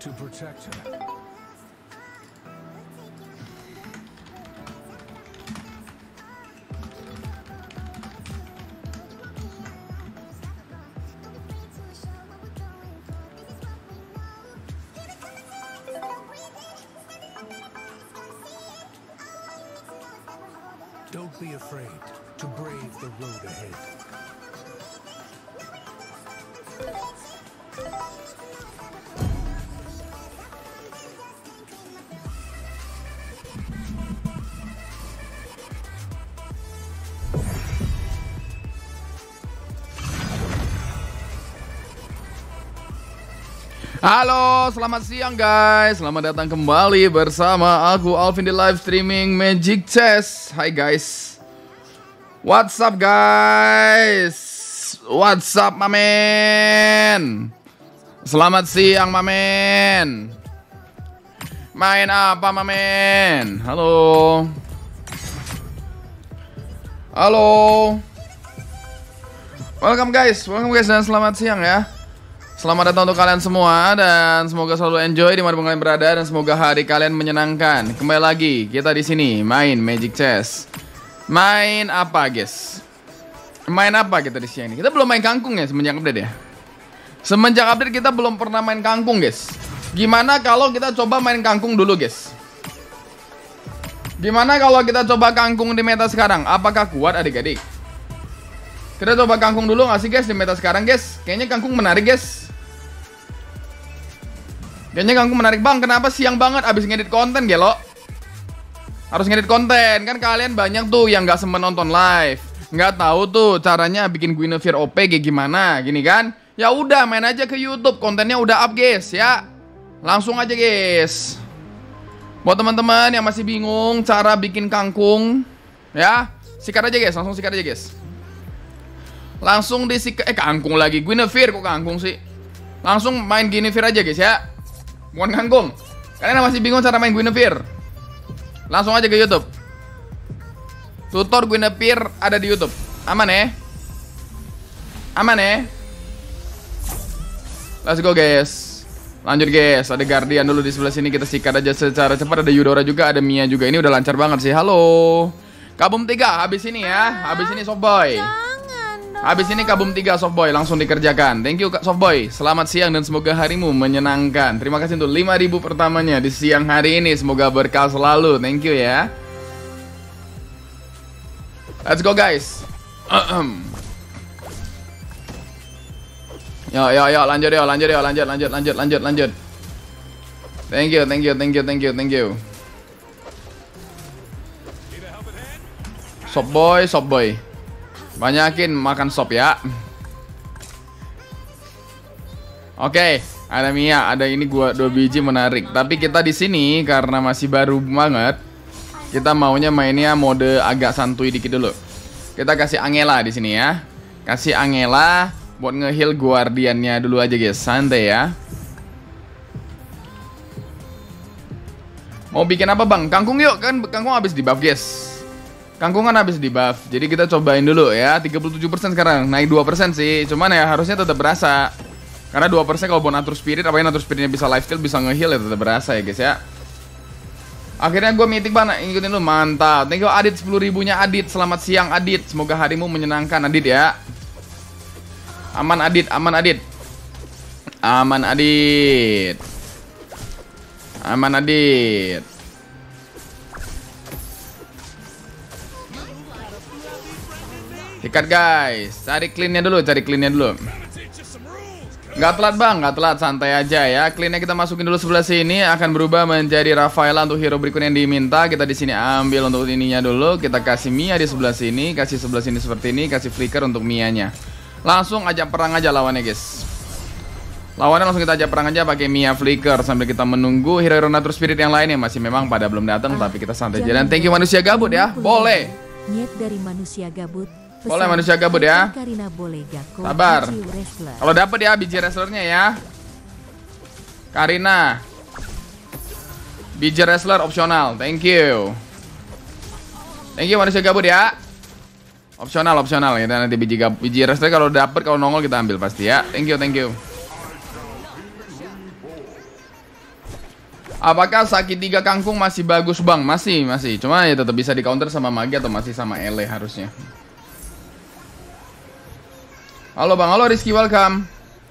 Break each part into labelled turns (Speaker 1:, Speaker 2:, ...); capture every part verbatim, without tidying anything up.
Speaker 1: to protect her. Don't be afraid to brave the road ahead.
Speaker 2: Halo, selamat siang guys. Selamat datang kembali bersama aku Alvin di live streaming Magic Chess. Hai guys. What's up guys? What's up mamen? Selamat siang mamen. Main apa mamen? Halo. Halo. Welcome guys, welcome guys dan selamat siang ya. Selamat datang untuk kalian semua dan semoga selalu enjoy dimanapun kalian berada dan semoga hari kalian menyenangkan. Kembali lagi kita di sini main Magic Chess. Main apa guys? Main apa kita di sini? Kita belum main kangkung ya semenjak update ya. Semenjak update kita belum pernah main kangkung guys. Gimana kalau kita coba main kangkung dulu guys? Gimana kalau kita coba kangkung di meta sekarang? Apakah kuat adik-adik? Kita coba kangkung dulu gak sih guys di meta sekarang guys? Kayaknya kangkung menarik guys. Kayaknya kangkung menarik bang. Kenapa siang banget abis ngedit konten gelo? Harus ngedit konten. Kan kalian banyak tuh yang gak sempat nonton live, nggak tahu tuh caranya bikin Guinevere O P kayak gimana gini kan. Ya udah main aja ke YouTube. Kontennya udah up guys ya. Langsung aja guys. Buat teman-teman yang masih bingung cara bikin kangkung ya, sikat aja guys. Langsung sikat aja guys. Langsung disikat. Eh kangkung lagi. Guinevere kok kangkung sih. Langsung main Guinevere aja guys ya. Bukan kangkung. Kalian masih bingung cara main Guinevere? Langsung aja ke YouTube. Tutor Guinevere ada di YouTube. Aman ya? Aman ya? Let's go guys. Lanjut guys. Ada Guardian dulu di sebelah sini. Kita sikat aja secara cepat. Ada Eudora juga. Ada Mia juga. Ini udah lancar banget sih. Halo. Kabum tiga. Habis ini ya. Habis ini Softboy. Habis ini kabum tiga Softboy langsung dikerjakan. Thank you Kak Softboy. Selamat siang dan semoga harimu menyenangkan. Terima kasih untuk lima ribu pertamanya di siang hari ini. Semoga berkah selalu. Thank you ya. Let's go guys. Yo yo yo lanjut yo lanjut yo lanjut lanjut lanjut lanjut lanjut. Thank you thank you thank you thank you thank you. Softboy Softboy. Banyakin makan sop ya. Oke, ada Mia, ada ini gua dua biji menarik. Tapi kita di sini karena masih baru banget, kita maunya mainnya mode agak santuy dikit dulu. Kita kasih Angela di sini ya. Kasih Angela buat nge-heal Guardiannya dulu aja guys. Santai ya. Mau bikin apa bang? Kangkung yuk, kan kangkung habis di buff guys. Kangkung kan habis di buff, jadi kita cobain dulu ya. Tiga puluh tujuh persen sekarang, naik dua persen sih. Cuman ya harusnya tetap berasa. Karena dua persen kalau buat Nature Spirit, apalagi Nature Spiritnya bisa life steal, bisa nge-heal ya tetap berasa ya guys ya. Akhirnya gue mythic banget, ngikutin lu, mantap. Thank you Adit, sepuluh ribunya Adit. Selamat siang Adit, semoga harimu menyenangkan Adit ya. Aman Adit, aman Adit. Aman Adit. Aman Adit. Sikat guys, cari cleannya dulu, cari cleannya dulu. Nggak telat bang, nggak telat, santai aja ya. Cleannya kita masukin dulu sebelah sini, akan berubah menjadi Rafaela untuk hero berikutnya yang diminta. Kita di sini ambil untuk ininya dulu, kita kasih Mia di sebelah sini, kasih sebelah sini seperti ini, kasih flicker untuk Mianya. Langsung ajak perang aja lawannya guys. Lawannya langsung kita ajak perang aja pakai Mia flicker sambil kita menunggu hero-hero Nature Spirit yang lain yang masih memang pada belum datang, tapi kita santai aja. Dan thank you manusia gabut ya, boleh.
Speaker 3: Nyet dari manusia gabut.
Speaker 2: Boleh manusia gabut ya. Sabar. Kalau dapet ya biji wrestlernya ya. Karina. Biji wrestler opsional. Thank you. Thank you manusia gabut ya. Opsional opsional ya. Nanti biji gab biji wrestler kalau dapet, kalau nongol kita ambil pasti ya. Thank you thank you. Apakah sakit tiga kangkung masih bagus bang? Masih, masih. Cuma ya tetap bisa di counter sama Magi atau masih sama Ele harusnya. Halo bang, halo Rizky, welcome.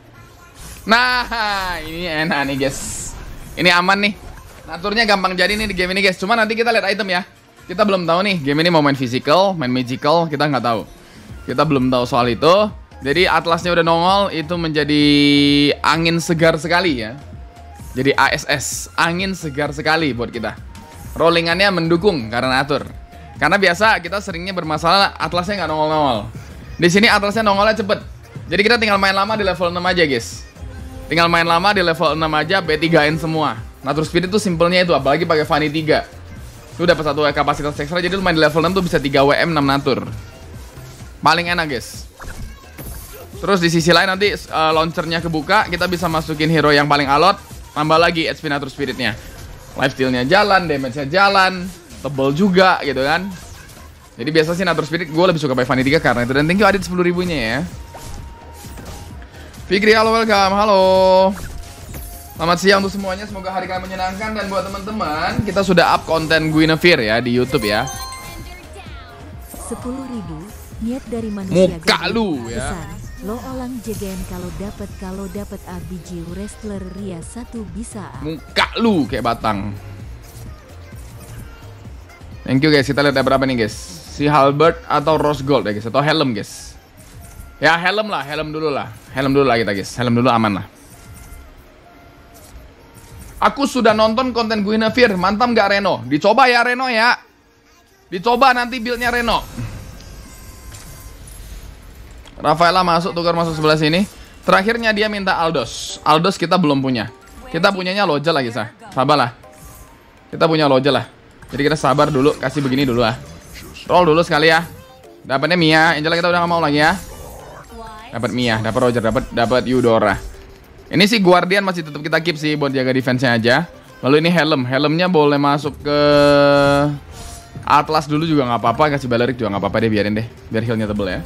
Speaker 2: Nah, ini enak nih guys. Ini aman nih. Naturnya gampang jadi nih di game ini guys. Cuma nanti kita lihat item ya. Kita belum tahu nih, game ini mau main physical, main magical, kita nggak tahu. Kita belum tahu soal itu. Jadi atlasnya udah nongol, itu menjadi angin segar sekali ya. Jadi A S S, angin segar sekali buat kita. Rollingannya mendukung karena atur. Karena biasa kita seringnya bermasalah atlasnya nggak nongol-nongol. Di sini atlasnya nongolnya cepet. Jadi kita tinggal main lama di level enam aja guys. Tinggal main lama di level enam aja, B tiga in semua. Natur Spirit itu simpelnya itu, apalagi pakai Fanny tiga. Lu dapat satu kapasitas ekstra, jadi lu main di level enam tuh bisa tiga W M enam natur. Paling enak guys. Terus di sisi lain nanti uh, launchernya kebuka, kita bisa masukin hero yang paling alot. Tambah lagi H P Natur Spiritnya. Lifesteal-nya jalan, damage-nya jalan, tebel juga gitu kan. Jadi biasa sih Natur Spirit gue lebih suka pakai Fanny tiga karena itu. Dan thank you Adit sepuluh ribunya ya. Fikri, halo, welcome, halo. Selamat siang untuk semuanya, semoga hari kalian menyenangkan. Dan buat teman-teman, kita sudah up konten Guinevere ya di YouTube ya.
Speaker 3: Sepuluh ribu niat dari manusia.
Speaker 2: Muka lu ya.
Speaker 3: Besar. Lo olang jegen kalau dapat kalau dapat A B G wrestler Ria satu bisa.
Speaker 2: Muka lu kayak batang. Thank you guys, kita lihat ada berapa nih guys. Si Halberd atau Rose Gold ya guys, atau helm guys. Ya helm lah, helm dulu lah. Helm dulu lah kita guys, helm dulu aman lah. Aku sudah nonton konten Guinevere, mantap gak Reno? Dicoba ya Reno ya. Dicoba nanti buildnya Reno. Rafaela masuk, tukar masuk sebelah sini. Terakhirnya dia minta Aldos. Aldos kita belum punya. Kita punyanya Loja lagi sah. Sabar lah. Kita punya Loja lah. Jadi kita sabar dulu, kasih begini dulu ah. Roll dulu sekali ya. Dapatnya Mia, Angela kita udah gak mau lagi ya. Dapat Mia, dapat Roger, dapat dapat Eudora. Ini sih Guardian masih tetap kita keep sih buat jaga defense-nya aja. Lalu ini helm, helmnya boleh masuk ke Atlas dulu juga nggak apa-apa, kasih Balerik juga nggak apa-apa deh, biarin deh, biar healnya tebel ya.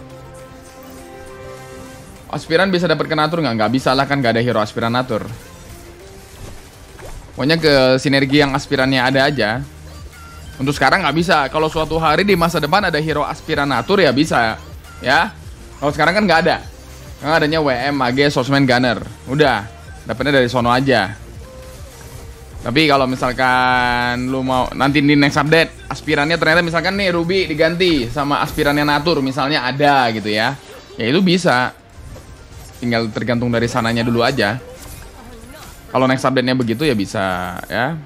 Speaker 2: Aspiran bisa dapat ke natur nggak? Nggak bisa lah, kan nggak ada hero aspiran natur. Pokoknya ke sinergi yang aspirannya ada aja. Untuk sekarang nggak bisa. Kalau suatu hari di masa depan ada hero aspiran natur ya bisa, ya. Kalau sekarang kan nggak ada. Yang adanya W M, A G, Swordsman, Gunner. Udah, dapetnya dari sono aja. Tapi kalau misalkan lu mau nanti di next update aspirannya ternyata misalkan nih Ruby diganti sama aspirannya natur misalnya ada gitu ya. Ya itu bisa. Tinggal tergantung dari sananya dulu aja. Kalau next update-nya begitu ya bisa ya.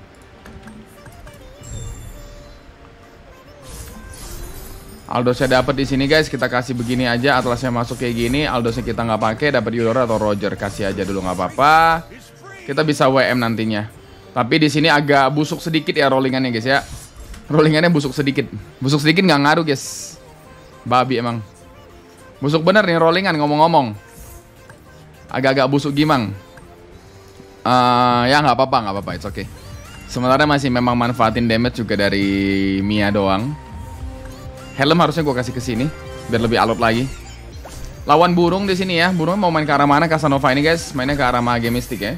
Speaker 2: Aldosnya dapat di sini guys, kita kasih begini aja, Atlasnya masuk kayak gini, Aldosnya kita nggak pakai, dapat Eudora atau Roger, kasih aja dulu nggak apa-apa. Kita bisa W M nantinya. Tapi di sini agak busuk sedikit ya rollingannya guys ya. Rollingannya busuk sedikit. Busuk sedikit nggak ngaruh guys. Babi emang. Busuk bener nih rollingan ngomong-ngomong. Agak-agak busuk gimang. Uh, ya nggak apa-apa, nggak apa-apa, it's okay. Sementara masih memang manfaatin damage juga dari Mia doang. Helm harusnya gue kasih ke sini biar lebih alot lagi. Lawan burung di sini ya. Burung mau main ke arah mana Casanova ini guys? Mainnya ke arah Mage Mystic ya.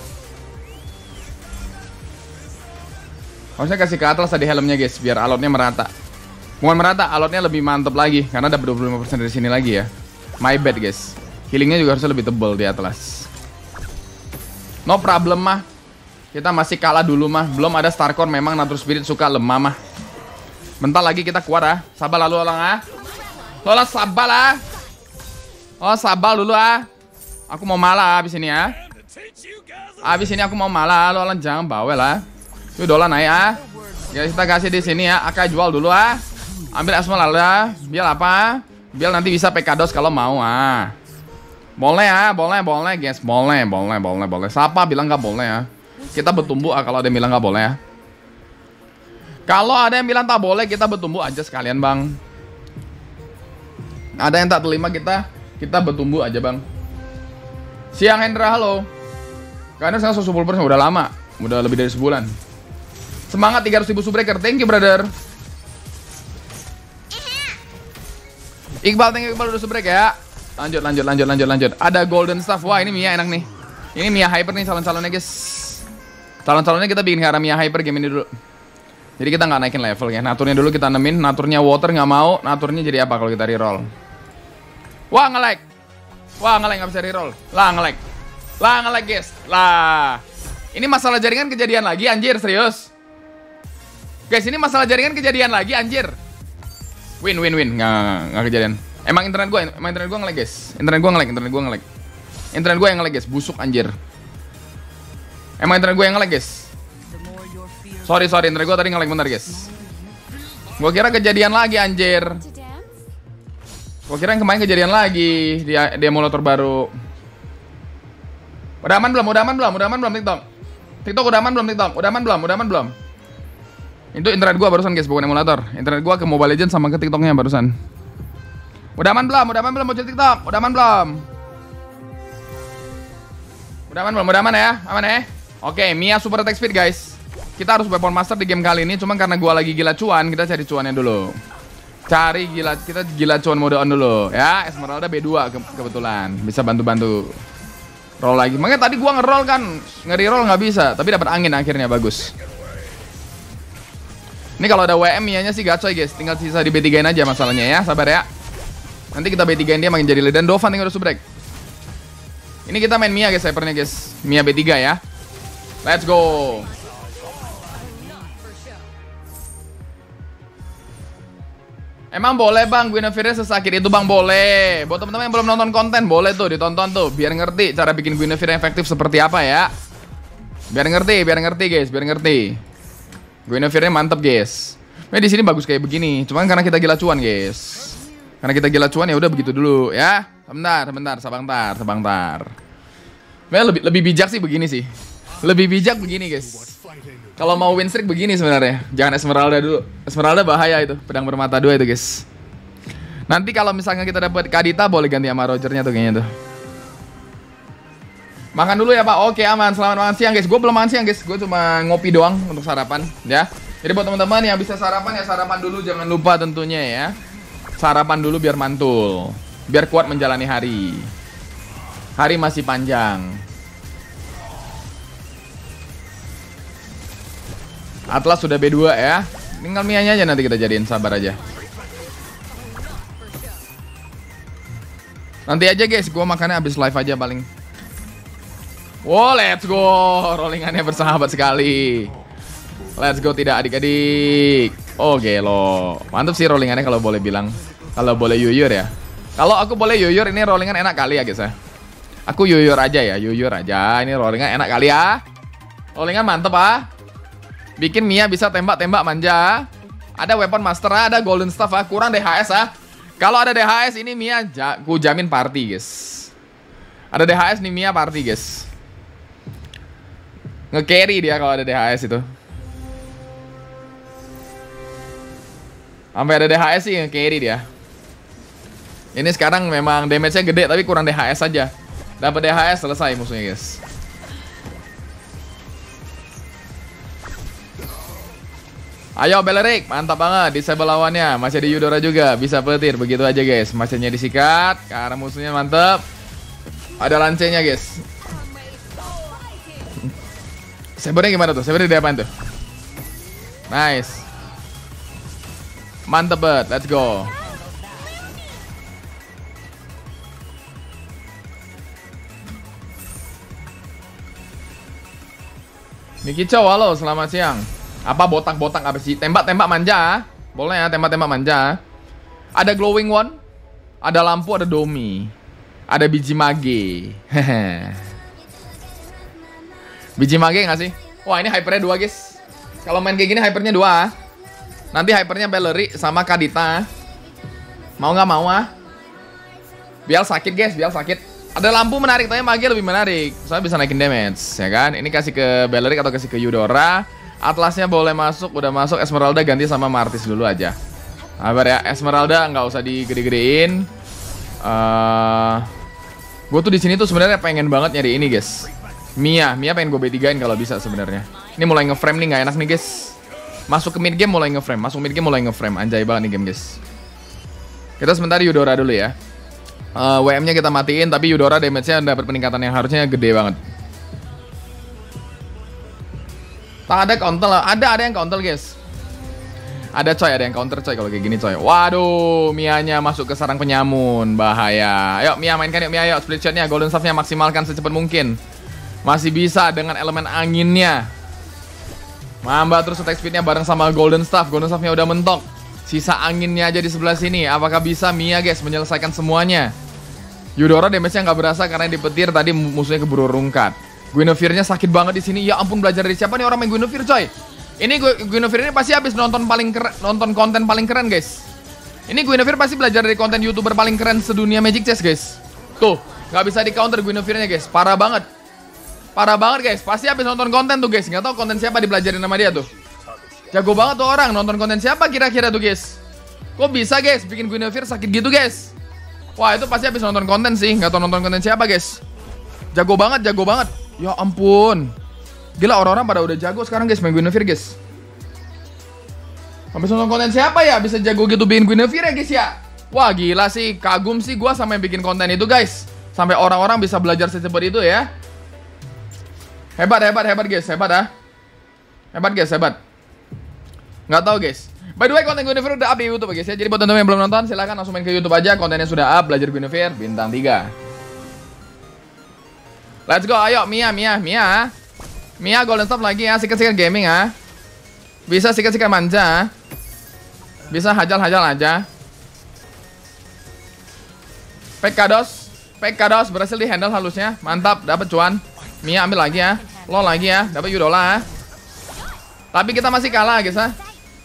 Speaker 2: Harusnya kasih ke atas tadi helmnya guys, biar alotnya merata. Bukan merata, alotnya lebih mantep lagi karena ada dua puluh lima persen dari sini lagi ya. My bad guys. Healingnya juga harusnya lebih tebal di Atlas. No problem mah. Kita masih kalah dulu mah. Belum ada Starcore, memang Natur Spirit suka lemah mah. Bentar lagi kita kuat ah. Sabar lalu orang ah. Lola sabar lah. Oh sabar dulu ah. Aku mau malah abis ini ya. Abis ini aku mau malah. Lola jangan bawel lah. Yuk Dola naik ah. Ya kita kasih di sini ya. Akai jual dulu ah. Ambil Asma lalu ah. Biar apa? Biar nanti bisa P K dos kalau mau ah. Boleh ah, boleh, boleh guys. Boleh, boleh, boleh, boleh. Siapa bilang nggak boleh ya? Kita bertumbuh ah kalau ada yang bilang nggak boleh ya. Kalau ada yang bilang tak boleh, kita bertumbuh aja sekalian bang. Ada yang tak terima kita, kita bertumbuh aja bang. Siang Hendra, halo. Karena sekarang sepuluh persen udah lama, udah lebih dari sebulan. Semangat tiga ratus ribu subbreaker, thank you brother. Iqbal, thank you Iqbal udah subbreak ya. Lanjut, lanjut, lanjut, lanjut, lanjut. Ada golden stuff, wah ini Mia enak nih. Ini Mia hyper nih calon-calonnya guys. Calon-calonnya kita bikin kayak Mia Hyper game ini dulu. Jadi kita nggak naikin level ya. Naturnya dulu kita nemin. Naturnya water nggak mau. Naturnya jadi apa kalau kita reroll? Wah nge-lag. Wah nge-lag nggak bisa reroll. Lah nge-lag. Lah nge-lag guys. Lah. Ini masalah jaringan kejadian lagi anjir serius. Guys ini masalah jaringan kejadian lagi anjir. Win win win. Nggak nggak kejadian. Emang internet gue, emang internet gue nge-lag guys. Internet gue nge-lag, internet gue nge-lag. Internet gue yang nge-lag guys. Busuk anjir. Emang internet gue yang nge-lag guys. Sorry sorry internet gue tadi nge-lag bentar guys. Gue kira kejadian lagi anjir. Gue kira yang kemarin kejadian lagi di, di emulator baru. Udah aman belum? Udah aman belum? Udah aman belum TikTok? TikTok udah aman belum TikTok? Udah aman belum? Udah aman belum? Itu internet gue barusan guys, bukan emulator. Internet gue ke Mobile Legends sama ke TikToknya barusan. Udah aman belum? Udah aman belum bocil TikTok? Udah aman belum? Udah aman belum? Udah aman ya? Aman ya? Oke, Mia Super Attack Speed guys. Kita harus weapon master di game kali ini. Cuma karena gua lagi gila cuan, kita cari cuannya dulu. Cari gila, kita gila cuan mode on dulu ya. Esmeralda B dua ke kebetulan. Bisa bantu-bantu. Roll lagi. Makanya tadi gua nge-roll kan. Nge-reroll nggak bisa, tapi dapat angin akhirnya bagus. Ini kalau ada W M Mia-nya sih gacoy guys. Tinggal sisa di B tiga-in aja masalahnya ya. Sabar ya. Nanti kita B tiga-in dia makin jadi lead. Dan Dovan tinggal udah subrek. Ini kita main Mia guys, hypernya guys. Mia B tiga ya. Let's go. Emang boleh bang Guinevere sesakit itu bang? Boleh. Buat teman-teman yang belum nonton konten, boleh tuh ditonton tuh. Biar ngerti cara bikin Guinevere efektif seperti apa ya. Biar ngerti, biar ngerti guys, biar ngerti. Guinevere mantep guys. Nah di sini bagus kayak begini. Cuman karena kita gila cuan guys. Karena kita gila cuan ya udah begitu dulu ya. Sebentar, sebentar, sebentar, sebentar. Nah, lebih lebih bijak sih begini sih. Lebih bijak begini guys. Kalau mau win streak begini sebenarnya. Jangan Esmeralda dulu. Esmeralda bahaya itu, pedang bermata dua itu guys. Nanti kalau misalnya kita dapat Kadita boleh ganti sama Rogernya tuh kayaknya tuh. Makan dulu ya Pak. Oke aman. Selamat makan siang guys. Gue belum makan siang guys. Gue cuma ngopi doang untuk sarapan ya. Jadi buat teman-teman yang bisa sarapan ya sarapan dulu. Jangan lupa tentunya ya. Sarapan dulu biar mantul. Biar kuat menjalani hari. Hari masih panjang. Atlas sudah B dua ya. Tinggal Mia-nya aja nanti kita jadiin, sabar aja. Nanti aja guys, gue makannya habis live aja paling. Wow, let's go. Rollingannya bersahabat sekali. Let's go tidak adik-adik. Oh gelo. Mantap sih rollingannya kalau boleh bilang. Kalau boleh yuyur ya. Kalau aku boleh yuyur, ini rollingan enak kali ya guys ya. Aku yuyur aja ya, yuyur aja. Ini rollingan enak kali ya. Rollingan mantep ah. Bikin Mia bisa tembak-tembak manja. Ada weapon master, ada golden staff ah. Kurang D H S ah. Kalau ada D H S ini Mia ja ku jamin party guys. Ada D H S nih Mia party guys. Nge-carry dia kalau ada D H S itu. Sampai ada D H S sih nge-carry dia. Ini sekarang memang damage-nya gede tapi kurang D H S aja. Dapat D H S selesai musuhnya guys. Ayo Belerik, mantap banget. Disable lawannya, masih ada Eudora juga. Bisa petir, begitu aja guys. Masihnya disikat, ke arah musuhnya mantap. Ada lancenya guys. Sabernya gimana tuh? Sabernya di depan tuh. Nice. Mantap banget, let's go. Miki Chow, halo, selamat siang. Apa botak-botak apa sih? Tembak-tembak manja. Boleh ya, tembak-tembak manja. Ada glowing one, ada lampu, ada domi. Ada biji mage. Biji mage nggak sih? Wah, ini hypernya dua guys. Kalau main kayak gini hypernya dua. Nanti hypernya Bellery sama Kadita. Mau nggak mau ah? Biar sakit guys, biar sakit. Ada lampu menarik, tapi mage lebih menarik. Soalnya bisa naikin damage, ya kan? Ini kasih ke Bellery atau kasih ke Eudora. Atlasnya boleh masuk, udah masuk. Esmeralda ganti sama Martis dulu aja. Sabar ya, Esmeralda nggak usah digede-gedein. Uh, gue tuh di sini tuh sebenarnya pengen banget nyari ini guys. Mia, Mia pengen gue B tiga-in kalau bisa sebenarnya. Ini mulai nge-frame nih, nggak enak nih guys. Masuk ke mid game mulai nge-frame, masuk mid game mulai nge-frame. Anjay banget nih game guys. Kita sebentar Eudora dulu ya. Uh, W M-nya kita matiin, tapi Eudora damage-nya dapat peningkatan yang harusnya gede banget. Tak ada counter lah. Ada, ada yang counter guys. Ada coy, ada yang counter coy kalau kayak gini coy. Waduh, Mianya masuk ke sarang penyamun. Bahaya. Ayo Mia mainkan yuk Mia, yuk. Split shotnya, golden staff-nya maksimalkan secepat mungkin. Masih bisa dengan elemen anginnya. Mamba terus attack speed-nya bareng sama golden staff. Golden staff-nya udah mentok. Sisa anginnya aja di sebelah sini. Apakah bisa Mia guys menyelesaikan semuanya? Eudora damage-nya nggak berasa karena dipetir tadi musuhnya keburu rungkat. Guinevere-nya sakit banget di sini. Ya ampun, belajar dari siapa nih orang main Guinevere coy? Ini Guinevere ini pasti habis nonton paling keren, nonton konten paling keren guys. Ini Guinevere pasti belajar dari konten YouTuber paling keren sedunia Magic Chess guys. Tuh, nggak bisa di counter Guinevere-nya guys. Parah banget. Parah banget guys. Pasti habis nonton konten tuh guys. Nggak tahu konten siapa dipelajarin sama dia tuh. Jago banget tuh orang. Nonton konten siapa kira-kira tuh guys? Kok bisa guys bikin Guinevere sakit gitu guys? Wah itu pasti habis nonton konten sih. Nggak tahu nonton konten siapa guys. Jago banget, jago banget. Ya ampun. Gila orang-orang pada udah jago sekarang guys main Guinevere guys. Habis nonton konten siapa ya bisa jago gitu bikin Guinevere ya guys ya? Wah gila sih. Kagum sih gua sama yang bikin konten itu guys. Sampai orang-orang bisa belajar secepat itu ya. Hebat, hebat, hebat guys, hebat ah. Hebat guys, hebat. Nggak tahu guys. By the way, konten Guinevere udah up di YouTube guys ya. Jadi buat teman-teman yang belum nonton, silahkan langsung main ke YouTube aja. Kontennya sudah up, belajar Guinevere bintang tiga. Let's go, ayo Mia, Mia, Mia. Mia golden stop lagi ya, sikat-sikat gaming ah. Bisa sikat-sikat manja. Bisa hajal-hajal aja. Pekados, Pekados berhasil di handle halusnya. Mantap, dapat cuan. Mia ambil lagi ya. Lo lagi ya, dapat Eudora. Tapi kita masih kalah guys ah.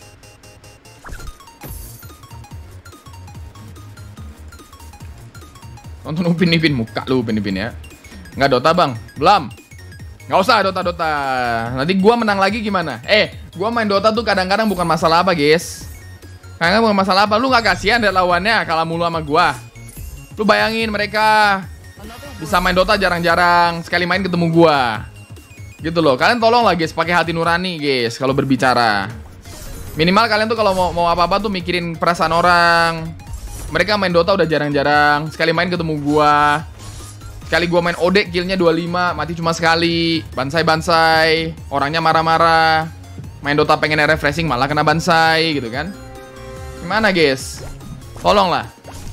Speaker 2: Nonton Upin Ipin, muka lu Upin Ipin ya. Nggak Dota bang, belum. Nggak usah Dota-Dota. Nanti gua menang lagi gimana? Eh, gua main Dota tuh kadang-kadang bukan masalah apa guys. Kadang-kadang bukan masalah apa. Lu nggak kasihan deh lawannya kalah mulu sama gua. Lu bayangin mereka bisa main Dota jarang-jarang, sekali main ketemu gua. Gitu loh. Kalian tolong lah guys, pakai hati nurani guys kalau berbicara. Minimal kalian tuh kalau mau mau apa-apa tuh mikirin perasaan orang. Mereka main Dota udah jarang-jarang, sekali main ketemu gua. Sekali gua main O D killnya dua puluh lima, mati cuma sekali. Bansai-bansai, orangnya marah-marah. Main Dota pengen refreshing malah kena bansai gitu kan. Gimana guys? Tolong lah.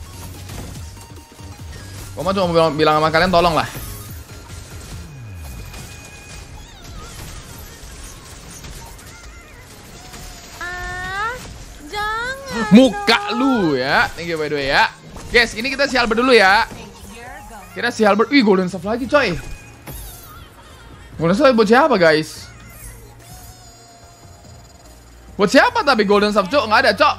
Speaker 2: Gua mau cuma bilang, bilang sama kalian tolong lah.
Speaker 4: Ah, jangan.
Speaker 2: Muka lu ya. Thank you by the way ya. Guys, ini kita si Albert dulu ya. Kira si Albert. Wih, golden staff lagi coy. Golden staff buat siapa guys? Buat siapa tapi golden staff cok? Nggak ada cok.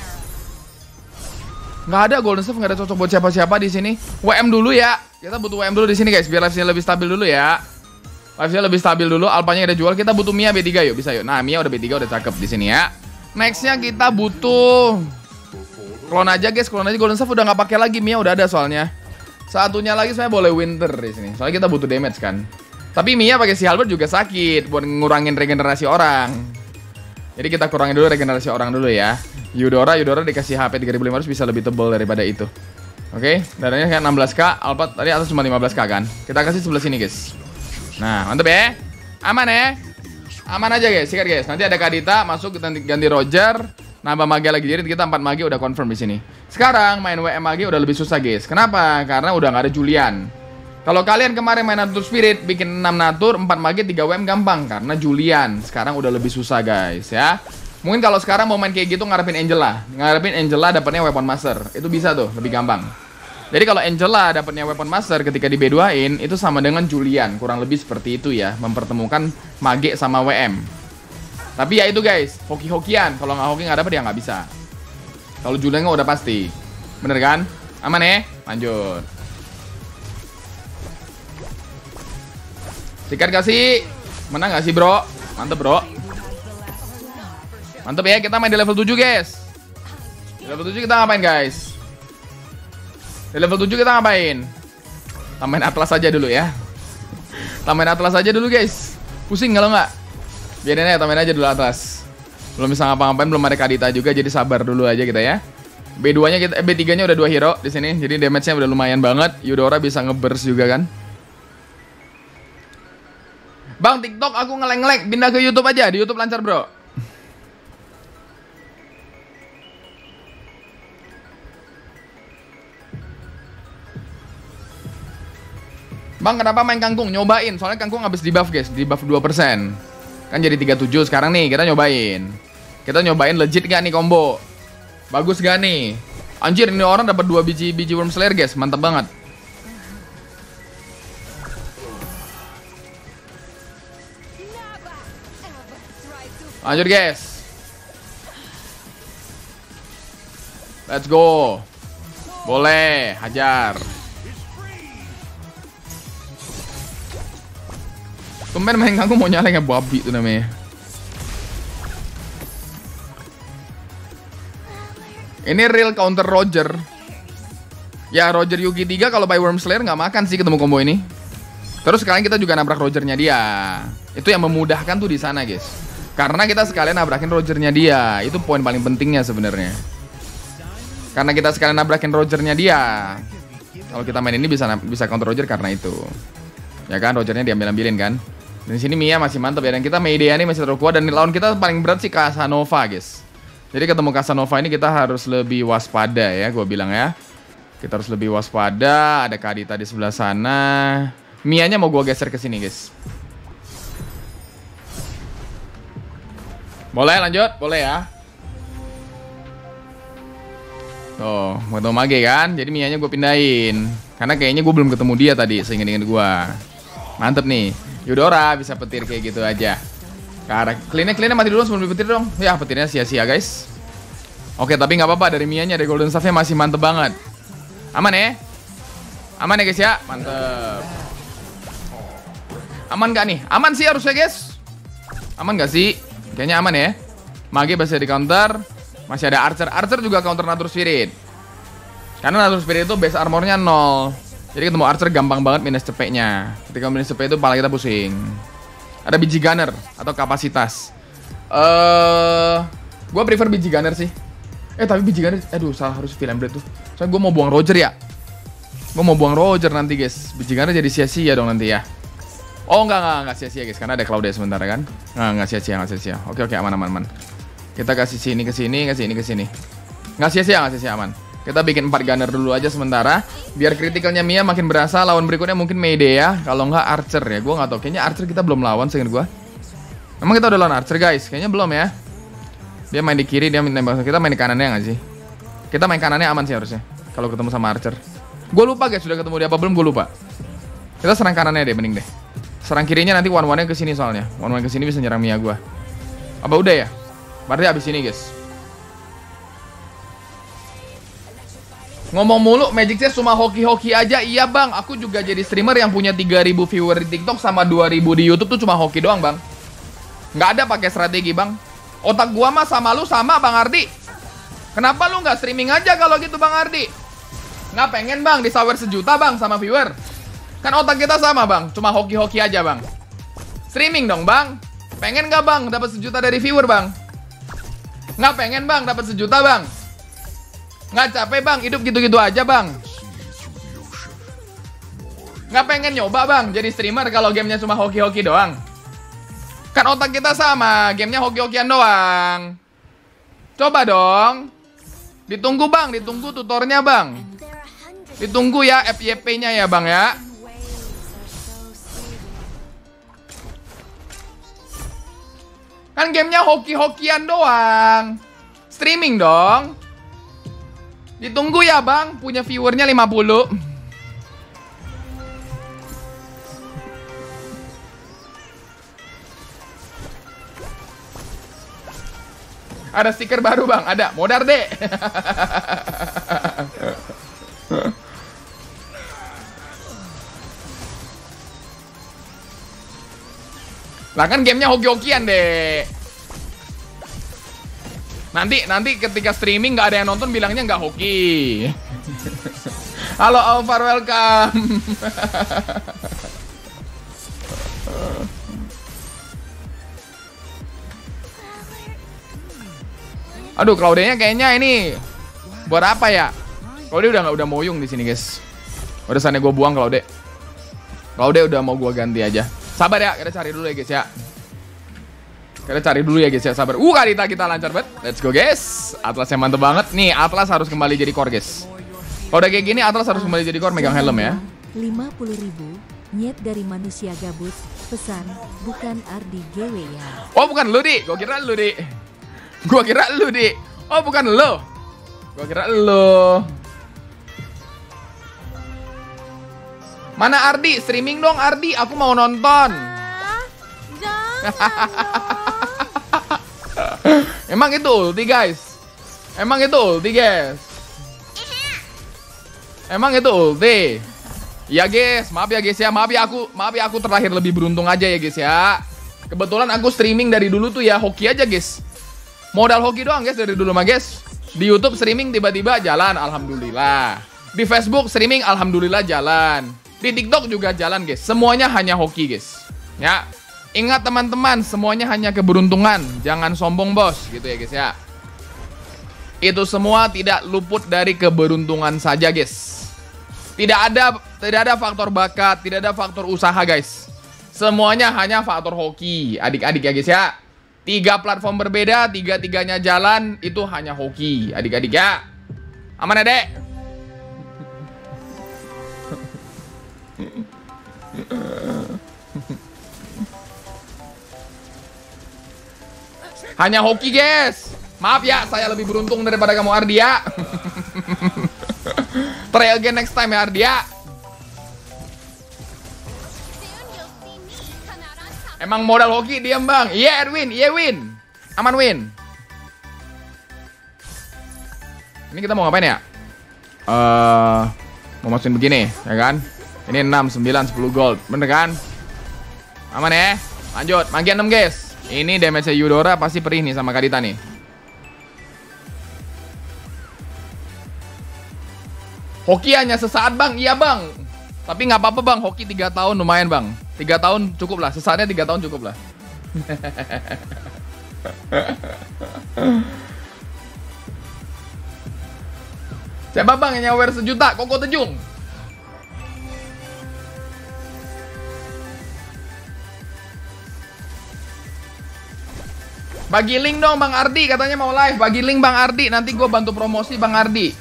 Speaker 2: Nggak ada golden staff, nggak ada cocok buat siapa-siapa di sini. W M dulu ya. Kita butuh W M dulu di sini guys, biar live-nya lebih stabil dulu ya. Live-nya lebih stabil dulu, alpanya udah jual. Kita butuh Mia B tiga yuk, bisa yuk. Nah, Mia udah B tiga, udah cakep di sini ya. Nextnya kita butuh clone aja guys, clone aja golden staff udah nggak pakai lagi. Mia udah ada soalnya. Satunya lagi saya boleh winter di sini. Soalnya kita butuh damage kan. Tapi Mia pakai si Albert juga sakit buat ngurangin regenerasi orang. Jadi kita kurangin dulu regenerasi orang dulu ya. Eudora, Eudora dikasih H P tiga ribu lima ratus bisa lebih tebal daripada itu. Oke, darahnya kayak enam belas K, Alpat tadi atas cuma lima belas K kan. Kita kasih sebelah sini guys. Nah, mantep ya. Aman ya. Aman aja guys, sikat guys. Nanti ada Kadita masuk ganti, ganti Roger, nambah mage lagi. Jadi kita empat mage udah confirm di sini. Sekarang main W M mage udah lebih susah guys. Kenapa? Karena udah nggak ada Julian. Kalau kalian kemarin main Natur Spirit bikin enam Natur, empat mage, tiga W M gampang karena Julian. Sekarang udah lebih susah guys ya. Mungkin kalau sekarang mau main kayak gitu ngarepin Angela. Ngarepin Angela dapatnya Weapon Master. Itu bisa tuh, lebih gampang. Jadi kalau Angela dapatnya Weapon Master ketika di B dua-in itu sama dengan Julian, kurang lebih seperti itu ya, mempertemukan mage sama W M. Tapi ya itu guys, hoki-hokian. Kalau nggak hoki nggak dapet ya nggak bisa. Kalau Julian udah pasti. Bener kan? Aman ya? Lanjut. Sikat kasih. Menang gak sih bro? Mantep bro. Mantep ya, kita main di level tujuh guys. Di level tujuh kita ngapain guys? Di level tujuh kita ngapain? Tambahin Atlas aja dulu ya. Tambahin Atlas aja dulu guys. Pusing kalau nggak? Biarin aja, tambahin aja dulu Atlas. Belum bisa ngapa-ngapain, belum ada Kadita juga, jadi sabar dulu aja kita ya. B dua-nya kita, eh, B tiga-nya udah dua hero di sini, jadi damage-nya udah lumayan banget. Eudora bisa nge-burst juga kan. Bang, TikTok aku ngeleng-ngeleng, pindah ke YouTube aja. Di YouTube lancar, bro. Bang, kenapa main kangkung? Nyobain, soalnya kangkung habis di buff, guys. Di buff dua persen. Kan jadi tiga puluh tujuh sekarang nih, kita nyobain. Kita nyobain legit gak nih combo? Bagus gak nih? Anjir, ini orang dapat dua biji biji Worm Slayer, guys. Mantap banget. Lanjut, guys. Let's go. Boleh, hajar. Tumben main kangkung mau nyala kayak babi tuh namanya. Ini real counter Roger. Ya Roger Yugi tiga kalau by Worm Slayer nggak makan sih ketemu combo ini. Terus sekarang kita juga nabrak Rogernya dia. Itu yang memudahkan tuh di sana, guys. Karena kita sekalian nabrakin Rogernya dia. Itu poin paling pentingnya sebenarnya. Karena kita sekalian nabrakin Rogernya dia. Kalau kita main ini bisa bisa counter Roger karena itu. Ya kan, Rogernya diambil-ambilin kan. Dan di sini Mia masih mantap ya. Dan kita Medea ini masih terlalu kuat. Dan lawan kita paling berat sih Casanova, guys. Jadi ketemu Casanova ini kita harus lebih waspada ya, gue bilang ya. Kita harus lebih waspada. Ada Kadita di sebelah sana. Mianya mau gue geser ke sini, guys. Boleh lanjut? Boleh ya. Tuh, mau ketemu Mage kan. Jadi Mianya gue pindahin. Karena kayaknya gue belum ketemu dia tadi, seingat-ingat gue. Mantep nih. Eudora bisa petir kayak gitu aja. Karena cleannya cleannya mati dulu sebelum dipetir dong. Ya petirnya sia-sia, guys. Oke, tapi nggak apa-apa, dari Mianya, dari Golden Staff-nya masih mantep banget. Aman ya? Aman ya, guys ya? Mantep. Aman gak nih? Aman sih harusnya, guys. Aman gak sih? Kayaknya aman ya. Mage bisa di counter. Masih ada Archer. Archer juga counter Nature Spirit. Karena Nature Spirit itu base armornya nol. Jadi ketemu Archer gampang banget minus cepeknya. Ketika minus cepek itu kepala kita pusing. Ada biji gunner atau kapasitas. Eh, uh, gue prefer biji gunner sih. Eh tapi biji gunner, aduh salah, harus film blade tuh. Soalnya gue mau buang Roger ya. Gue mau buang Roger nanti, guys. Biji gunner jadi sia-sia dong nanti ya. Oh enggak enggak enggak sia-sia, guys, karena ada Claudia sebentar kan. Enggak enggak sia-sia, enggak sia-sia. Oke oke, aman aman aman. Kita kasih sini ke sini, kasih sini ke sini. Enggak sia-sia, enggak sia-sia, aman. Kita bikin empat gunner dulu aja sementara. Biar kritikalnya Mia makin berasa. Lawan berikutnya mungkin Medea. Kalau nggak Archer ya. Gue nggak tahu. Kayaknya Archer kita belum lawan seingat gue. Emang kita udah lawan Archer, guys? Kayaknya belum ya. Dia main di kiri, dia nembak. Kita main di kanannya nggak sih? Kita main kanannya aman sih harusnya. Kalau ketemu sama Archer. Gue lupa, guys. Sudah ketemu dia apa belum? Gue lupa. Kita serang kanannya deh, mending deh. Serang kirinya nanti one-one-nya ke sini soalnya. One-one ke sini bisa nyerang Mia gue. Apa udah ya? Berarti abis ini, guys. Ngomong mulu, Magic Chess cuma hoki-hoki aja. Iya bang, aku juga jadi streamer yang punya tiga ribu viewer di TikTok sama dua ribu di YouTube tuh cuma hoki doang bang. Nggak ada pakai strategi bang. Otak gua mah sama lu sama bang Ardi. Kenapa lu nggak streaming aja kalau gitu bang Ardi? Nggak pengen bang disawer sejuta bang sama viewer? Kan otak kita sama bang, cuma hoki-hoki aja bang. Streaming dong bang. Pengen nggak bang dapat sejuta dari viewer bang? Nggak pengen bang dapat sejuta bang? Nggak capek bang, hidup gitu-gitu aja bang. Nggak pengen nyoba bang jadi streamer kalau gamenya cuma hoki-hoki doang. Kan otak kita sama, gamenya hoki-hokian doang. Coba dong. Ditunggu bang, ditunggu tutornya bang. Ditunggu ya F Y P-nya ya bang ya. Kan gamenya hoki-hokian doang. Streaming dong. Ditunggu ya bang, punya viewernya lima puluh. Ada stiker baru bang, ada. Modar deh. Lah kan gamenya hoki-hokian deh. Nanti nanti ketika streaming nggak ada yang nonton bilangnya nggak hoki. Halo Alvar, welcome. Aduh, Claudia-nya kayaknya ini buat apa ya? Claudia udah nggak udah moyung di sini guys. Udah sana gue buang Claudia. Claudia udah mau gue ganti aja. Sabar ya, kita cari dulu ya guys ya. Kita cari dulu ya guys ya, sabar. Uh, Kadita kita lancar banget. Let's go guys. Atlasnya mantep banget. Nih, Atlas harus kembali jadi core guys. Kalau udah kayak gini, Atlas harus kembali jadi core, megang helm ya.
Speaker 3: lima puluh ribu, nyet dari manusia gabut, pesan, bukan Ardi G W ya.
Speaker 2: Oh, bukan lu, Di. Gua kira lu, Di. Gua kira lu, Di. Oh, bukan lu. Gua kira lu. Mana Ardi? Streaming dong, Ardi. Aku mau nonton.
Speaker 4: Ah, jangan.
Speaker 2: Emang itu ulti, guys. Emang itu ulti, guys. Emang itu ulti. Ya guys, maaf ya guys ya, maaf ya aku, maaf ya aku terlahir lebih beruntung aja ya guys ya. Kebetulan aku streaming dari dulu tuh ya hoki aja guys. Modal hoki doang guys dari dulu mah guys. Di YouTube streaming tiba-tiba jalan, alhamdulillah. Di Facebook streaming alhamdulillah jalan. Di TikTok juga jalan guys. Semuanya hanya hoki guys. Ya. Ingat teman-teman, semuanya hanya keberuntungan. Jangan sombong bos, gitu ya guys ya. Itu semua tidak luput dari keberuntungan saja guys. Tidak ada tidak ada faktor bakat, tidak ada faktor usaha guys. Semuanya hanya faktor hoki, adik-adik ya guys ya. Tiga platform berbeda, tiga-tiganya jalan, itu hanya hoki, adik-adik ya. Aman ya, Dek? Hanya hoki guys. Maaf ya, saya lebih beruntung daripada kamu Ardi ya. Try again next time ya Ardi ya. Emang modal hoki diam bang. Iya yeah, Edwin, iya yeah, win. Aman win. Ini kita mau ngapain ya? Eh, uh, mau masukin begini, ya kan? Ini enam, sembilan, sepuluh gold, bener kan? Aman ya? Lanjut, makin enam guys. Ini damage-nya Eudora pasti perih nih sama Kadita nih. Hoki hanya sesaat bang, iya bang. Tapi nggak apa-apa bang, hoki tiga tahun lumayan bang. tiga tahun cukup lah, sesaatnya tiga tahun cukup lah. Siapa bang yang nyawer sejuta? Koko Tejung. Bagi link dong Bang Ardi, katanya mau live. Bagi link Bang Ardi, nanti gue bantu promosi Bang Ardi.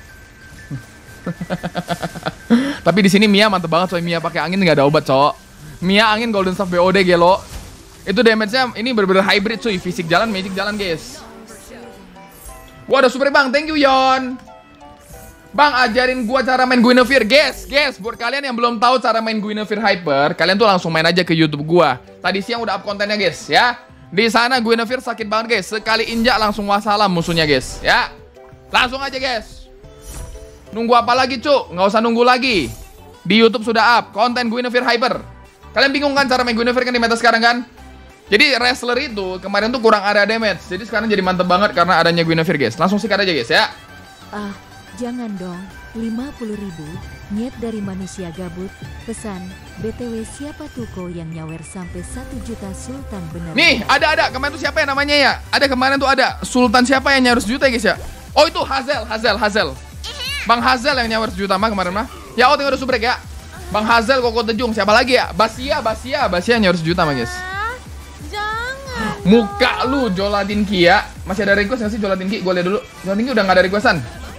Speaker 2: Tapi di sini Mia mantep banget, soalnya Mia pakai angin nggak ada obat, cowok. Mia angin Golden Staff B O D gelo. Itu damage-nya ini bener-bener hybrid cuy, fisik jalan, magic jalan guys. Wah, ada super bang, thank you Yon. Bang, ajarin gua cara main Guinevere, guys, guys. Buat kalian yang belum tahu cara main Guinevere Hyper, kalian tuh langsung main aja ke YouTube gua. Tadi siang udah up kontennya guys, ya. Di sana Guinevere sakit banget guys. Sekali injak langsung wassalam musuhnya guys, ya. Langsung aja guys. Nunggu apa lagi cuk? Nggak usah nunggu lagi. Di YouTube sudah up konten Guinevere Hyper. Kalian bingung kan cara main Guinevere kan di meta sekarang kan? Jadi wrestler itu kemarin tuh kurang area damage. Jadi sekarang jadi mantep banget karena adanya Guinevere guys. Langsung sikat aja guys ya.
Speaker 3: Ah, jangan dong. lima puluh ribu, nyet dari manusia gabut. Pesan, B T W siapa tuko yang nyawer sampai satu juta Sultan bener?
Speaker 2: Nih, ada ada kemarin tuh siapa ya namanya ya? Ada kemarin tuh ada Sultan siapa yang nyawer sejuta guys ya? Oh itu Hazel, Hazel, Hazel. Bang Hazel yang nyawer sejuta mah kemarin mah. Ya oh tinggal udah subrek ya. Bang Hazel, Koko Tejung, siapa lagi ya? Basia, Basia, Basia nyawer sejuta mah guys.
Speaker 4: Ah, jangan.
Speaker 2: Muka lu Joladin Kia. Masih ada request nggak sih Joladin Ki? Gue lihat dulu. Joladin Ki udah nggak ada requestan.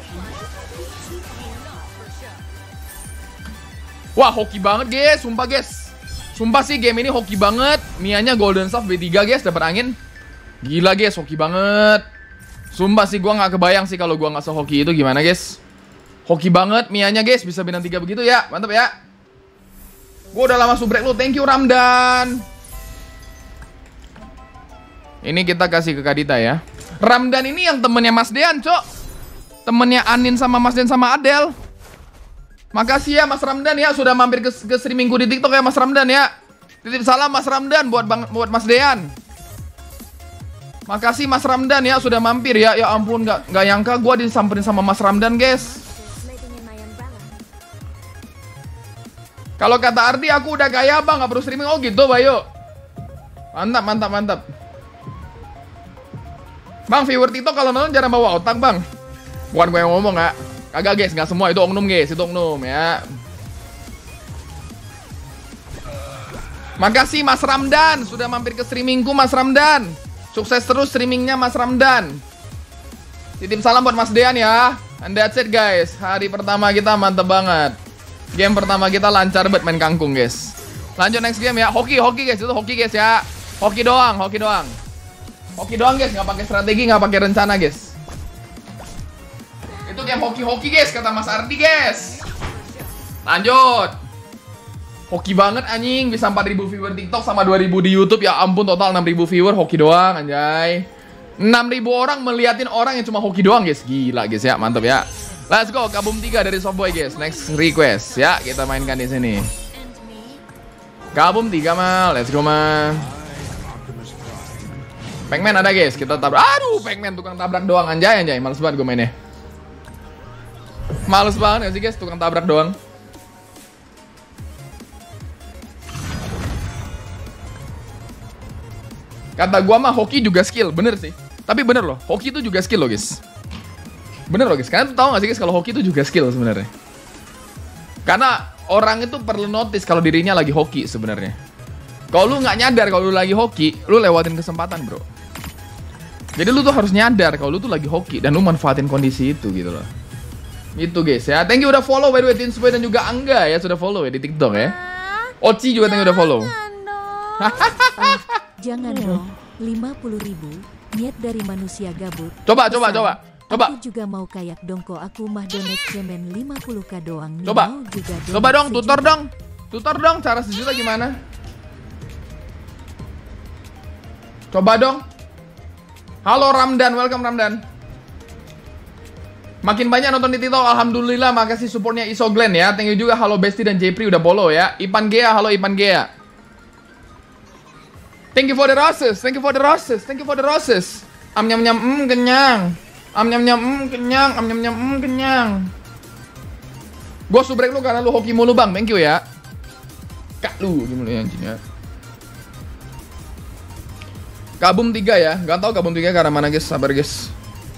Speaker 2: Wah, hoki banget guys, sumpah guys. Sumpah sih game ini hoki banget. Mianya Golden Staff B tiga guys, dapat angin. Gila guys, hoki banget. Sumpah sih gua nggak kebayang sih kalau gua nggak sehoki itu gimana guys. Hoki banget Mianya guys, bisa bintang tiga begitu ya. Mantap ya. Gua udah lama subrek lu, thank you Ramdan. Ini kita kasih ke Kadita ya. Ramdan ini yang temennya Mas Dean, cok. Temennya Anin sama Mas Dean sama Adel. Makasih ya Mas Ramdan ya sudah mampir ke, ke streamingku di TikTok ya Mas Ramdan ya. Titip salam Mas Ramdan buat bang, buat Mas Dean. Makasih Mas Ramdan ya sudah mampir ya. Ya ampun nggak nggak nyangka gue disamperin sama Mas Ramdan guys. Kalau kata Ardi aku udah kaya bang nggak perlu streaming. Oh gitu Bayu. Mantap mantap mantap. Bang viewer TikTok kalau nonton jangan bawa otak bang. Bukan gue yang ngomong ya. Kagak guys, nggak semua, itu oknum guys, itu oknum ya. Makasih Mas Ramdan sudah mampir ke streamingku Mas Ramdan. Sukses terus streamingnya Mas Ramdan. Titip salam buat Mas Dean ya. And that's it guys. Hari pertama kita mantep banget. Game pertama kita lancar banget main kangkung guys. Lanjut next game ya. Hoki hoki guys, itu hoki guys ya. Hoki doang, hoki doang. Hoki doang guys, nggak pakai strategi, nggak pakai rencana guys. Itu game hoki-hoki guys kata Mas Ardi guys. Lanjut. Hoki banget anjing, bisa empat ribu viewer TikTok sama dua ribu di YouTube. Ya ampun, total enam ribu viewer, hoki doang anjay. enam ribu orang meliatin orang yang cuma hoki doang guys. Gila guys ya, mantap ya. Let's go, Kabum tiga dari Softboy guys. Next request ya, kita mainkan di sini. Kabum tiga mal, let's go mal. Pac-Man ada guys, kita tabrak. Aduh, Pac-Man tukang tabrak doang anjay anjay. Males banget gue mainnya. Males banget gak sih guys, tukang tabrak doang. Kata gua mah hoki juga skill, bener sih. Tapi bener loh, hoki itu juga skill loh guys. Bener loh guys, kalian tuh tahu gak sih guys kalau hoki itu juga skill sebenarnya. Karena orang itu perlu notice kalau dirinya lagi hoki sebenarnya. Kalau lu nggak nyadar kalau lu lagi hoki, lu lewatin kesempatan bro. Jadi lu tuh harus nyadar kalau lu tuh lagi hoki dan lu manfaatin kondisi itu gitu loh. Gitu guys ya. Thank you udah follow by the way Tinsboy dan juga Angga ya sudah follow ya di TikTok ya. Oci juga thank you udah follow.
Speaker 3: Jangan dong, lima puluh ribu, niat dari manusia gabut.
Speaker 2: Coba, coba, coba, coba.
Speaker 3: Aku juga mau kayak dongko, aku mah donate cemen lima puluh k doang.
Speaker 2: Coba,
Speaker 3: Mau juga
Speaker 2: coba dong,
Speaker 3: sejuta.
Speaker 2: tutor dong. Tutor dong, cara sejuta gimana? Coba dong. Halo Ramdan, welcome Ramdan. Makin banyak nonton di TikTok, alhamdulillah. Makasih supportnya Isoglen ya. Thank you juga, halo Besti dan Jepri udah follow ya. Ipan Gea, halo Ipan Gea. Thank you for the roses, thank you for the roses, thank you for the roses. Am nyam nyam mm, kenyang. Am nyam nyam mm, kenyang, am nyam nyam mm, kenyang. Gue subrek lu karena lu hoki mulu bang, thank you ya. Kak lu gimana ya anjingnya. Kabum tiga ya, gak tau Kabum tiga karena mana guys, sabar guys.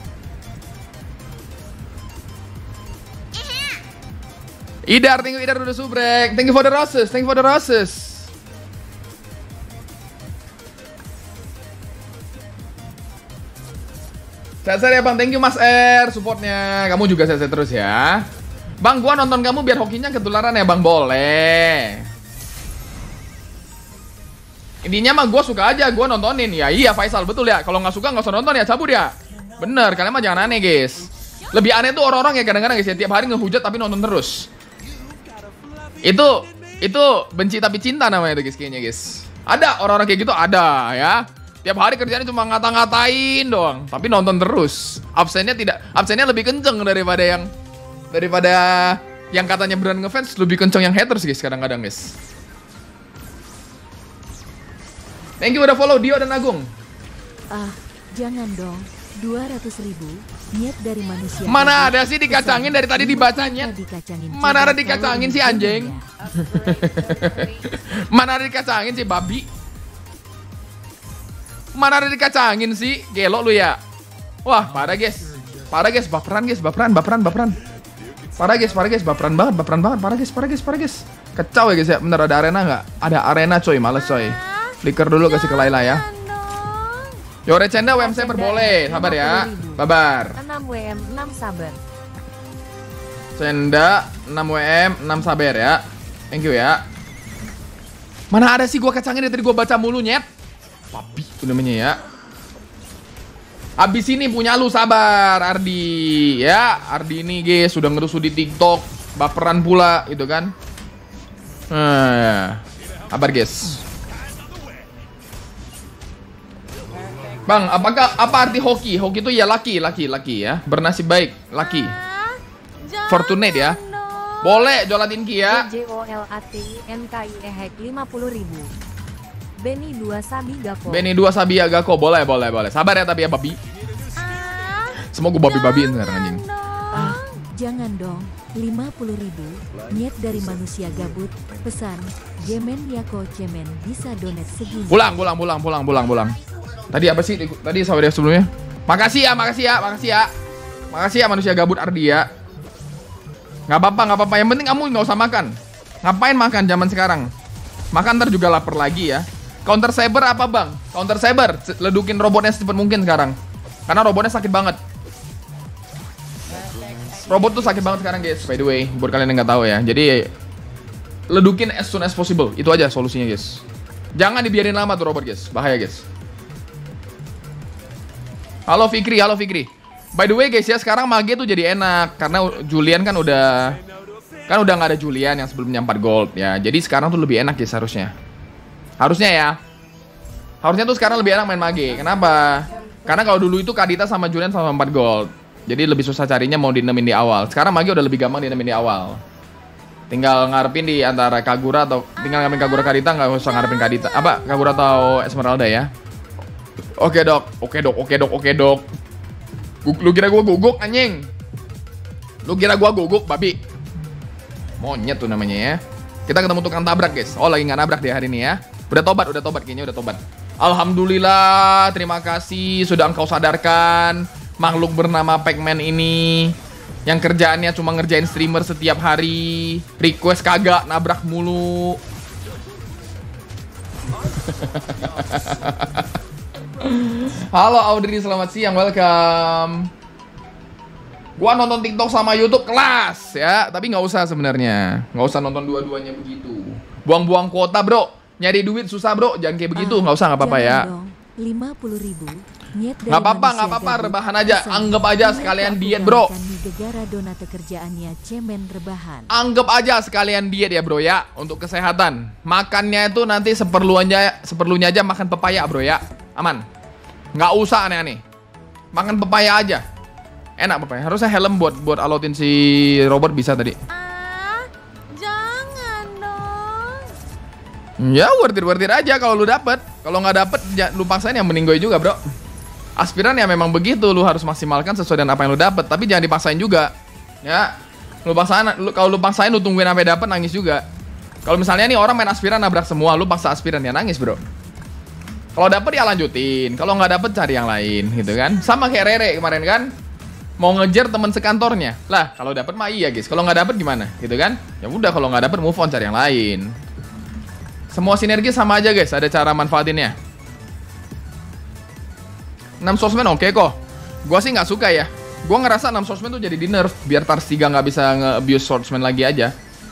Speaker 2: Idar, thank you Idar udah subrek. Thank you for the roses, thank you for the roses. Sehat-sehat ya bang, thank you Mas R supportnya. Kamu juga sehat-sehat terus ya. Bang, gua nonton kamu biar hokinya ketularan ya bang, boleh. Intinya mah gua suka aja, gua nontonin. Ya iya Faisal, betul ya. Kalau nggak suka nggak usah nonton ya, cabut ya. Bener, kalian mah jangan aneh guys. Lebih aneh tuh orang-orang ya kadang-kadang guys ya, tiap hari ngehujat tapi nonton terus. Itu, itu benci tapi cinta namanya itu guys kayaknya guys. Ada orang-orang kayak gitu, ada ya. Tiap hari kerjanya cuma ngata-ngatain doang, tapi nonton terus. Absennya tidak, absennya lebih kenceng daripada yang daripada yang katanya beneran ngefans, lebih kenceng yang haters guys kadang-kadang guys. Thank you udah follow Dio dan Agung.
Speaker 3: Ah, jangan dong, dua ratus ribu, niat dari manusia.
Speaker 2: Mana ada sih dikacangin dari tadi dibacanya. Mana ada dikacangin sih anjing. Mana ada dikacangin sih babi. Mana ada dikacangin sih, gelok lu ya. Wah, parah guys. Parah guys, baperan guys, baperan, baperan, baperan. Parah guys, parah guys, baperan banget, baperan banget, parah guys, parah guys, parah guys. Kacau ya guys ya, bener ada arena nggak? Ada arena coy, males coy. Flicker dulu kasih ke Laila ya. Yo Recenda W M C berboleh, sabar ya. Babar.
Speaker 3: enam W M, enam sabar.
Speaker 2: Cenda, enam W M, enam sabar ya. Thank you ya. Mana ada sih gua kacangin dari tadi gua baca mulu nyet. Papi itu namanya ya. Abis ini punya lu, sabar Ardi ya. Ardi ini guys sudah ngerusuh di TikTok, baperan pula gitu kan. Nah, sabar guys. Bang, apakah apa arti hoki? Hoki itu ya laki, laki, laki ya. Bernasib baik, laki. Fortunate ya. Boleh jualan Inki ya.
Speaker 3: J O L A T N K I E hack lima puluh ribu. Benny dua Sabi Gako.
Speaker 2: Benny dua Sabi Gako, boleh, boleh, boleh. Sabar ya tapi ya babi. Semua gue babi-babiin sekarang anjing.
Speaker 3: Ah, jangan dong, lima puluh ribu, niat dari manusia gabut. Pesan, Jemen Yako Cemen bisa donat segini.
Speaker 2: Pulang, pulang, pulang, pulang, pulang, pulang. Tadi apa sih? Tadi sabar ya sebelumnya. Makasih ya, makasih ya, makasih ya. Makasih ya manusia gabut Ardi ya. Nggak apa-apa, nggak apa-apa. Yang penting kamu nggak usah makan. Ngapain makan zaman sekarang? Makan ntar juga lapar lagi ya. Counter Saber apa bang? Counter Saber, ledukin robotnya secepat mungkin sekarang. Karena robotnya sakit banget. Robot tuh sakit banget sekarang guys, by the way. Buat kalian yang nggak tahu ya. Jadi ledukin as soon as possible. Itu aja solusinya guys. Jangan dibiarin lama tuh robot guys, bahaya guys. Halo Fikri, halo Fikri. By the way guys ya, sekarang mage tuh jadi enak. Karena Julian kan udah Kan udah nggak ada Julian yang sebelumnya empat gold ya. Jadi sekarang tuh lebih enak guys harusnya. Harusnya ya. Harusnya tuh sekarang lebih enak main mage. Kenapa? Karena kalau dulu itu Kadita sama Julian sama empat gold. Jadi lebih susah carinya mau dinemin di awal. Sekarang mage udah lebih gampang dinemin di awal. Tinggal ngarepin di antara Kagura atau tinggal ngarepin Kagura Kadita, nggak usah ngarepin Kadita. Apa? Kagura atau Esmeralda ya. Oke dok, oke dok, oke dok, oke dok. Lu kira gua guguk anjing? Lu kira gua guguk babi? Monyet tuh namanya ya. Kita ketemu tukang tabrak guys. Oh lagi nggak nabrak dia hari ini ya. Udah tobat, udah tobat kayaknya udah tobat. Alhamdulillah, terima kasih sudah engkau sadarkan makhluk bernama Pac-Man ini yang kerjaannya cuma ngerjain streamer setiap hari. Request kagak, nabrak mulu. Halo Audrey, selamat siang, welcome. Gua nonton TikTok sama YouTube kelas ya, tapi nggak usah sebenarnya, nggak usah nonton dua-duanya begitu. Buang-buang kuota bro, nyari duit susah bro, jangan kayak begitu, nggak usah nggak apa-apa ya.
Speaker 3: lima puluh ribu.
Speaker 2: Nggak apa-apa, nggak apa-apa, rebahan aja, anggap aja sekalian diet bro. Anggap aja sekalian diet ya bro ya, untuk kesehatan. Makannya itu nanti seperlunya, seperlunya aja makan pepaya bro ya, aman. Nggak usah aneh-aneh, makan pepaya aja. Enak pepaya. Harusnya helm buat buat alotin si robot bisa tadi.
Speaker 4: Ah, jangan dong.
Speaker 2: Ya worth it, worth it aja kalau lu dapet. Kalau nggak dapet, ya, lu paksain yang meninggoy juga bro. Aspiran ya memang begitu, lu harus maksimalkan sesuai dengan apa yang lu dapet. Tapi jangan dipaksain juga. Ya, lu paksain, lu, kalau lu paksain lu tungguin sampai dapet nangis juga. Kalau misalnya nih orang main aspiran nabrak semua, lu paksa aspiran ya nangis bro. Kalau dapet ya lanjutin, kalau nggak dapet cari yang lain gitu kan. Sama kayak Rere kemarin kan. Mau ngejar teman sekantornya. Lah, kalau dapat mah iya, guys. Kalau nggak dapat gimana? Gitu kan? Ya udah, kalau nggak dapat move on cari yang lain. Semua sinergi sama aja, guys. Ada cara manfaatinnya. enam sosmed oke kok. Gua sih nggak suka ya. Gua ngerasa enam sosmed tuh jadi di nerf biar Tars tiga nggak bisa nge-abuse swordsman lagi aja.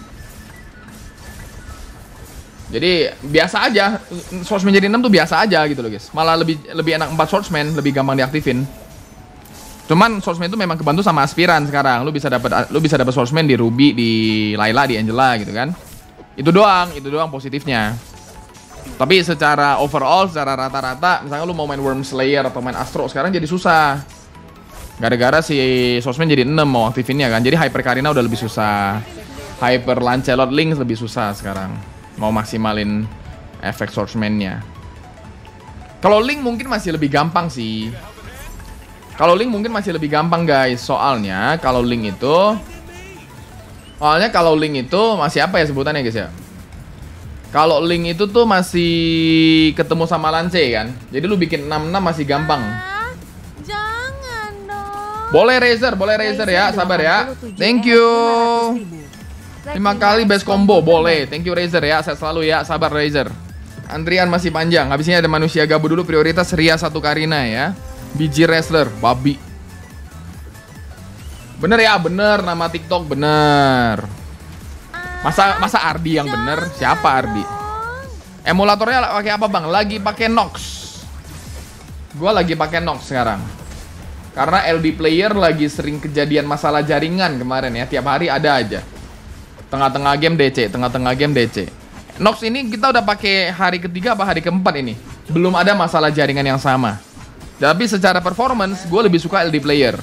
Speaker 2: Jadi biasa aja. Swordsman jadi enam tuh biasa aja gitu loh, guys. Malah lebih lebih enak empat swordsman, lebih gampang diaktifin. Cuman swordsman itu memang kebantu sama aspiran sekarang. Lu bisa dapat lu bisa dapat swordsman di Ruby, di Layla, di Angela gitu kan. Itu doang, itu doang positifnya. Tapi secara overall, secara rata-rata, misalnya lu mau main Worm Slayer atau main Astro sekarang jadi susah. Gara-gara si swordsman jadi enam mau aktifinnya kan. Jadi Hyper Karina udah lebih susah. Hyper Lancelot Link lebih susah sekarang. Mau maksimalin efek swordsman-nya. Kalau Link mungkin masih lebih gampang sih. Kalau Link mungkin masih lebih gampang guys. Soalnya kalau Link itu Soalnya kalau Link itu masih apa ya sebutannya guys ya. Kalau Link itu tuh masih ketemu sama Lance kan. Jadi lu bikin enam enam masih gampang.
Speaker 4: Ah, jangan dong.
Speaker 2: Boleh Razer, boleh Razer ya. Sabar ya. Thank you. lima kali best combo, boleh. Thank you Razer ya. Saya selalu ya. Sabar Razer. Antrian masih panjang. Habisnya ada manusia gabut dulu, prioritas Ria satu Karina ya. B G Wrestler, babi. Bener ya, bener nama TikTok bener. Masa masa Ardi yang bener? Siapa Ardi? Emulatornya pakai apa bang? Lagi pakai Nox. Gua lagi pakai Nox sekarang. Karena L D player lagi sering kejadian masalah jaringan kemarin ya. Tiap hari ada aja. Tengah-tengah game D C, tengah-tengah game D C. Nox ini kita udah pakai hari ketiga apa hari keempat ini. Belum ada masalah jaringan yang sama. Tapi secara performance, gue lebih suka L D player.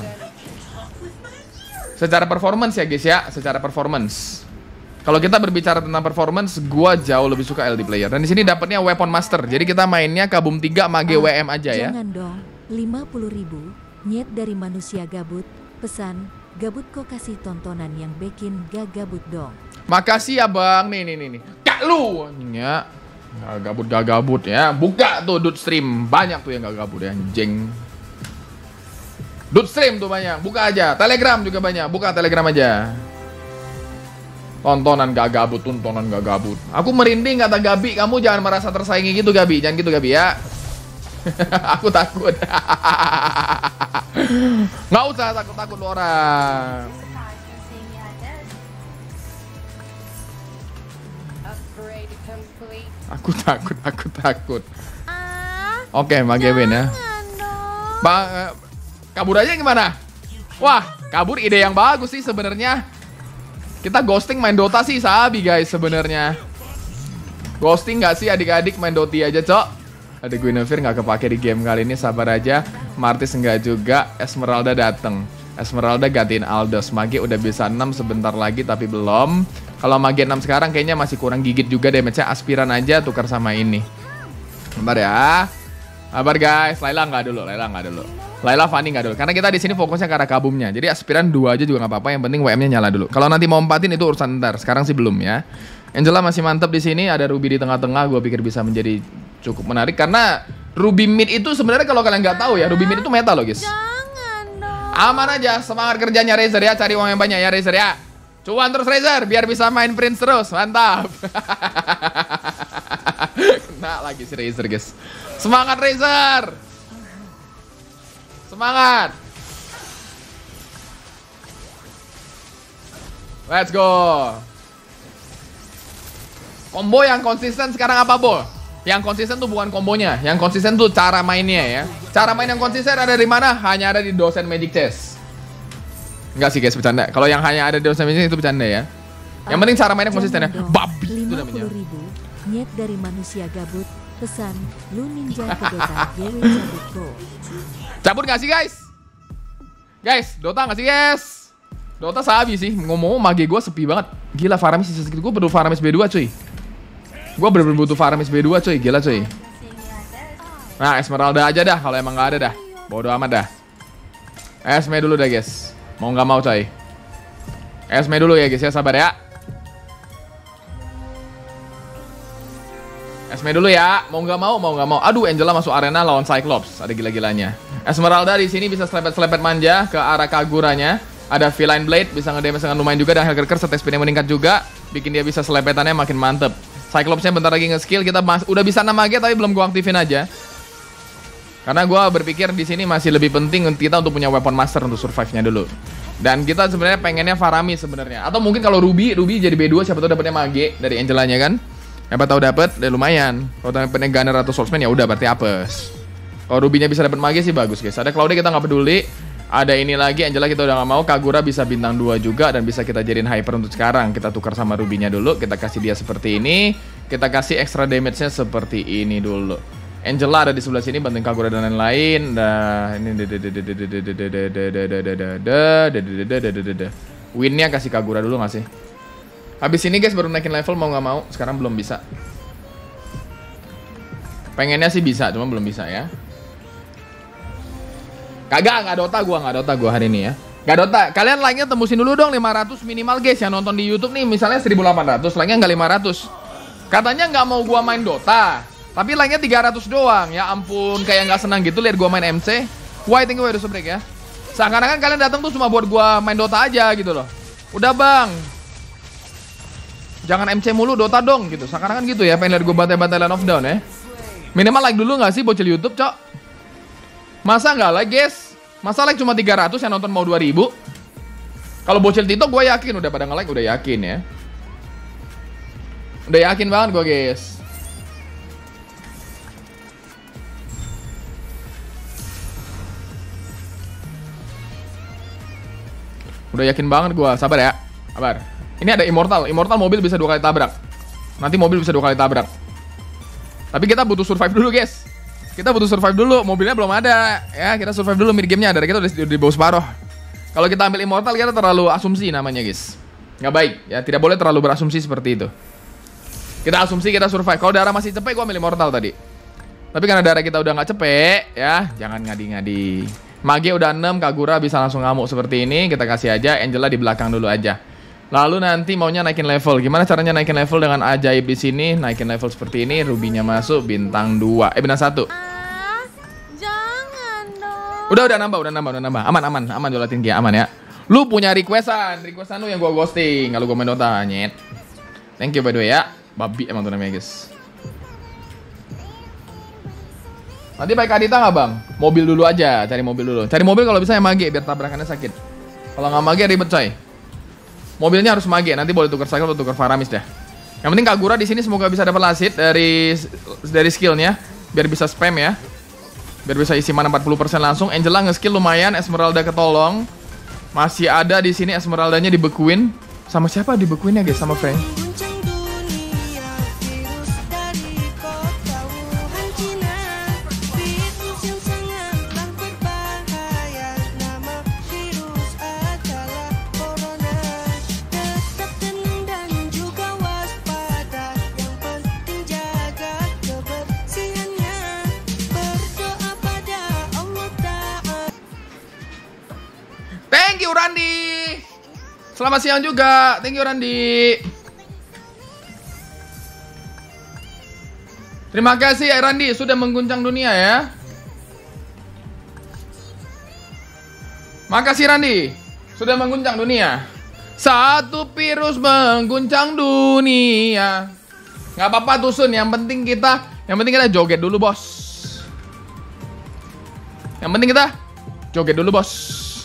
Speaker 2: Secara performance ya guys ya, secara performance. Kalau kita berbicara tentang performance, gue jauh lebih suka L D player. Dan di sini dapatnya Weapon Master. Jadi kita mainnya Kabum tiga Mage W M aja ya.
Speaker 3: Jangan dong, lima puluh ribu. Nyet dari manusia gabut. Pesan, gabut kok kasih tontonan yang bikin gak gabut dong.
Speaker 2: Makasih ya bang. Nih nih nih nih. Kak lu. Ya. Gak gabut gak gabut ya. Buka tuh Dude Stream. Banyak tuh yang gak gabut ya. Anjing. Dude Stream tuh banyak. Buka aja. Telegram juga banyak. Buka Telegram aja. Tontonan gak gabut, tontonan gak gabut. Aku merinding kata Gabi, kamu jangan merasa tersaingi gitu Gabi, jangan gitu Gabi ya. Aku takut. Nggak usah takut-takut lu orang. Aku takut, aku takut.
Speaker 4: Ah,
Speaker 2: Oke, Mage win ya.
Speaker 4: jangan dong.
Speaker 2: Bang, eh, kabur aja gimana? Wah, kabur ide yang bagus sih sebenarnya. Kita ghosting main Dota sih sabi guys sebenarnya. Ghosting nggak sih adik-adik main Doti aja cok. Ada Guinevere nggak kepake di game kali ini, sabar aja. Martis enggak juga. Esmeralda dateng. Esmeralda gantiin Aldos. Mage udah bisa enam sebentar lagi tapi belum. Kalau Mage enam sekarang kayaknya masih kurang gigit juga damage-nya. Aspiran aja tukar sama ini. Bentar ya. Sabar guys. Layla nggak dulu, Layla nggak dulu. Layla Fanny nggak dulu. Karena kita di sini fokusnya ke arah kabumnya. Jadi aspiran dua aja juga nggak apa-apa. Yang penting W M-nya nyala dulu. Kalau nanti mau empatin itu urusan ntar. Sekarang sih belum ya. Angela masih mantep di sini. Ada Ruby di tengah-tengah. Gue pikir bisa menjadi cukup menarik karena Ruby mid itu sebenarnya kalau kalian nggak tahu ya, Ruby mid itu meta loh guys.
Speaker 4: Jangan dong.
Speaker 2: Aman aja, semangat kerjanya Razer ya, cari uang yang banyak ya Razer ya. Cuan terus Razer biar bisa main Prince terus, mantap. Kena lagi si Razer guys. Semangat Razer. Semangat. Let's go. Combo yang konsisten sekarang apa, Bo? Yang konsisten tuh bukan kombonya, yang konsisten tuh cara mainnya ya. Cara main yang konsisten ada di mana? Hanya ada di dosen Magic Chess. Enggak sih guys, bercanda. Kalau yang hanya ada di dosen Magic Chess itu bercanda ya. Yang penting cara mainnya konsisten ya. Babi itu namanya.
Speaker 3: lima puluh ribu, nyet dari manusia gabut, pesan, lu ninja ke Dota, G W cabut go.
Speaker 2: Cabut gak sih guys? Guys, Dota gak sih guys? Dota sabi sih, ngomong Mage gue sepi banget. Gila, Faramis sisa sedikit, gue perlu Faramis B dua cuy. Gue bener-bener butuh Faramis B dua cuy, gila cuy. Nah, Esmeralda aja dah kalau emang gak ada dah. Bodo amat dah. Esme dulu dah guys. Mau gak mau coy. Esme dulu ya guys ya, sabar ya. Esme dulu ya, mau gak mau, mau gak mau. Aduh, Angela masuk arena lawan Cyclops, ada gila-gilanya. Esmeralda di sini bisa selepet-selepet manja ke arah Kaguranya. Ada Feline Blade, bisa ngedamage dengan lumayan juga. Dan Helger Curse, attack speed-nya meningkat juga. Bikin dia bisa selepetannya makin mantep. Cyclops-nya bentar lagi nge-skill, kita udah bisa enam Mage tapi belum gua aktifin aja. Karena gua berpikir di sini masih lebih penting kita untuk punya weapon master untuk survive-nya dulu. Dan kita sebenarnya pengennya Faramis sebenarnya. Atau mungkin kalau Ruby, Ruby jadi B dua siapa tahu dapetnya Mage dari Angelanya kan. Siapa tahu dapet, ya lumayan. Kalau dapetnya Gunner atau Swordsman ya udah berarti apes. Kalau Ruby-nya bisa dapet Mage sih bagus guys. Ada Claudia kita nggak peduli. Ada ini lagi, Angela kita udah gak mau. Kagura bisa bintang dua juga dan bisa kita jadiin hyper untuk sekarang. Kita tukar sama Ruby-nya dulu, kita kasih dia seperti ini. Kita kasih extra damage-nya seperti ini dulu. Angela ada di sebelah sini bantuin Kagura dan lain-lain. Nah, ini win-nya kasih Kagura dulu gak sih? Habis ini guys baru naikin level mau gak mau. Sekarang belum bisa. Pengennya sih bisa, cuma belum bisa ya. Kagak, nggak Dota gua, nggak Dota gua hari ini ya. Nggak Dota, kalian like-nya tembusin dulu dong lima ratus minimal guys. Yang nonton di YouTube nih misalnya seribu delapan ratus, like-nya nggak lima ratus. Katanya nggak mau gua main Dota, tapi like-nya tiga ratus doang. Ya ampun, kayak nggak senang gitu lihat gua main M C. Why, thank you udah break ya. Seakan-akan kalian datang tuh cuma buat gua main Dota aja gitu loh. Udah bang, jangan M C mulu, Dota dong gitu. Seakan-akan gitu ya, pengen lihat gua bantai-bantai Land of Dawn ya. Minimal like dulu nggak sih bocil YouTube, cok? Masa nggak like guys? Masa like cuma tiga ratus yang nonton mau dua ribu? Kalau bocil TikTok gue yakin udah pada nge-like, udah yakin ya. Udah yakin banget gue guys. Udah yakin banget gue, sabar ya. Sabar. Ini ada Immortal, Immortal mobil bisa dua kali tabrak. Nanti mobil bisa dua kali tabrak. Tapi kita butuh survive dulu guys. Kita butuh survive dulu, mobilnya belum ada ya. Kita survive dulu mid gamenya, dari kita udah di bawah separuh. Kalau kita ambil Immortal kita terlalu asumsi namanya guys. Nggak baik ya, tidak boleh terlalu berasumsi seperti itu. Kita asumsi kita survive. Kalau darah masih cepet gua ambil Immortal tadi. Tapi karena darah kita udah nggak cepet ya, jangan ngadi-ngadi. Mage udah enam, Kagura bisa langsung ngamuk seperti ini. Kita kasih aja, Angela di belakang dulu aja. Lalu nanti maunya naikin level. Gimana caranya naikin level dengan ajaib di sini? Naikin level seperti ini, Ruby-nya masuk bintang dua. Eh bintang satu.
Speaker 4: Ah, jangan dong.
Speaker 2: Udah udah nambah, udah nambah, udah nambah. Aman aman, aman Jolatin Gia, aman ya. Lu punya requestan, requestan lu yang gua ghosting kalau gua main Dota, nyet. Thank you by the way ya. Babi emang tuh namanya, guys. Nanti pakai Kadita nggak bang? Mobil dulu aja, cari mobil dulu. Cari mobil kalau bisa yang mage biar tabrakannya sakit. Kalau nggak mage ribet coy. Mobilnya harus mage, nanti boleh tukar cycle atau tukar Faramis dah. Yang penting Kagura di sini semoga bisa dapat lasit dari dari skillnya, biar bisa spam ya. Biar bisa isi mana empat puluh persen langsung. Angela nge-skill lumayan, Esmeralda ketolong. Masih ada di sini Esmeraldanya dibekuin. Sama siapa dibekuinnya guys? Sama Frank. Thank you Randi. Selamat siang juga. Thank you Randi. Terima kasih ya Randi sudah mengguncang dunia ya. Makasih Randi sudah mengguncang dunia. Satu virus mengguncang dunia. Nggak apa-apa tuh Sun, yang penting kita yang penting kita joget dulu bos. Yang penting kita joget dulu bos.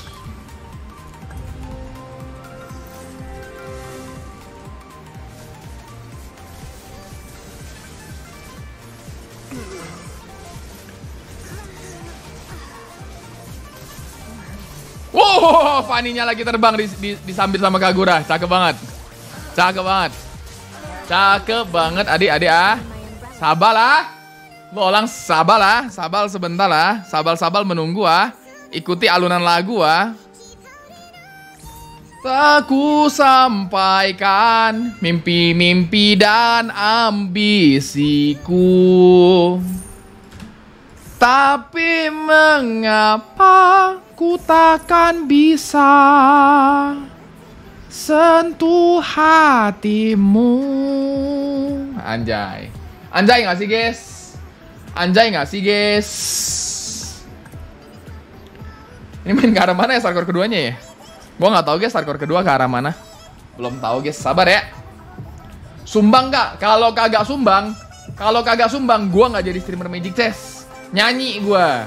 Speaker 2: Wow, Fanny-nya lagi terbang di, di, disambit sama Kagura. Cakep banget. Cakep banget. Cakep banget adik-adik ah. Sabarlah. Bolang sabarlah. Sabar sebentar lah. Sabar-sabar menunggu ah. Ikuti alunan lagu ah. Tak ku sampaikan mimpi-mimpi dan ambisiku. Tapi mengapa ku takkan bisa sentuh hatimu. Anjay. Anjay gak sih guys? Anjay gak sih guys? Ini main ke arah mana ya hardcore keduanya ya? Gua gak tahu guys hardcore kedua ke arah mana. Belum tahu guys, sabar ya. Sumbang gak? Kalau kagak sumbang, kalau kagak sumbang gua gak jadi streamer Magic Chess. Nyanyi gua.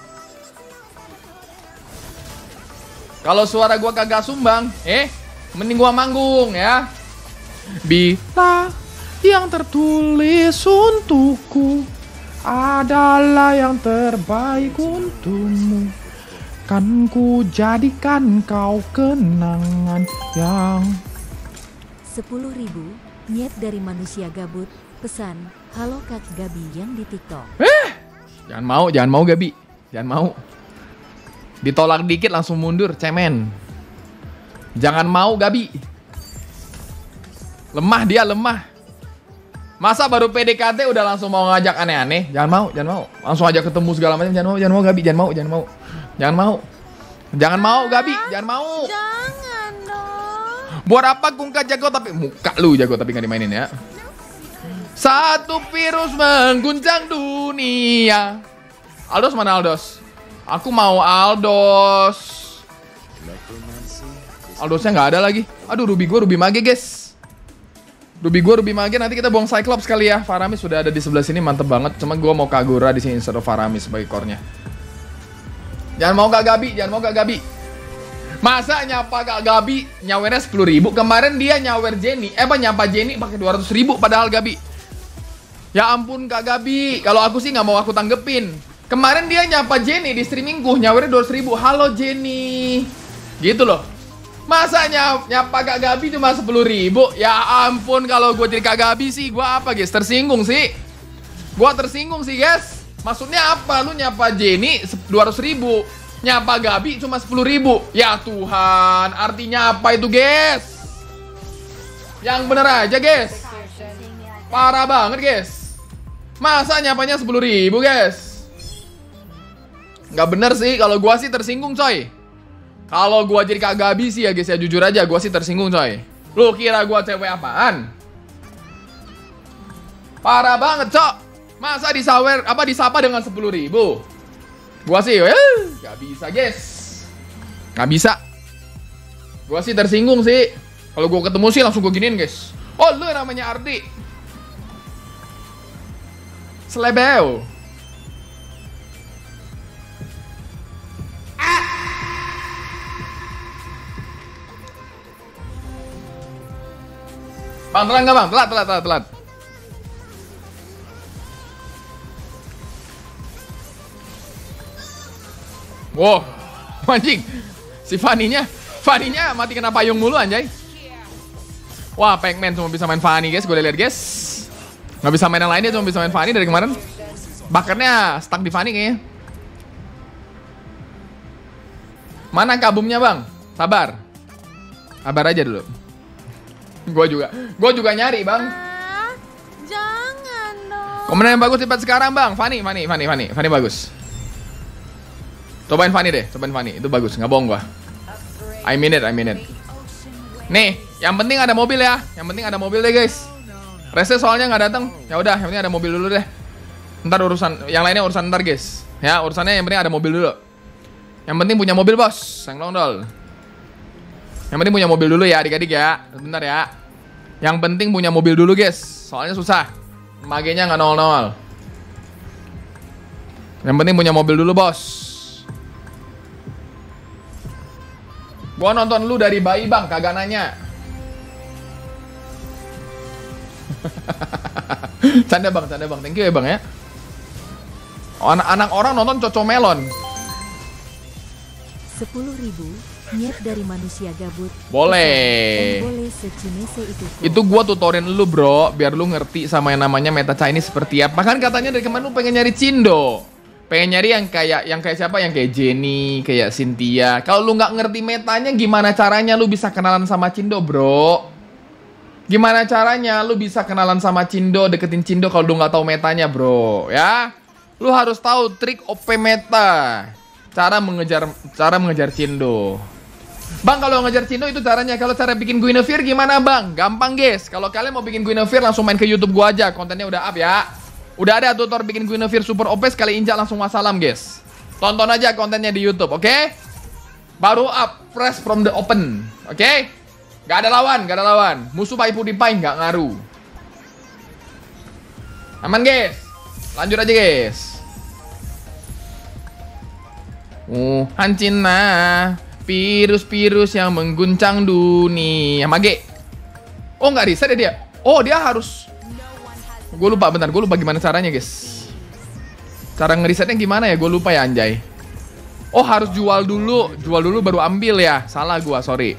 Speaker 2: Kalau suara gua kagak sumbang, eh, mending gua manggung ya. Bila yang tertulis untukku adalah yang terbaik untukmu, kan ku jadikan kau kenangan yang.
Speaker 3: Sepuluh ribu, nyet dari manusia gabut, pesan, halo Kak Gabi yang di TikTok.
Speaker 2: Eh, jangan mau, jangan mau Gabi, jangan mau. Ditolak dikit langsung mundur, cemen. Jangan mau Gabi. Lemah dia, lemah. Masa baru P D K T udah langsung mau ngajak aneh-aneh? Jangan mau, jangan mau. Langsung ajak ketemu segala macam, jangan mau, jangan mau Gabi, jangan mau, jangan mau. Jangan mau. Jangan mau Gabi, jangan mau.
Speaker 4: Jangan dong.
Speaker 2: Buat apa Kungka jago tapi muka lu jago tapi nggak dimainin ya. Satu virus mengguncang dunia. Aldos mana Aldos? Aku mau Aldos. Aldosnya nggak ada lagi. Aduh, Ruby gue Ruby Mage guys. Ruby gue Ruby Mage, nanti kita buang Cyclops kali ya. Faramis sudah ada di sebelah sini, mantep banget. Cuma gue mau Kagura di sini instead of Faramis sebagai core-nya. Jangan mau Kak Gabi, jangan mau Kak Gabi. Masa nyapa Kak Gabi nyawernya sepuluh ribu? Kemarin dia nyawer Jenny, eh apa nyapa Jenny pakai dua ratus ribu padahal Gabi. Ya ampun Kak Gabi, kalau aku sih nggak mau aku tanggepin. Kemarin dia nyapa Jenny di streamingku, nyawernya dua ratus ribu. Halo Jenny. Gitu loh. Masa nyapa, nyapa Kak Gabi cuma sepuluh ribu? Ya ampun, kalau gue jadi Kak Gabi sih, gue apa guys? Tersinggung sih. Gue tersinggung sih guys. Maksudnya apa? Lu nyapa Jenny dua ratus ribu, nyapa Gabi cuma sepuluh ribu. Ya Tuhan, artinya apa itu guys? Yang bener aja guys. Parah banget guys. Masa nyapanya sepuluh ribu guys? Nggak bener sih, kalau gua sih tersinggung coy. Kalau gua jadi Kak Gabi sih ya guys ya, jujur aja gua sih tersinggung coy. Lu kira gua cewek apaan? Parah banget cok. Masa disawer, apa disapa dengan sepuluh ribu? Gua sih, eh, gak bisa guys. Gak bisa. Gua sih tersinggung sih. Kalau gua ketemu sih langsung gua giniin, guys. Oh, lu yang namanya Ardi. Selebeo. Bang, telat nggak bang? Telat, telat, telat, telat. Wow, anjing. Si Fanny-nya, Fanny-nya mati kena payung mulu anjay. Wah, Pac-Man cuma bisa main Fanny guys, gue lihat guys. Nggak bisa main yang lain, dia cuma bisa main Fanny dari kemarin. Bakatnya stuck di Fanny kayaknya. Mana kabumnya bang? Sabar. Sabar aja dulu. Gue juga, gue juga nyari bang.
Speaker 4: Ah, jangan dong.
Speaker 2: Komentar yang bagus cepat sekarang bang. Fanny, Fanny, Fanny, Fanny, Fanny bagus. Cobain Fanny deh, cobain Fanny, itu bagus, nggak bohong gua. I mean it, I mean it. Nih, yang penting ada mobil ya, yang penting ada mobil deh guys. Rese soalnya nggak datang, ya udah, yang penting ada mobil dulu deh. Ntar urusan, yang lainnya urusan ntar guys. Ya urusannya yang penting ada mobil dulu. Yang penting punya mobil bos, sang dol. Yang penting punya mobil dulu ya adik-adik ya, bentar ya. Yang penting punya mobil dulu guys, soalnya susah. Magenya nggak nol-nol. Yang penting punya mobil dulu bos. Gua nonton lu dari bayi bang, kagak nanya. Canda bang, canda bang, thank you ya bang ya. Anak-anak orang nonton Cocomelon.
Speaker 3: Sepuluh ribu, niat dari manusia gabut.
Speaker 2: Boleh.
Speaker 3: Boleh secinese itu kok.
Speaker 2: Itu gua tutorin lu bro, biar lu ngerti sama yang namanya meta Chinese seperti apa. Kan katanya dari kemarin lu pengen nyari Cindo. Pengen nyari yang kayak yang kayak siapa? Yang kayak Jenny, kayak Cynthia. Kalau lu nggak ngerti metanya, gimana caranya lu bisa kenalan sama Cindo, bro? Gimana caranya lu bisa kenalan sama Cindo, deketin Cindo kalau lu nggak tahu metanya, bro? Ya, lu harus tahu trik O P meta, cara mengejar cara mengejar Cindo. Bang, kalau ngejar Cindo itu caranya. Kalau cara bikin Guinevere gimana, bang? Gampang, guys. Kalau kalian mau bikin Guinevere, langsung main ke YouTube gua aja. Kontennya udah up ya. Udah ada tutor bikin Guinevere super O P, sekali injak langsung wassalam guys. Tonton aja kontennya di YouTube, oke? Okay? Baru up, fresh from the open, oke? Okay? Gak ada lawan, gak ada lawan. Musuh Pai PewDiePie gak ngaruh. Aman guys. Lanjut aja guys. Uh, Hancina, virus-virus yang mengguncang dunia. Mage. Oh nggak reset ya dia? Oh dia harus. Gue lupa, bentar, gue lupa gimana caranya guys. Cara ngerisetnya gimana ya, gue lupa ya anjay. Oh harus jual dulu, jual dulu baru ambil ya. Salah gue, sorry.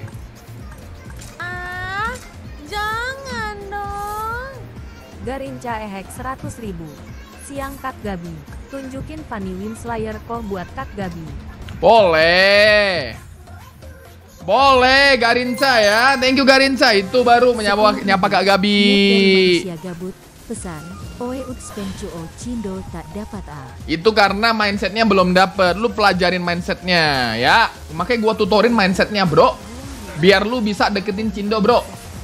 Speaker 4: Ah, jangan dong.
Speaker 3: Garinca ehek seratus ribu. Siang Kak Gabi, tunjukin Fanny Winslayer kok buat Kak Gabi.
Speaker 2: Boleh. Boleh Garinca ya. Thank you Garinca. Itu baru menyapa nyapa Kak Gabi.
Speaker 3: Manusia gabut, pesan, oe utspencu o Cindo tak dapat a.
Speaker 2: Itu karena mindsetnya belum dapet. Lu pelajarin mindsetnya ya. Makanya gua tutorin mindsetnya bro. Biar lu bisa deketin Cindo bro.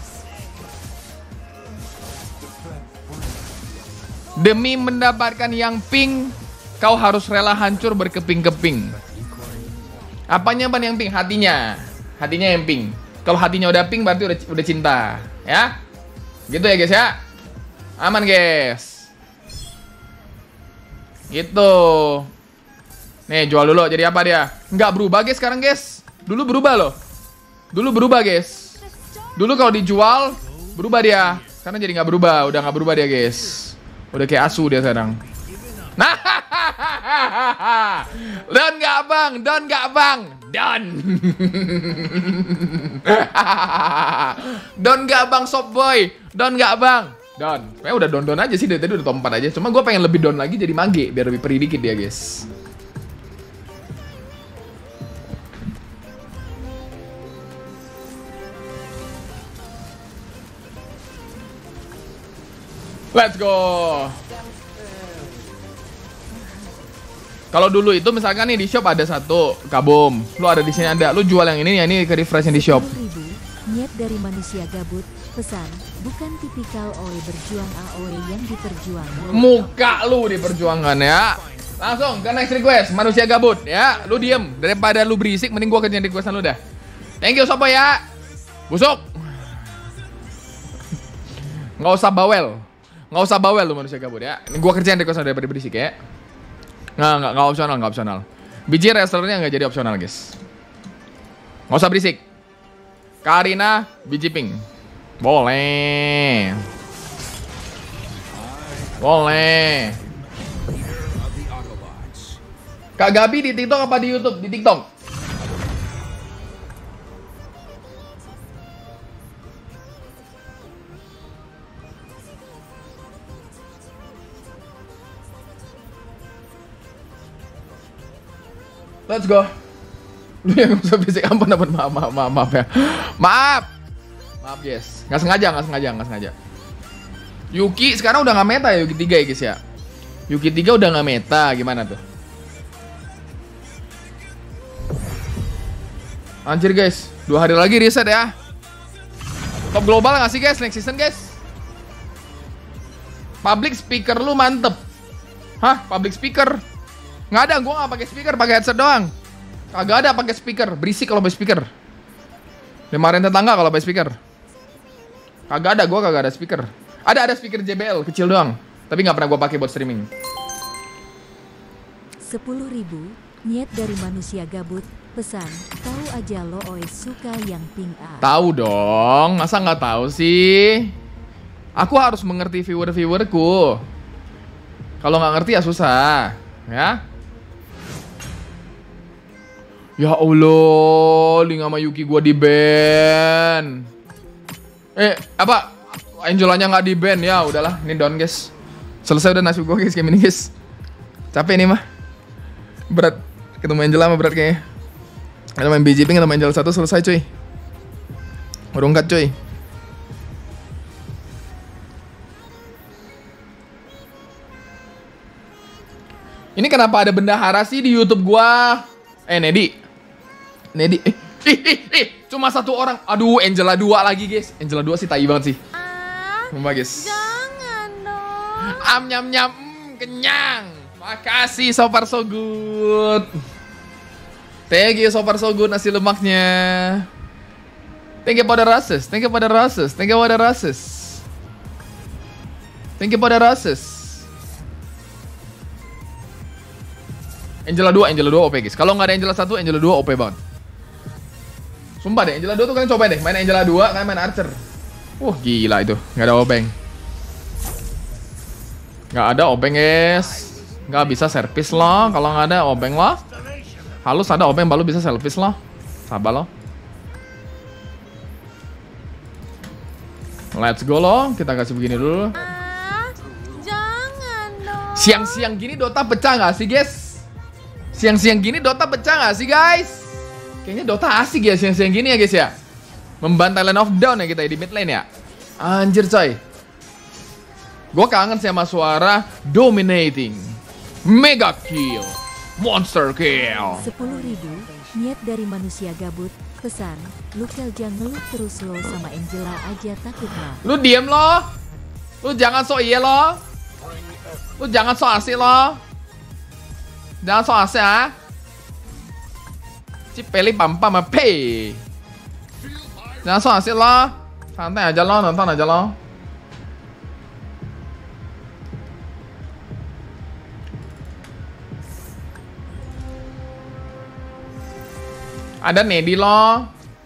Speaker 2: Demi mendapatkan yang pink, kau harus rela hancur berkeping-keping. Apanya ban yang pink? Hatinya. Hatinya yang pink. Kalau hatinya udah pink berarti udah, udah cinta. Ya. Gitu ya guys ya. Aman guys. Gitu. Nih jual dulu. Jadi apa dia? Nggak berubah guys sekarang guys. Dulu berubah loh. Dulu berubah guys. Dulu kalau dijual berubah dia. Karena jadi nggak berubah. Udah nggak berubah dia guys. Udah kayak asu dia sekarang. Nah, don nggak bang, don nggak bang, don, don nggak bang soft boy, don nggak bang, don. Kayaknya udah don don aja sih dari tadi udah top empat aja. Cuma gue pengen lebih don lagi jadi mage biar lebih perih dikit dia guys. Let's go. Kalau dulu itu misalkan nih di shop ada satu kabum, lu ada di sini ada, lu jual yang ini ya ini ke refresh yang di shop.
Speaker 3: Ribu, niat dari manusia gabut, pesan, bukan tipikal oe berjuang aoe yang diperjuangkan.
Speaker 2: Muka lu diperjuangkan ya. Langsung ke next request, manusia gabut ya. Lu diem daripada lu berisik, mending gua kerjain requestan lu dah. Thank you Sopo ya. Busuk. Nggak usah bawel. Nggak usah bawel lu manusia gabut ya. Ini gua kerjain request daripada berisik ya. Nggak, nggak, nggak opsional, nggak opsional. Biji wrestlernya nggak jadi opsional guys. Nggak usah berisik. Karina, biji pink. Boleh. Boleh. Kak Gabi di TikTok apa di YouTube? Di TikTok. Let's go. Lu yang gak usah berisik, ampun, ampun, maaf, maaf, maaf, maaf ya. Maaf. Maaf guys, nggak sengaja, nggak sengaja, nggak sengaja. Yuki sekarang udah nggak meta ya, Yuki tiga ya guys ya. Yuki tiga udah nggak meta, gimana tuh? Anjir guys, dua hari lagi reset ya. Top global nggak sih guys next season guys? Public speaker lu mantep. Hah, public speaker? Nggak ada, gua nggak pakai speaker, pakai headset doang. Kagak ada pakai speaker, berisik kalau pakai speaker. Dimarahin tetangga kalau pakai speaker. Kagak ada, gua kagak ada speaker. Ada ada speaker J B L kecil doang, tapi nggak pernah gua pakai buat streaming.
Speaker 3: Sepuluh ribu niat dari manusia gabut. Pesan, tahu aja lo oes suka yang pink up.
Speaker 2: Tahu dong, masa nggak tahu sih? Aku harus mengerti viewer-viewerku. Kalau nggak ngerti ya susah, ya. Ya Allah, Ling sama Yuki gua di ban. Eh, apa? Angelanya nggak di ban ya? Udahlah, ini down guys. Selesai udah nasib gua guys, kayak gini guys. Capek nih mah. Berat. Ketemu Angela mah berat kayaknya. Kita main B J P, kita main Angel satu selesai cuy. Merungkat cuy. Ini kenapa ada bendahara sih di YouTube gua? Eh, Nedi. Nedi. Eh, ih, ih, ih. Cuma satu orang. Aduh, Angela dua lagi, guys. Angela dua sih tai banget sih.
Speaker 4: Ah,
Speaker 2: Sumpah, guys.
Speaker 4: jangan dong.
Speaker 2: Am nyam nyam. Mm, kenyang. Makasih, so far so good. Thank you, so far so good nasi lemaknya. Thank you for the roses. Thank you for the roses. Thank you for the roses. Thank you for the roses. Angela dua, Angela dua O P guys. Kalau nggak ada Angela satu, Angela dua O P banget. Sumpah deh, Angela dua tuh kalian cobain deh. Main Angela dua, kalian main Archer. Wah, gila itu. Nggak ada obeng. Nggak ada obeng guys. Nggak bisa servis loh. Kalau nggak ada obeng loh. Halus ada obeng baru bisa servis loh. Sabar loh. Let's go loh. Kita kasih begini dulu.
Speaker 4: Ah, jangan dong.
Speaker 2: Siang-siang gini Dota pecah nggak sih guys? Siang-siang gini Dota pecah nggak sih guys? Kayaknya Dota asik ya siang-siang gini ya guys ya. Membantai lane of down ya kita di mid lane ya. Anjir coy. Gue kangen sih sama suara dominating. Mega kill. Monster kill.
Speaker 3: Sepuluh ribu niat dari manusia gabut. Pesan, lu jangan ngeluh terus lo sama Angela aja takut lah.
Speaker 2: Lu diem lo. Lu jangan so iya lo. Lu jangan so asik lo. Jangan so asik ah. Cipeli pam-pam apa? Jangan so asik lo. Santai aja lo, nonton aja lo. Ada Nedi lo.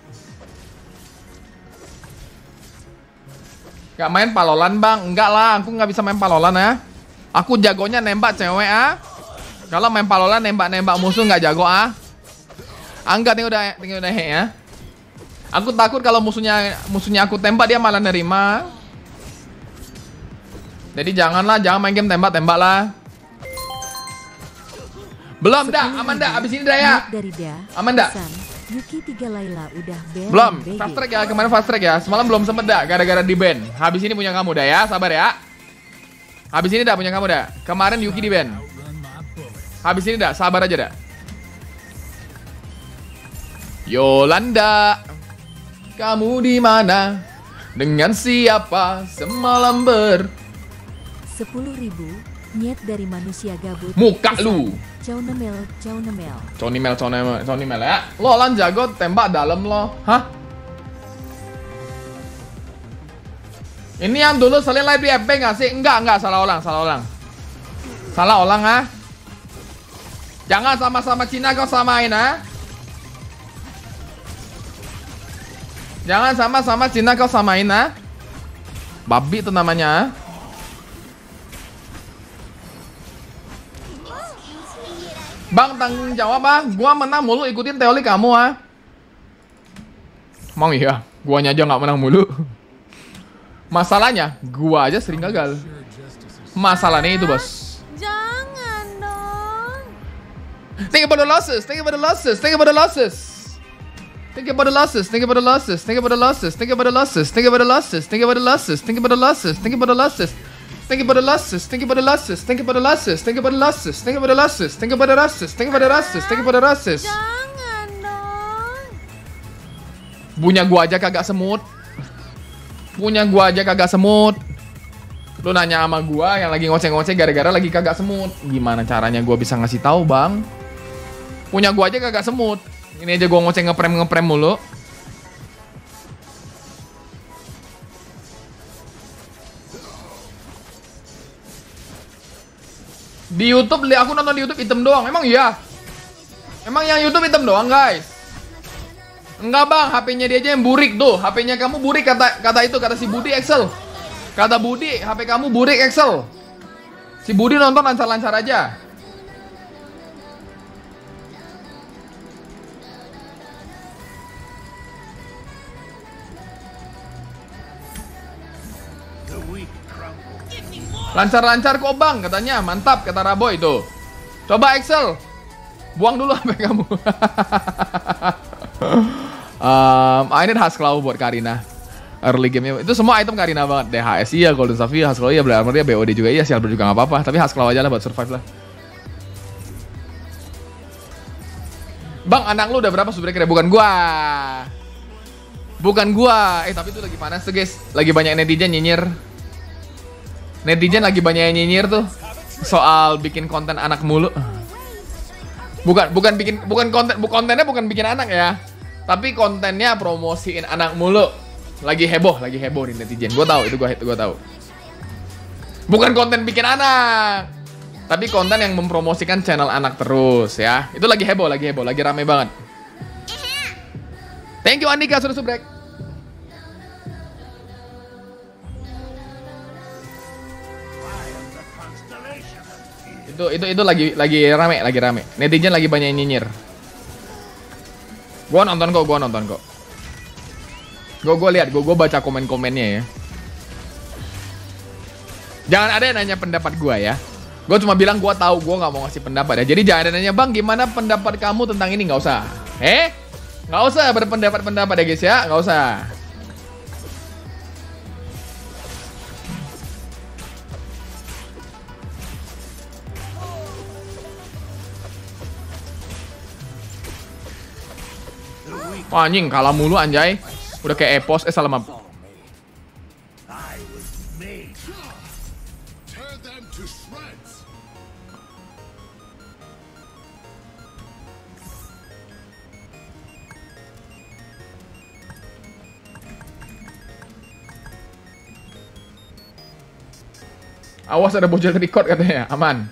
Speaker 2: Gak main palolan bang? Enggak lah, aku gak bisa main palolan ya. Aku jagonya nembak cewek ah. Kalau main palolan nembak-nembak musuh gak jago ah. Angkat nih udah, tinggal udah he ya. Aku takut kalau musuhnya musuhnya aku tembak dia malah nerima. Jadi janganlah, jangan main game tembak-tembak lah. Belum dah, aman dah, abis ini dah ya.
Speaker 3: Dari Da.
Speaker 2: Aman dah.
Speaker 3: Pesan, Yuki tiga Laila udah ban.
Speaker 2: Belum,
Speaker 3: B G.
Speaker 2: fast track ya, kemarin fast track ya. Semalam belum sempet dah, gara-gara di ban. Habis ini punya kamu dah ya, sabar ya. Habis ini dah punya kamu dah. Kemarin Yuki di ban. Habis ini dah, sabar aja dah. Yolanda, kamu di mana? Dengan siapa semalam ber?
Speaker 3: Sepuluh ribu Nyet dari manusia gabut.
Speaker 2: Muka
Speaker 3: Pesan,
Speaker 2: lu.
Speaker 3: Chow nemel, chow nemel.
Speaker 2: Conimel, conimel, conimel ya. Lo lan jago tembak dalam lo. Hah? Ini yang dulu selain live di F B nggak sih? Enggak, enggak. Salah ulang, salah ulang. Salah ulang, ha? Jangan sama-sama Cina kau samain, ha? Jangan sama-sama Cina kau samain, ha? Babi itu namanya, ha? Bang, tanggung jawab, ah. Gua menang mulu ikutin teori kamu, ah. Emang iya, guanya aja nggak menang mulu. Masalahnya, gua aja sering gagal. Masalahnya itu, bos.
Speaker 4: Jangan dong.
Speaker 2: Think about the losses, think about the losses, think about the losses. Think about the losses, think about the losses, think about the losses, think about the losses, think about the losses, think about the losses, think about the losses, think about the losses. Think about the losses, think about the losses, think about the losses, think about the losses, think about the losses, think about the losses, think about the losses, think about the losses.
Speaker 4: Jangan dong.
Speaker 2: Punya gua aja kagak semut. Punya gua aja kagak semut. Lu nanya sama gua yang lagi ngoceh-ngoceh gara-gara lagi kagak semut. Gimana caranya gua bisa ngasih tahu, Bang? Punya gua aja kagak semut. Ini aja gua ngoceh ngeprem-ngeprem mulu. Di YouTube, aku nonton di YouTube hitam doang. Emang iya? Emang yang YouTube hitam doang, guys? Enggak, Bang. H P-nya dia aja yang burik tuh. H P-nya kamu burik, kata kata itu, kata si Budi Excel. Kata Budi, H P kamu burik Excel. Si Budi nonton lancar-lancar aja. Lancar-lancar kok, Bang, katanya. Mantap, kata Raboy itu. Coba Excel. Buang dulu H P kamu. um, ini khas Claw buat Karina. Early game-nya. Itu semua item Karina banget. D H S iya, Golden Savvy, khas Claw iya, Black Armor iya, B O D juga iya, Silver juga gak apa-apa. Tapi khas Claw aja lah buat survive lah. Bang, anak lu udah berapa subscriber? Bukan gua. Bukan gua. Eh, tapi itu lagi panas tuh, guys. Lagi banyak netizen nyinyir. Netizen lagi banyak yang nyinyir tuh soal bikin konten anak mulu. Bukan bukan bikin bukan konten bu kontennya bukan bikin anak ya. Tapi kontennya promosiin anak mulu. Lagi heboh, lagi heboh di netizen. Gue tahu, itu gue itu gue tahu. Bukan konten bikin anak. Tapi konten yang mempromosikan channel anak terus ya. Itu lagi heboh, lagi heboh, lagi rame banget. Thank you Andika sudah subrek. Itu itu itu lagi lagi rame, lagi rame. Netizen lagi banyak yang nyinyir. Gua nonton kok, gua nonton kok. Gua gua lihat, gua gua baca komen-komennya ya. Jangan ada yang nanya pendapat gua ya. Gua cuma bilang gua tahu, gua nggak mau ngasih pendapat ya. Jadi jangan ada yang nanya, "Bang, gimana pendapat kamu tentang ini?" Nggak usah. Eh? Nggak usah berpendapat-pendapat ya guys ya, nggak usah. Wah, anjing, kalah mulu anjay. Udah kayak epos, eh salah maaf. Awas ada bocil record katanya, aman.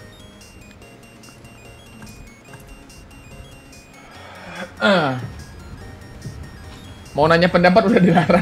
Speaker 2: Uh. Mau nanya pendapat udah dilarang.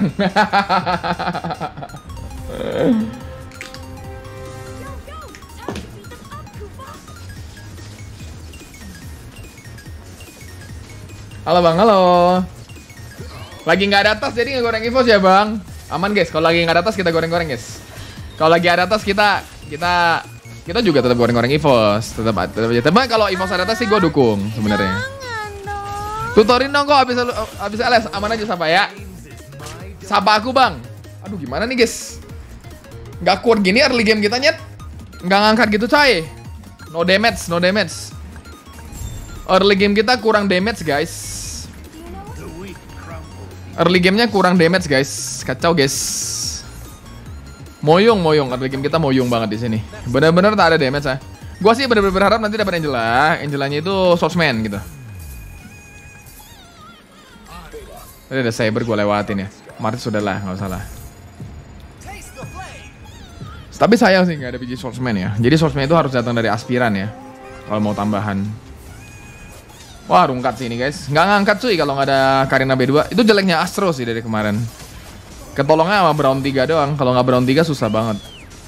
Speaker 2: Halo Bang, halo. Lagi nggak ada tas jadi nggak goreng infos ya Bang. Aman guys, kalau lagi nggak ada tas kita goreng-goreng guys. Kalau lagi ada tas kita kita kita juga tetap goreng-goreng infos, tetap tetap aja. Tapi kalau infos ada tas sih gue dukung sebenarnya. Tutorin dong kok abis, abis L S, aman aja Sapa ya. Sapa aku Bang. Aduh gimana nih guys. Nggak kuat gini early game kita nyet. Nggak ngangkat gitu coy. No damage, no damage. Early game kita kurang damage guys. Early gamenya kurang damage guys. Kacau guys. Moyong, moyong. Early game kita moyong banget di sini. Bener-bener tak ada damage ya. Gua sih bener-bener berharap nanti dapat Angela. Angelanya itu swordsman gitu. Tadi ada Saber gue lewatin ya. Martis sudah lah, nggak usah lah. Tapi sayang sih nggak ada biji swordsman ya. Jadi swordsman itu harus datang dari aspiran ya. Kalau mau tambahan. Wah, rungkat sih ini guys. Nggak ngangkat cuy kalau nggak ada Karina B dua. Itu jeleknya Astro sih dari kemarin. Ketolongnya sama Brown tiga doang. Kalau nggak Brown tiga susah banget.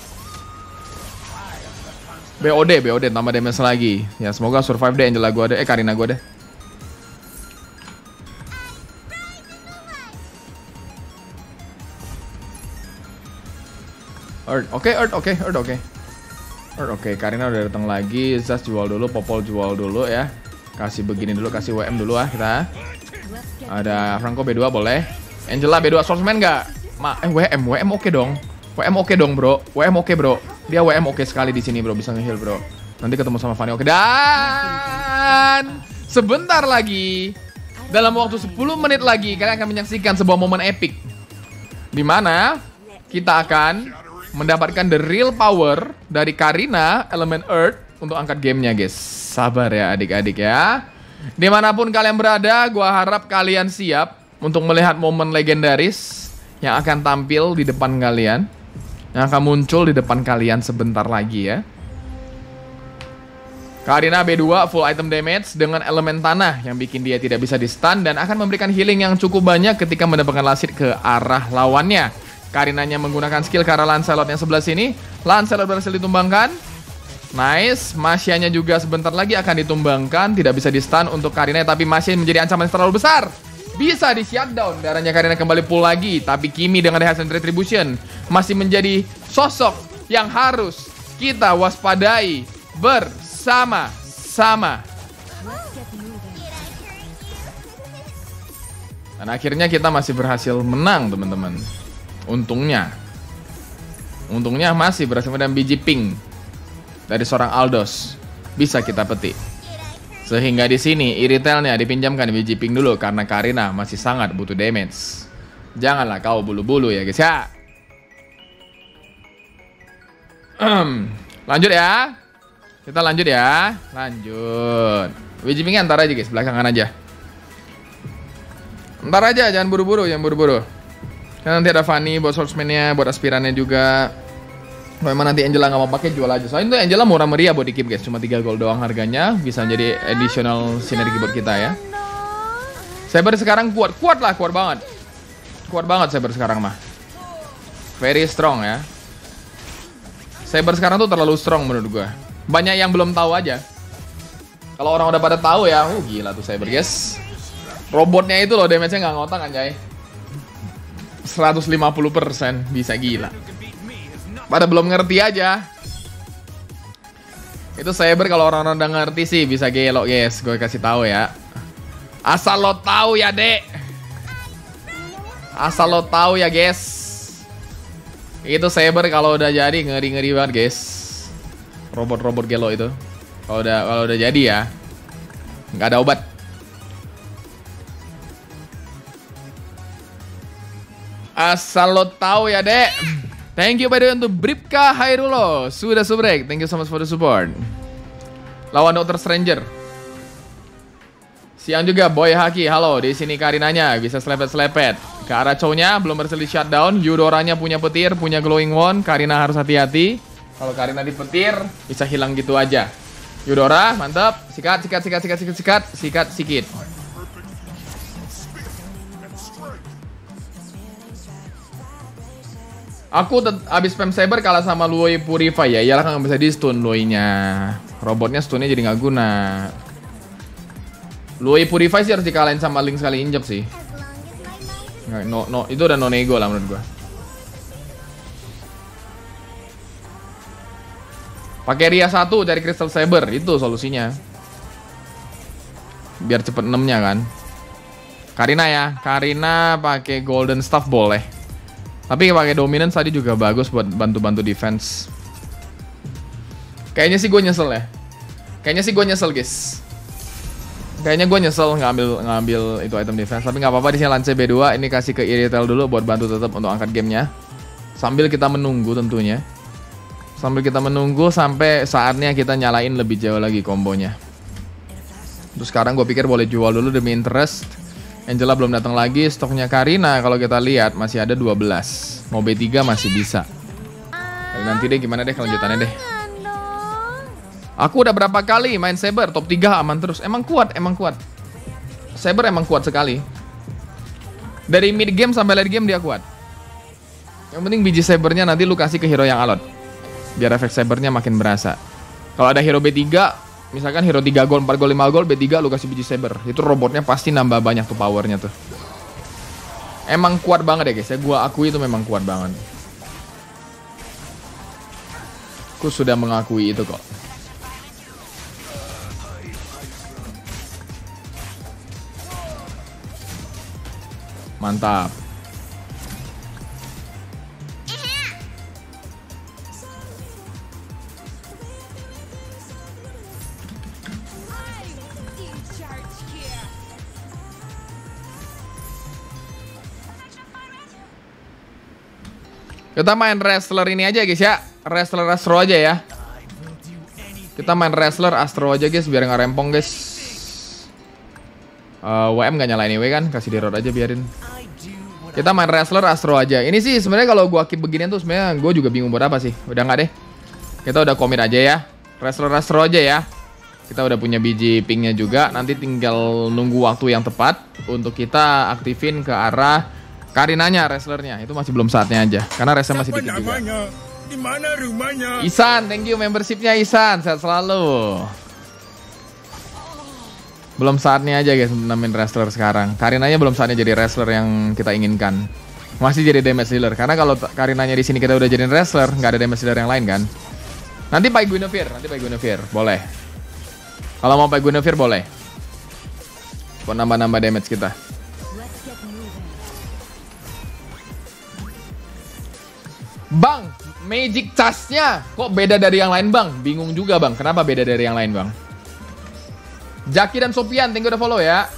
Speaker 2: B O D, B O D tambah damage lagi. Ya semoga survive deh Angela gue deh. Eh Karina gue deh. Earth, oke, okay, Earth, oke, okay, Earth, oke okay. Earth, oke, okay. Karina udah datang lagi. Zaz jual dulu, Popol jual dulu ya. Kasih begini dulu, kasih W M dulu ah kita. Ada Franco B dua boleh. Angela B dua, swordsman nggak? Ma, eh W M, W M oke okay dong. W M oke okay dong bro, W M oke okay, bro. Dia W M oke okay sekali di sini bro, bisa nge-heal bro. Nanti ketemu sama Fanny oke. Okay. Dan sebentar lagi, dalam waktu sepuluh menit lagi, kalian akan menyaksikan sebuah momen epic. Dimana kita akan mendapatkan the real power dari Karina elemen Earth untuk angkat gamenya guys. Sabar ya adik-adik ya. Dimanapun kalian berada, gua harap kalian siap untuk melihat momen legendaris yang akan tampil di depan kalian, yang akan muncul di depan kalian sebentar lagi ya. Karina B dua full item damage dengan elemen tanah yang bikin dia tidak bisa di stun dan akan memberikan healing yang cukup banyak ketika mendapatkan lasit ke arah lawannya. Karinanya menggunakan skill ke arah Lancelot yang sebelah sini. Lancelot berhasil ditumbangkan. Nice. Masyanya juga sebentar lagi akan ditumbangkan. Tidak bisa di stun untuk Karina, tapi masih menjadi ancaman yang terlalu besar. Bisa di shutdown. Darahnya Karina kembali full lagi. Tapi Kimi dengan Hasten Retribution masih menjadi sosok yang harus kita waspadai bersama-sama. Dan akhirnya kita masih berhasil menang teman-teman. Untungnya Untungnya masih berhasil mendapatkan biji pink dari seorang Aldos. Bisa kita petik. Sehingga di sini Iritelnya dipinjamkan biji pink dulu karena Karina masih sangat butuh damage. Janganlah kau bulu-bulu ya guys ya. Lanjut ya. Kita lanjut ya. Lanjut. Biji pinknya ntar aja guys, belakangan aja. Ntar aja, jangan buru-buru, jangan buru-buru. Kan nanti ada Fanny buat swordsman-nya, buat aspirannya juga. Kalau emang nanti Angela nggak mau pakai, jual aja. Soalnya itu Angela murah meriah buat di-keep guys, cuma tiga gold doang harganya. Bisa jadi additional sinergi buat kita ya. Saber sekarang kuat, kuat lah, kuat banget. Kuat banget Saber sekarang mah. Very strong ya. Saber sekarang tuh terlalu strong menurut gua. Banyak yang belum tahu aja. Kalau orang udah pada tahu ya, uh gila tuh Saber guys. Robotnya itu loh damage-nya nggak ngotak anjay. seratus lima puluh persen bisa gila. Pada belum ngerti aja. Itu Saber kalau orang-orang udah ngerti sih bisa gelo guys. Gue kasih tahu ya. Asal lo tahu ya dek. Asal lo tahu ya guys. Itu Saber kalau udah jadi ngeri-ngeri banget guys. Robot-robot gelo itu. Kalau udah kalau udah jadi ya. Nggak ada obat. Asal lo tahu ya dek. Thank you by the way untuk Bripka Hairulo. Sudah subrek. Thank you so much for the support. Lawan Dokter Stranger. Siang juga Boy Haki. Halo, di sini Karinanya bisa selepet-selepet ke arah cownya, belum berhasil di shutdown. Yudoranya punya petir, punya glowing wand. Karina harus hati-hati. Kalau Karina dipetir, bisa hilang gitu aja. Yudora, mantap. Sikat, sikat, sikat, sikat, sikat, sikat, sikat, sikit. Aku abis spam Saber kalah sama Luoi Purify ya. Iyalah kan gak bisa di stun Luoi-nya. Robotnya stunnya jadi gak guna. Luoi Purify sih harus dikalahin sama Link sekali injek sih. No, no, itu udah no nego lah menurut gua. Pakai Ria satu dari Crystal Saber, itu solusinya. Biar cepet enam-nya kan. Karina ya, Karina pakai Golden Staff boleh. Tapi pakai Dominance tadi juga bagus buat bantu-bantu defense. Kayaknya sih gue nyesel ya. Kayaknya sih gue nyesel guys. Kayaknya gue nyesel ngambil ngambil itu item defense. Tapi nggak apa-apa, di sini Lance B dua ini kasih ke Iritel dulu buat bantu tetap untuk angkat gamenya. Sambil kita menunggu tentunya. Sambil kita menunggu sampai saatnya kita nyalain lebih jauh lagi kombonya. Terus sekarang gue pikir boleh jual dulu demi interest. Angela belum datang lagi. Stoknya Karina kalau kita lihat masih ada dua belas. Mau B tiga masih bisa. Nanti deh gimana deh kelanjutannya deh.
Speaker 4: Jangan dong.
Speaker 2: Aku udah berapa kali main Saber top tiga aman terus. Emang kuat, emang kuat. Saber emang kuat sekali. Dari mid game sampai late game dia kuat. Yang penting biji Sabernya nanti lu kasih ke hero yang alot. Biar efek Sabernya makin berasa. Kalau ada hero B tiga, misalkan hero tiga gol, empat gol, lima gol, B tiga lu kasih biji Saber. Itu robotnya pasti nambah banyak tuh powernya tuh. Emang kuat banget ya guys ya. Gua akui itu memang kuat banget. Aku sudah mengakui itu kok. Mantap. Kita main wrestler ini aja guys ya. Wrestler Astro aja ya. Kita main wrestler Astro aja guys biar nggak rempong guys. uh, W M nggak nyala anyway kan. Kasih di road aja biarin. Kita main wrestler Astro aja. Ini sih sebenarnya kalau gua keep beginian tuh sebenarnya gue juga bingung buat apa sih. Udah nggak deh. Kita udah komit aja ya. Wrestler Astro aja ya. Kita udah punya biji pinknya juga. Nanti tinggal nunggu waktu yang tepat untuk kita aktifin ke arah Karinanya, wrestlernya. Itu masih belum saatnya aja. Karena wrestler masih dikit juga.
Speaker 1: Di mana rumahnya?
Speaker 2: Isan, thank you membershipnya Isan. Sehat selalu. Belum saatnya aja guys nemuin wrestler sekarang. Karinanya belum saatnya jadi wrestler yang kita inginkan. Masih jadi damage dealer. Karena kalau Karinanya di sini kita udah jadiin wrestler, nggak ada damage dealer yang lain kan. Nanti pakai Guinevere, nanti pakai Guinevere, boleh. Kalau mau pakai Guinevere boleh. Buat nambah-nambah damage kita. Bang, magic chasnya kok beda dari yang lain bang? Bingung juga bang, kenapa beda dari yang lain bang? Jaki dan Sofian, thank you udah follow ya.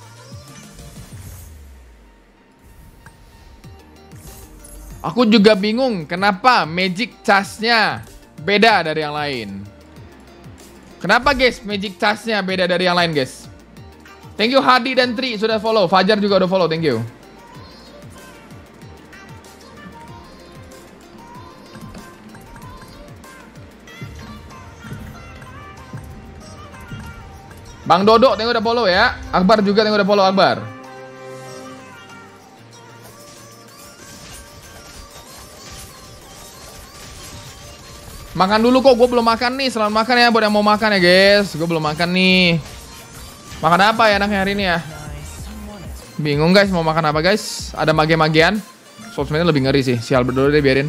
Speaker 2: Aku juga bingung kenapa magic chasnya beda dari yang lain. Kenapa guys magic chasnya beda dari yang lain guys? Thank you Hadi dan Tri sudah follow. Fajar juga udah follow, thank you. Bang Dodo, tengok udah follow ya. Akbar juga tengok udah follow Akbar. Makan dulu kok, gue belum makan nih. Selamat makan ya buat yang mau makan ya guys. Gue belum makan nih. Makan apa ya enaknya hari ini ya? Bingung guys mau makan apa guys. Ada mage-magean. Sosmednya lebih ngeri sih. Si Albert dulu deh biarin.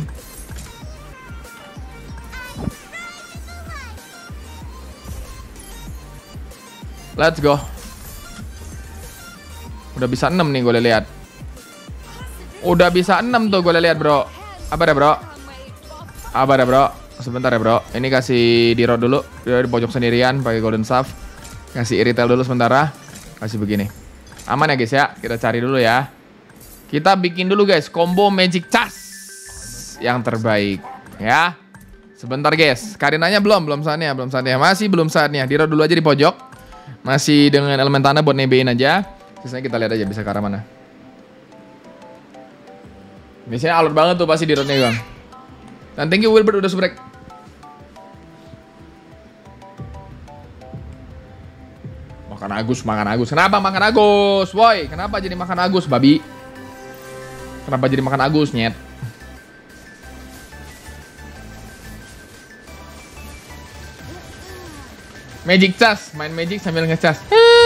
Speaker 2: Let's go. Udah bisa enam nih gue lihat. Udah bisa enam tuh gue lihat bro. Apa ya bro? Apa ya bro? Sebentar ya bro. Ini kasih di road dulu. Dia di pojok sendirian pakai golden staff. Kasih iritel dulu sementara. Kasih begini. Aman ya guys ya. Kita cari dulu ya. Kita bikin dulu guys combo magic chas yang terbaik ya. Sebentar guys. Karinanya belum, belum saatnya, belum saatnya. Masih belum saatnya. Di road dulu aja di pojok. Masih dengan elemen tanah buat nebein aja. Sisanya kita lihat aja bisa ke arah mana. Biasanya alert banget tuh pasti di roadnya bang. Dan thank you Wilbert udah subrek. Makan Agus, makan Agus. Kenapa makan Agus? Woi, kenapa jadi makan Agus, babi? Kenapa jadi makan Agus, nyet? Magic chas, main magic sambil ngecas.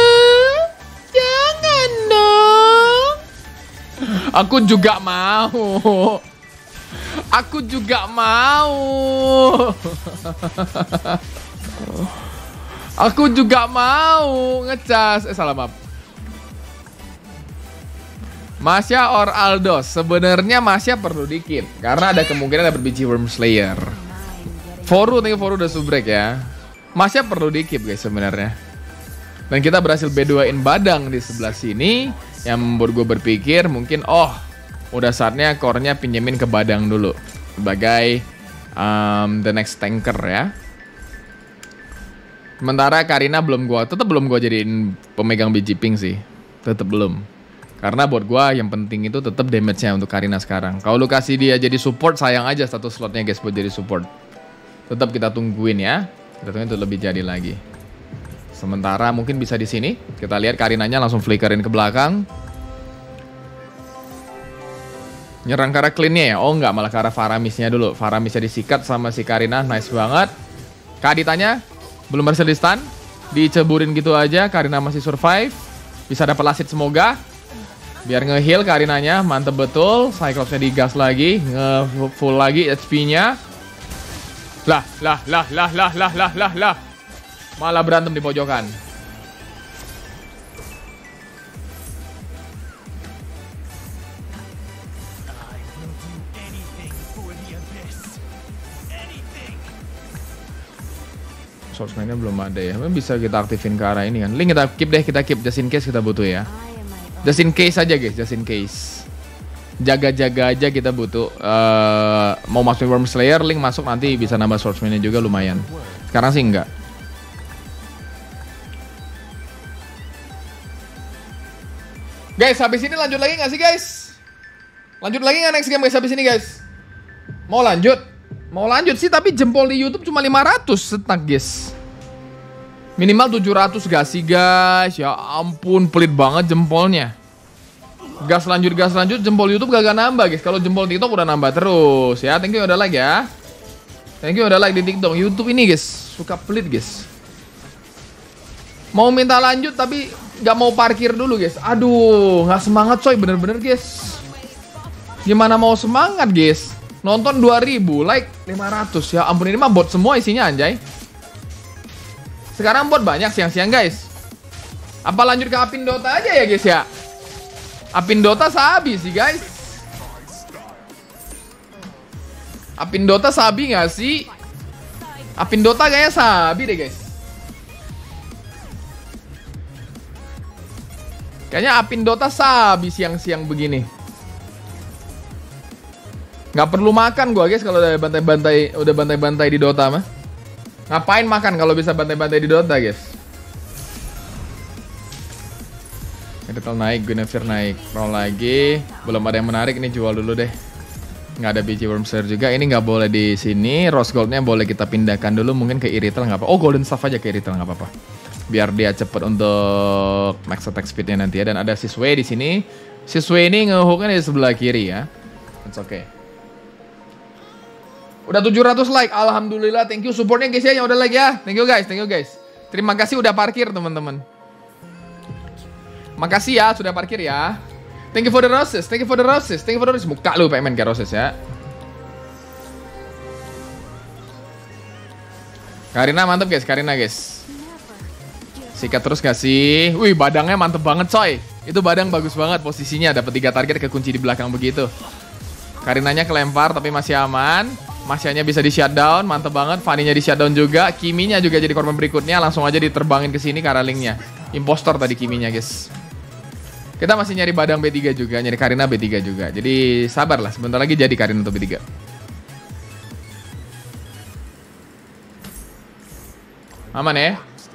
Speaker 2: Jangan dong. Aku juga mau. Aku juga mau. Aku juga mau ngecas. Eh salah maaf. Masya or Aldos. Sebenarnya Masya perlu dikit karena ada kemungkinan ada berbiji Worm Slayer. Foru, nih Foru udah subrek ya. Masya perlu dikit guys sebenarnya. Dan kita berhasil B dua-in Badang di sebelah sini. Yang membuat gue berpikir mungkin oh udah saatnya core-nya pinjemin ke Badang dulu sebagai um, the next tanker ya. Sementara Karina belum gua, tetap belum gua jadiin pemegang biji pink sih, tetap belum. Karena buat gua yang penting itu tetap damage-nya untuk Karina sekarang. Kalau lu kasih dia jadi support, sayang aja satu slotnya guys buat jadi support. Tetap kita tungguin ya, kita tungguin untuk lebih jadi lagi. Sementara mungkin bisa di sini kita lihat Karinanya langsung flickerin ke belakang. Nyerang ke arah clean-nya ya? Oh enggak, malah ke arah Faramisnya dulu. Faramisnya disikat sama si Karina, nice banget. Kak Aditanya belum berhasil di stun, diceburin gitu aja. Karina masih survive, bisa dapat lasit semoga. Biar nge-heal Karinanya, mantep betul. Cyclops-nya digas lagi, nge-full lagi H P-nya. Lah, lah, lah, lah, lah, lah, lah, lah, lah. Malah berantem di pojokan. Swordsman-nya belum ada ya. Bisa kita aktifin ke arah ini kan. Link kita keep deh, kita keep just in case kita butuh ya. Just in case aja guys, just in case. Jaga-jaga aja kita butuh. Uh, mau masukin Worm Slayer, Link masuk nanti bisa nambah Swordsman-nya juga lumayan. Sekarang sih enggak. Guys, habis ini lanjut lagi nggak sih guys? Lanjut lagi nggak next game guys habis ini guys? Mau lanjut? Mau lanjut sih, tapi jempol di YouTube cuma lima ratus setak guys. Minimal tujuh ratus gak sih guys? Ya ampun, pelit banget jempolnya. Gas lanjut, gas lanjut, jempol YouTube gak nambah guys. Kalau jempol TikTok udah nambah terus ya. Thank you udah like ya. Thank you udah like di TikTok. YouTube ini guys, suka pelit guys. Mau minta lanjut tapi gak mau parkir dulu guys. Aduh, gak semangat coy, bener-bener guys. Gimana mau semangat guys? Nonton dua ribu, like lima ratus. Ya ampun, ini mah bot semua isinya anjay. Sekarang bot banyak siang-siang guys. Apa lanjut ke Apin Dota aja ya guys ya? Apin Dota sabi sih guys. Apin Dota sabi gak sih? Apin Dota kayaknya sabi deh guys. Kayaknya Apin Dota sabi siang-siang begini. Nggak perlu makan gua guys kalau udah bantai-bantai, udah bantai-bantai di Dota mah. Ngapain makan kalau bisa bantai-bantai di Dota guys? Edital naik, Guinevere naik, roll lagi. Belum ada yang menarik, ini jual dulu deh. Nggak ada biji Worm Slayer juga, ini nggak boleh di sini. Rose Goldnya boleh kita pindahkan dulu, mungkin ke Irithel nggak apa. Oh, Golden Staff aja ke Irithel nggak apa-apa. Biar dia cepet untuk max attack speednya nanti ya. Dan ada Sisway di sini. Sisway ini ngehooknya di sebelah kiri ya. It's okay. Udah tujuh ratus like, alhamdulillah. Thank you supportnya guys ya, yang udah like ya. Thank you guys, thank you guys. Terima kasih udah parkir teman-teman. Makasih ya sudah parkir ya. Thank you for the roses, thank you for the roses, thank you for the roses. Muka lu pengen main kayak roses ya. Karina mantep guys, Karina guys. Sikat terus gak sih? Wih, badangnya mantep banget coy. Itu badang bagus banget posisinya, dapat tiga target kekunci di belakang begitu. Karinanya kelempar tapi masih aman. Masianya bisa di shutdown, mantep banget. Fanny-nya di shutdown juga. Kiminya juga jadi korban berikutnya. Langsung aja diterbangin ke sini ke arah linknya. Impostor tadi Kiminya guys. Kita masih nyari badang B tiga juga, nyari Karina B tiga juga. Jadi sabar lah, sebentar lagi jadi Karina untuk B tiga. Aman ya.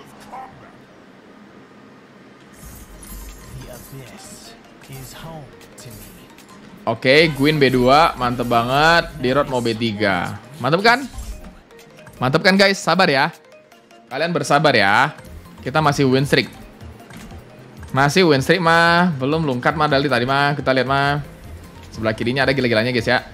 Speaker 2: Oke, okay, Gwyn B dua, mantep banget. Dirot mau B tiga. Mantep kan? Mantep kan guys, sabar ya. Kalian bersabar ya. Kita masih win streak. Masih win streak mah. Belum lungkat mah dari tadi mah. Kita lihat mah. Sebelah kirinya ada gila-gilanya guys ya.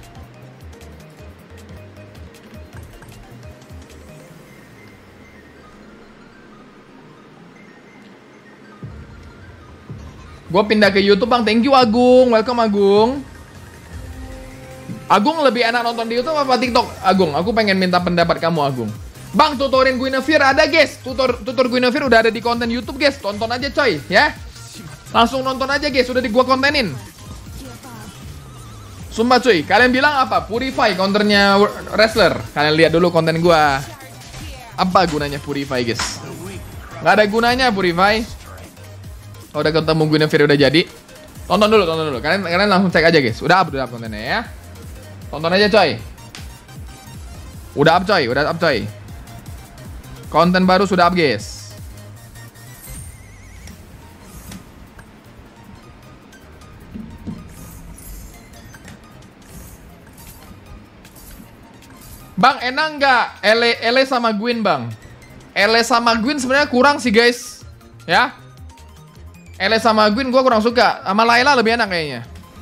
Speaker 2: Gue pindah ke YouTube bang. Thank you Agung. Welcome Agung. Agung lebih enak nonton di YouTube apa TikTok? Agung, aku pengen minta pendapat kamu Agung. Bang, tutorin Guinevere ada guys. Tutor tutor Guinevere udah ada di konten YouTube guys. Tonton aja coy, ya. Langsung nonton aja guys, udah di gua kontenin. Sumpah cuy, kalian bilang apa? Purify counternya wrestler. Kalian lihat dulu konten gua. Apa gunanya Purify guys? Nggak ada gunanya Purify. Oh, udah ketemu Guinevere udah jadi. Tonton dulu, tonton dulu. Kalian kalian langsung cek aja guys. Udah up, udah up kontennya ya. Tonton aja coy. Udah up coy, udah up coy. Konten baru sudah up guys. Bang, enak nggak? Ele Ele sama Gwyn bang. Ele sama Gwyn sebenarnya kurang sih guys. Ya. Ele sama Gwyn gue kurang suka. Sama Layla lebih enak kayaknya.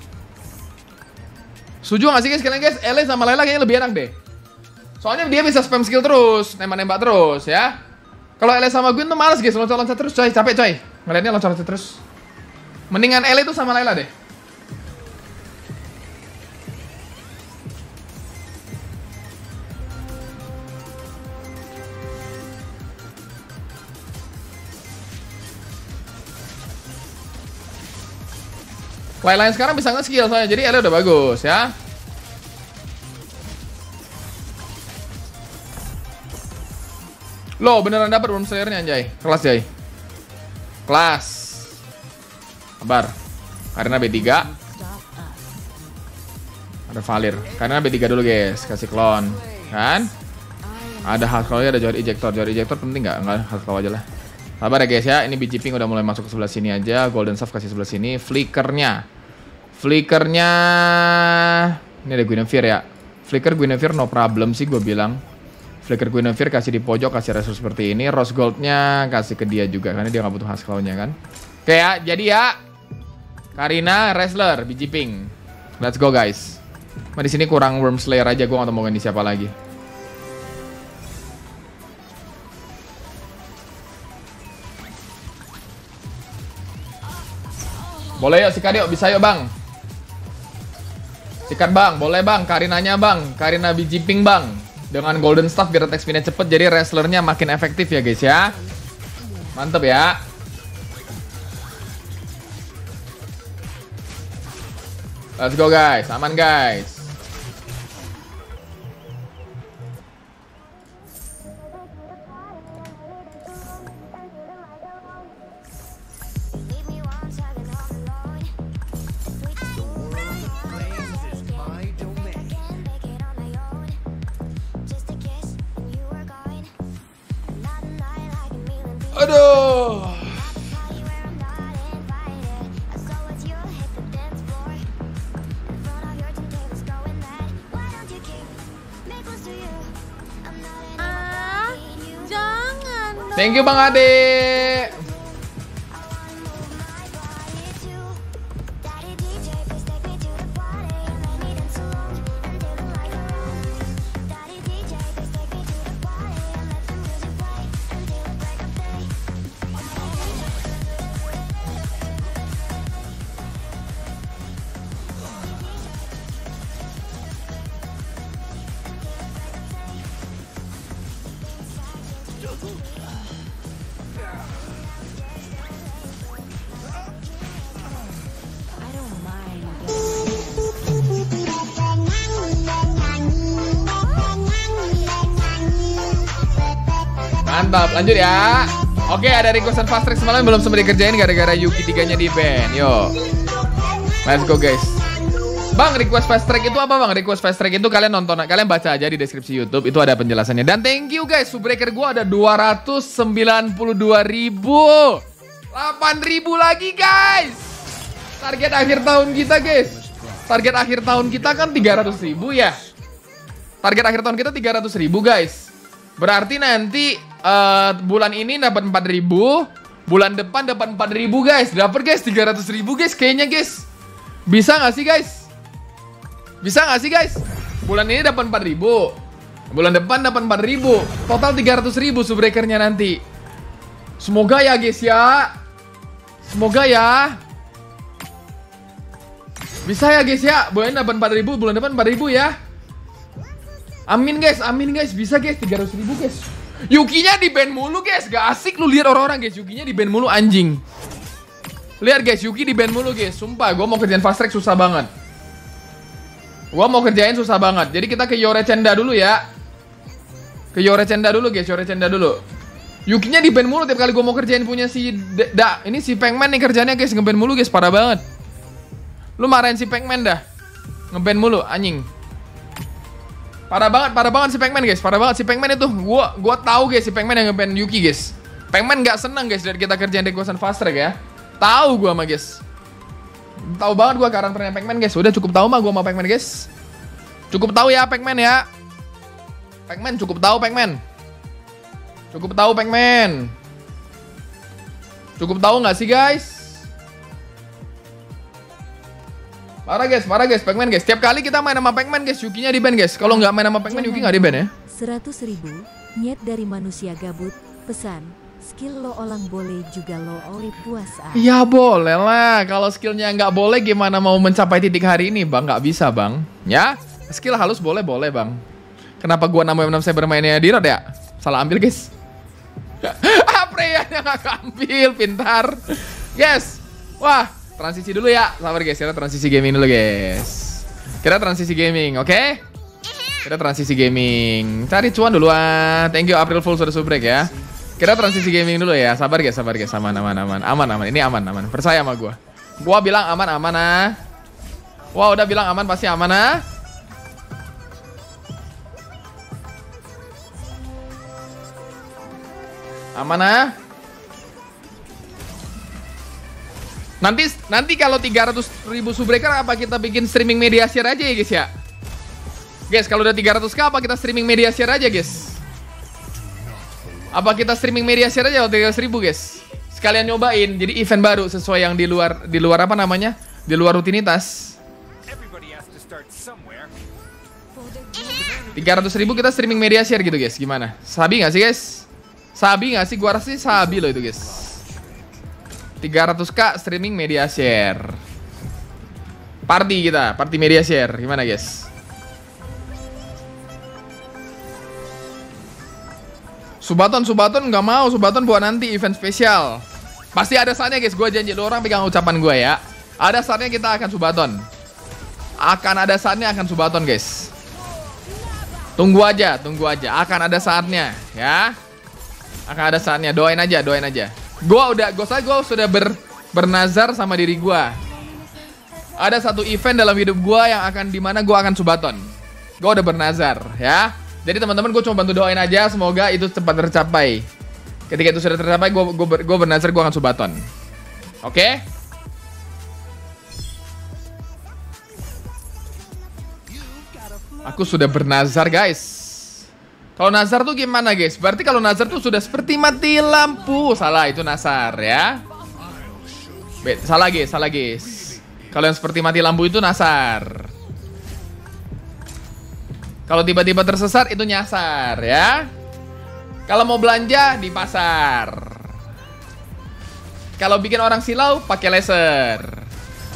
Speaker 2: Setuju gak sih guys kalian guys? Ele sama Layla kayaknya lebih enak deh. Soalnya dia bisa spam skill terus, nembak-nembak terus ya. Kalau Ele sama Gwyn tuh males guys, loncat-loncat terus coy, capek coy. Ngeliatnya loncat-loncat terus. Mendingan Ele tuh sama Layla deh. Layla yang sekarang bisa nge-skill soalnya, jadi Ele udah bagus ya. Loh, beneran dapat Worm Slayer-nya anjay. Kelas jay. Kelas. Sabar. Karena B tiga. Ada Valir. Karena B tiga dulu guys, kasih clone. Kan? Ada Husklow, ada Jawar Ejector. Jawar Ejector penting nggak? Enggak, Husklow aja lah. Sabar ya guys ya, ini biji pink udah mulai masuk ke sebelah sini aja. Golden Staff kasih sebelah sini. Flickernya Flickernya ini ada Guinevere ya. Flicker Guinevere no problem sih gue bilang. Flicker Guinevere kasih di pojok, kasih resource seperti ini. Rose Goldnya kasih ke dia juga, karena dia nggak butuh Husklow-nya kan. Oke ya, jadi ya Karina, Wrestler, biji pink. Let's go guys. Nah, di sini kurang Worm Slayer aja, gue nggak tahu mau ganti siapa lagi. Boleh yuk, sikat yuk, bisa yuk bang. Sikat bang, boleh bang, Karinanya bang. Karina biji pink bang. Dengan Golden Staff biar attack speed-nya cepet, jadi wrestlernya makin efektif ya guys ya. Mantep ya. Let's go guys, aman guys. Aduh.
Speaker 4: Ah, jangan dong.
Speaker 2: Thank you Bang Ade. Mantap, lanjut ya. Oke, ada requestan fast track semalam belum sempat dikerjain gara-gara Yuki tiga-nya di ban. Yo. Let's go guys. Bang, request fast track itu apa bang? Request fast track itu kalian nonton, kalian baca aja di deskripsi YouTube, itu ada penjelasannya. Dan thank you guys, subbreaker gua ada dua ratus sembilan puluh dua ribu. delapan ribu lagi guys. Target akhir tahun kita guys. Target akhir tahun kita kan tiga ratus ribu ya. Target akhir tahun kita tiga ratus ribu guys. Berarti nanti uh, bulan ini dapat empat ribu, bulan depan dapat empat ribu guys. Dapat guys tiga ratus ribu guys kayaknya guys. Bisa nggak sih guys? Bisa nggak sih guys? Bulan ini dapat empat ribu, bulan depan dapat empat ribu, total tiga ratus ribu subbreakernya nanti. Semoga ya guys ya. Semoga ya. Bisa ya guys ya. Bulan dapat empat ribu, bulan depan empat ribu ya. Amin guys, amin guys, bisa guys tiga ratus ribu guys. Yukinya di ban mulu guys, gak asik lu lihat orang-orang guys. Yukinya di ban mulu anjing. Lihat guys, Yuki di ban mulu guys. Sumpah, gue mau kerjain fast track susah banget. Gue mau kerjain susah banget. Jadi kita ke Yore Cenda dulu ya. Ke Yore Cenda dulu guys, Yore Cenda dulu. Yukinya di ban mulu tiap kali gue mau kerjain punya si Da. Ini si Pengman nih kerjanya guys, nge-ban mulu guys, parah banget. Lu marahin si Pacman dah. Ngeband mulu anjing. Parah banget, parah banget si Pacman guys. Parah banget si Pacman itu. Gua gua tahu guys si Pacman yang ngeband Yuki guys. Pacman nggak seneng guys dari kita kerjain requestan fast track ya. Tahu gua mah guys. Tahu banget gua karakternya Pacman guys. Udah cukup tahu mah gua sama Pacman guys. Cukup tahu ya Pacman ya. Pacman cukup tahu Pacman. Cukup tahu Pacman. Cukup tahu nggak sih guys? Parah guys, parah guys, Pacman guys. Setiap kali kita main sama Pacman guys, Yukinya di ban guys. Kalau nggak main sama Pacman, Yuki nggak di ban ya.
Speaker 3: Seratus ribu, nyet dari manusia gabut. Pesan, skill lo olang boleh juga lo oleh puasa.
Speaker 2: Ya boleh lah. Kalau skillnya nggak boleh, gimana mau mencapai titik hari ini bang? Nggak bisa bang. Ya, skill halus boleh boleh bang. Kenapa gua enam enam saya bermainnya di Rod ya? Salah ambil guys. Apreyanya nggak ambil, pintar. Guys, wah. Transisi dulu ya, sabar guys, kita transisi gaming dulu guys. Kita transisi gaming, oke? Okay? Kita transisi gaming. Cari cuan dulu ah. Thank you April Fool sudah subrek ya. Kita transisi gaming dulu ya, sabar guys, sabar guys, aman, aman, aman, aman, aman. Ini aman, aman. Percaya sama gua. Gua bilang aman, aman ah. Wah udah bilang aman pasti aman ah. Aman ah. Nanti nanti kalau tiga ratus ribu subbreaker apa kita bikin streaming media share aja ya guys ya. Guys, kalau udah tiga ratus k apa kita streaming media share aja guys. Apa kita streaming media share aja kalau tiga ratus ribu guys. Sekalian nyobain jadi event baru sesuai yang di luar di luar apa namanya? Di luar rutinitas. tiga ratus ribu kita streaming media share gitu guys. Gimana? Sabi gak sih guys? Sabi gak sih? Gua rasa sih sabi loh itu guys. tiga ratus k streaming media share. Party kita, party media share. Gimana guys? Subaton, Subaton nggak mau. Subaton buat nanti event spesial. Pasti ada saatnya guys. Gue janji, lu orang pegang ucapan gue ya. Ada saatnya kita akan Subaton. Akan ada saatnya akan Subaton guys. Tunggu aja, tunggu aja. Akan ada saatnya ya. Akan ada saatnya. Doain aja, doain aja. Gua udah, gua saya gua sudah ber, bernazar sama diri gua. Ada satu event dalam hidup gua yang akan dimana gua akan Subaton. Gua udah bernazar, ya. Jadi teman-teman, gua cuma bantu doain aja, semoga itu cepat tercapai. Ketika itu sudah tercapai, gua gua, ber, gua bernazar gua akan Subaton. Oke? Okay? Aku sudah bernazar, guys. Kalau nazar tuh gimana guys? Berarti kalau nazar tuh sudah seperti mati lampu. Salah, itu nasar ya. Bet, salah guys, salah guys. Kalau yang seperti mati lampu itu nasar. Kalau tiba-tiba tersesat itu nyasar ya. Kalau mau belanja di pasar. Kalau bikin orang silau pakai laser.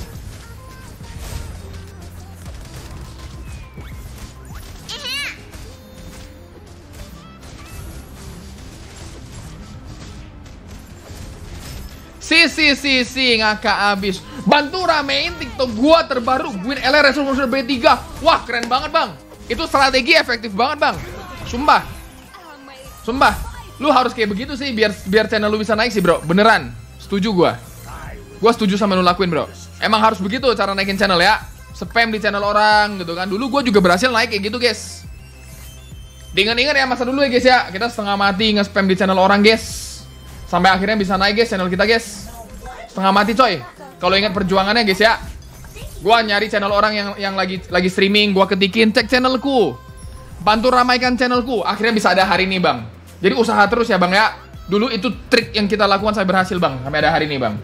Speaker 2: Si si si si ngakak abis. Bantu ramein TikTok gua terbaru Gwyn L R Resolution B tiga. Wah keren banget bang. Itu strategi efektif banget bang. Sumpah. Sumpah. Lu harus kayak begitu sih biar biar channel lu bisa naik sih bro. Beneran. Setuju gua. Gua setuju sama lu lakuin bro. Emang harus begitu cara naikin channel ya. Spam di channel orang gitu kan. Dulu gua juga berhasil naik kayak gitu guys. Diingat-ingat ya masa dulu ya guys ya. Kita setengah mati nge-spam di channel orang guys. Sampai akhirnya bisa naik guys channel kita guys. Setengah mati coy. Kalau ingat perjuangannya guys ya. Gua nyari channel orang yang yang lagi lagi streaming, gua ketikin cek channelku. Bantu ramaikan channelku. Akhirnya bisa ada hari ini, Bang. Jadi usaha terus ya, Bang ya. Dulu itu trik yang kita lakukan sampai berhasil, Bang. Sampai ada hari ini, Bang.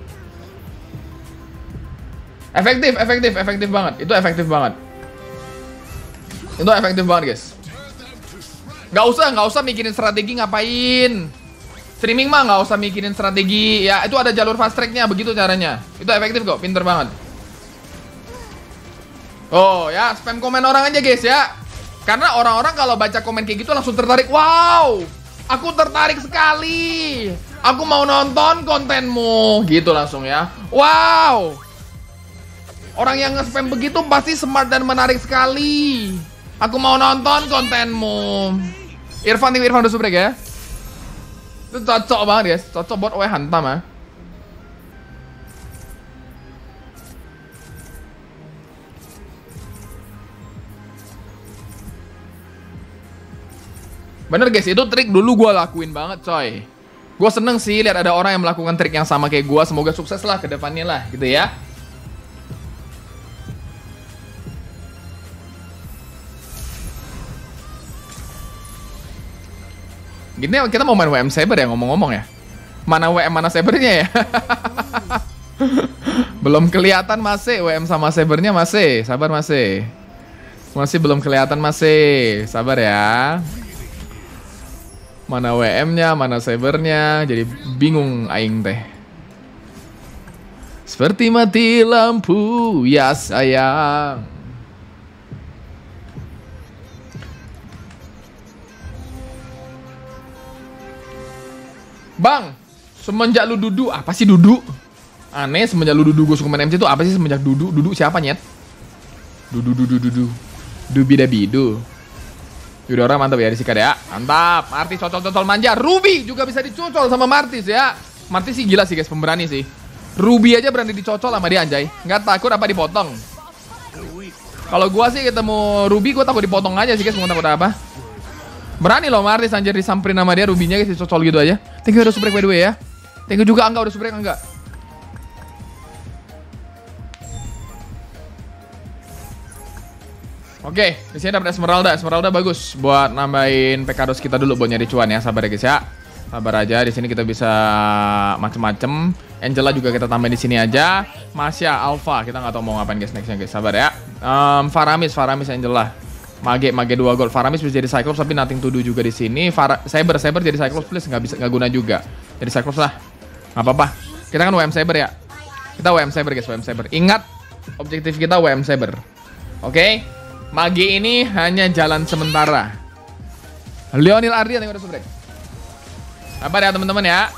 Speaker 2: Efektif, efektif, efektif banget. Itu efektif banget. Itu efektif banget, guys. Nggak usah, nggak usah mikirin strategi ngapain. Streaming mah nggak usah mikirin strategi. Ya, itu ada jalur fast tracknya, begitu caranya. Itu efektif kok, pinter banget. Oh ya, spam komen orang aja guys ya. Karena orang-orang kalau baca komen kayak gitu langsung tertarik. Wow, aku tertarik sekali. Aku mau nonton kontenmu. Gitu langsung ya. Wow. Orang yang nge-spam begitu pasti smart dan menarik sekali. Aku mau nonton kontenmu. Irfan, tim Irfan udah subrek ya. Itu cocok banget guys. Cocok buat W hantam ya. Bener guys, itu trik dulu gue lakuin banget coy. Gue seneng sih lihat ada orang yang melakukan trik yang sama kayak gue. Semoga sukses lah ke depannya lah gitu ya. Gini kita mau main W M Saber ya ngomong-ngomong ya. Mana W M mana Sabernya ya? Belum kelihatan masih W M sama Sabernya masih. Sabar masih. Masih belum kelihatan masih. Sabar ya. Mana W M-nya, mana Sabernya. Jadi bingung aing teh. Seperti mati lampu ya sayang. Bang, semenjak lu duduk, apa sih duduk? Aneh, semenjak lu duduk gue suka main M C itu apa sih semenjak duduk? Duduk siapa nyet? Duduk, duduk, duduk, dubidabidu. Yudora mantap ya disikat ya. Mantap, Martis cocol-cocol manja. Ruby juga bisa dicocol sama Martis ya. Martis sih gila sih guys, pemberani sih. Ruby aja berani dicocol sama dia anjay. Nggak takut apa dipotong. Kalau gua sih ketemu Ruby, gua takut dipotong aja sih guys, mau takut apa? Berani loh Martis anjir disamperin sama dia, Rubinya guys dicocol gitu aja. Thank you udah subrek by the way ya. Thank you juga Angga udah subrek Angga. Oke, di sini dapat Esmeralda. Esmeralda bagus buat nambahin P K dos kita dulu buat nyari cuan ya. Sabar ya guys ya. Sabar aja, di sini kita bisa macem-macem. Angela juga kita tambahin di sini aja. Masya, Alpha, kita nggak tahu mau ngapain guys nextnya guys. Sabar ya. Um, Faramis, Faramis Angela. Mage, Mage dua gold. Faramis bisa jadi Cyclops tapi nothing to do juga di sini. Fara, Saber, Saber jadi Cyclops please, nggak bisa nggak guna juga. Jadi Cyclops lah. Nggak apa-apa. Kita kan W M Saber ya. Kita W M Saber guys, W M Saber. Ingat objektif kita W M Saber. Oke? Okay? Mage ini hanya jalan sementara. Leonil Ardian yang udah subrek. Apa ya teman-teman ya?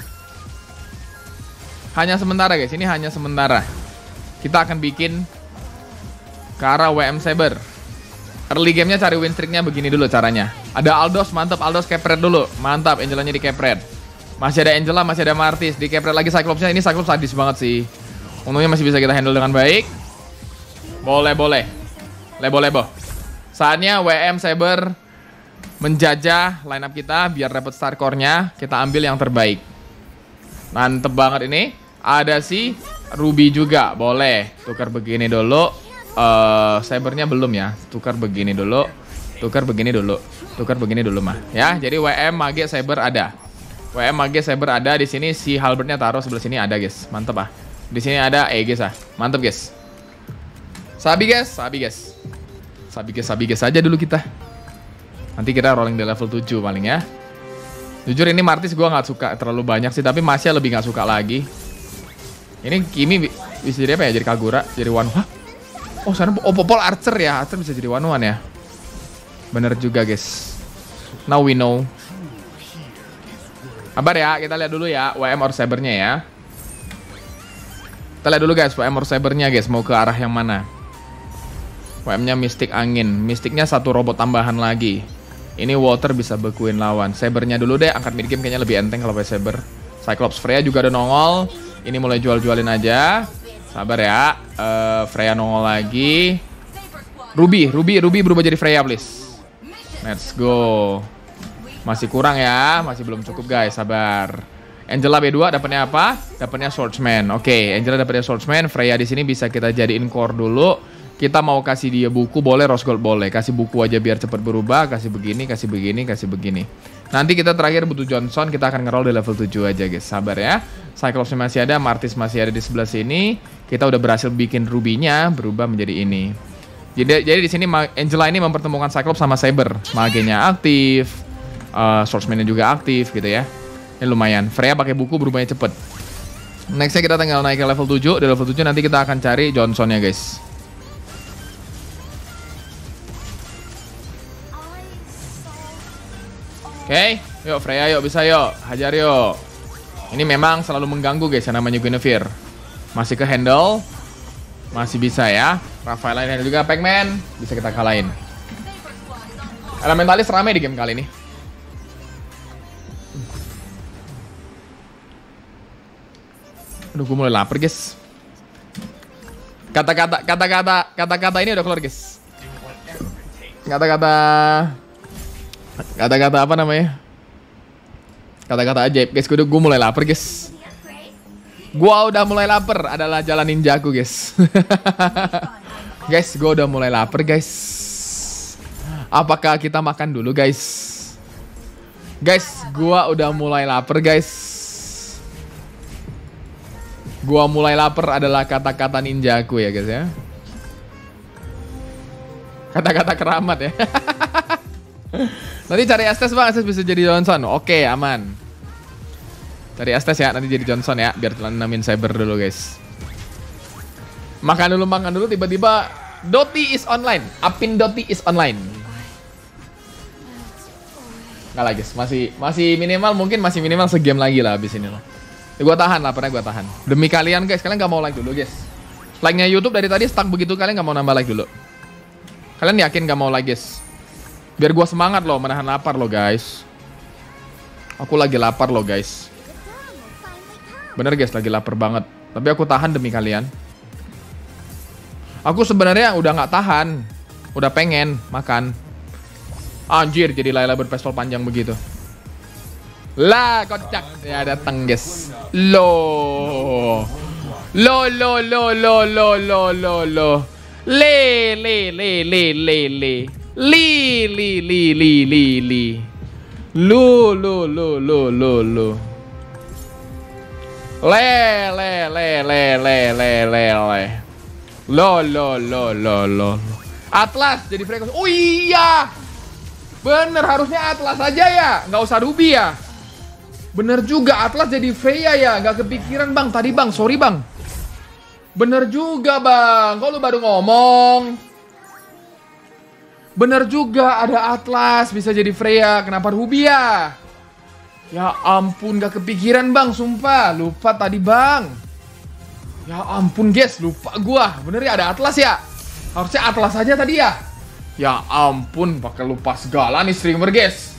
Speaker 2: Hanya sementara guys, ini hanya sementara. Kita akan bikin ke arah W M Saber. Early gamenya cari win streaknya begini dulu caranya. Ada Aldos, mantap. Aldos kepret dulu. Mantap, Angelanya di kepret. Masih ada Angela, masih ada Martis. Di kepret lagi Cyclopsnya. Ini Cyclops sadis banget sih. Untungnya masih bisa kita handle dengan baik. Boleh, boleh. Lebo-lebo. Saatnya W M Saber menjajah lineup kita biar dapat star core-nya. Kita ambil yang terbaik. Mantep banget ini. Ada si Ruby juga. Boleh. Tukar begini dulu. Uh, Sabernya belum ya. Tukar begini dulu. Tukar begini dulu. Tukar begini dulu mah. Ya, jadi W M Mage Saber ada. W M Mage Saber ada di sini, si Halbertnya taruh sebelah sini ada, guys. Mantap ah. Di sini ada E guys ah. Mantap, guys. Sabi, guys. Sabi, guys. Sabi, guys. Sabi, guys aja dulu kita. Nanti kita rolling di level tujuh paling ya. Jujur ini Martis gue nggak suka terlalu banyak sih, tapi Masya lebih nggak suka lagi. Ini Kimi bisa jadi apa ya? Jadi Kagura, jadi one. Hah? Oh, sana oh Popol Archer ya. Archer bisa jadi one one ya. Bener juga, guys. Now we know. Kabar ya, kita lihat dulu ya W M or Sabernya ya. Kita lihat dulu guys, W M or Sabernya guys mau ke arah yang mana. W M-nya Mystic Angin. Mysticnya satu robot tambahan lagi. Ini Water bisa bekuin lawan. Sabernya dulu deh, angkat mid game kayaknya lebih enteng kalau pakai Saber. Cyclops Freya juga ada nongol. Ini mulai jual-jualin aja. Sabar ya. uh, Freya nongol lagi. Ruby, Ruby, Ruby berubah jadi Freya please. Let's go. Masih kurang ya, masih belum cukup guys, sabar. Angela B dua dapatnya apa? Dapatnya Swordsman. Oke, okay, Angela dapatnya Swordsman. Freya di sini bisa kita jadiin core dulu. Kita mau kasih dia buku boleh, rose gold boleh. Kasih buku aja biar cepat berubah. Kasih begini, kasih begini, kasih begini. Nanti kita terakhir butuh Johnson. Kita akan ngeroll di level tujuh aja guys. Sabar ya. Cyclops masih ada, Martis masih ada di sebelah sini. Kita udah berhasil bikin Ruby-nya berubah menjadi ini. Jadi, jadi di sini Angela ini mempertemukan Cyclops sama Saber. Magenya aktif, uh, Swordsman-nya juga aktif gitu ya. Ini lumayan. Freya pakai buku berubahnya cepet. Nextnya kita tinggal naik ke level tujuh. Di level tujuh nanti kita akan cari Johnson-nya guys. Oke, okay, yuk Freya yuk, bisa yuk, hajar yuk. Ini memang selalu mengganggu guys yang namanya Guinevere. Masih ke handle, masih bisa ya. Rafael lain juga, Pac-Man bisa kita kalahin. Elementalis rame di game kali ini. Aduh, gue mulai lapar guys. Kata-kata, kata-kata, kata-kata ini udah keluar guys. Kata-kata Kata-kata apa namanya? Kata-kata ajaib guys. Gue gue mulai lapar guys. Gua udah mulai lapar. Adalah jalan ninjaku guys. Guys, gue udah mulai lapar guys. Apakah kita makan dulu guys? Guys, gua udah mulai lapar guys. Gua mulai lapar adalah kata-kata ninjaku ya guys ya. Kata-kata keramat ya. Nanti cari Estes bang, Estes bisa jadi Johnson. Oke, aman. Cari Estes ya, nanti jadi Johnson ya. Biar namin cyber dulu guys. Makan dulu, makan dulu. Tiba-tiba Doti is online. Apin Doti is online. Nggak lah guys, masih masih minimal, mungkin masih minimal segame lagi lah abis ini loh. Ya, gue tahan lah, pernah gue tahan. Demi kalian guys, kalian gak mau like dulu guys. Like-nya YouTube dari tadi stuck begitu, kalian gak mau nambah like dulu. Kalian yakin gak mau like guys? Biar gue semangat loh, menahan lapar loh guys. Aku lagi lapar loh guys. Bener guys, lagi lapar banget. Tapi aku tahan demi kalian. Aku sebenarnya udah gak tahan. Udah pengen makan. Anjir, jadi Layla berpistol panjang begitu. Lah, kocak. Ya datang guys. Loh. Lo lo lo lo lo lo lo lo. Le le le le le le. Li li li li li li. Lu lu lu lu lu lu. Le le le le le le le le. Lo lo lo lo lo. Atlas jadi frekuensi. Oh iya. Bener, harusnya Atlas aja ya, nggak usah Ruby ya. Bener juga, Atlas jadi Freya ya. Nggak kepikiran bang, tadi bang, sorry bang. Bener juga bang, kok lu baru ngomong. Bener juga, ada Atlas bisa jadi Freya. Kenapa Ruby ya? Ya ampun, nggak kepikiran bang, sumpah. Lupa tadi bang. Ya ampun guys, lupa gua. Bener ya, ada Atlas ya. Harusnya Atlas aja tadi ya. Ya ampun, pakai lupa segala nih streamer guys.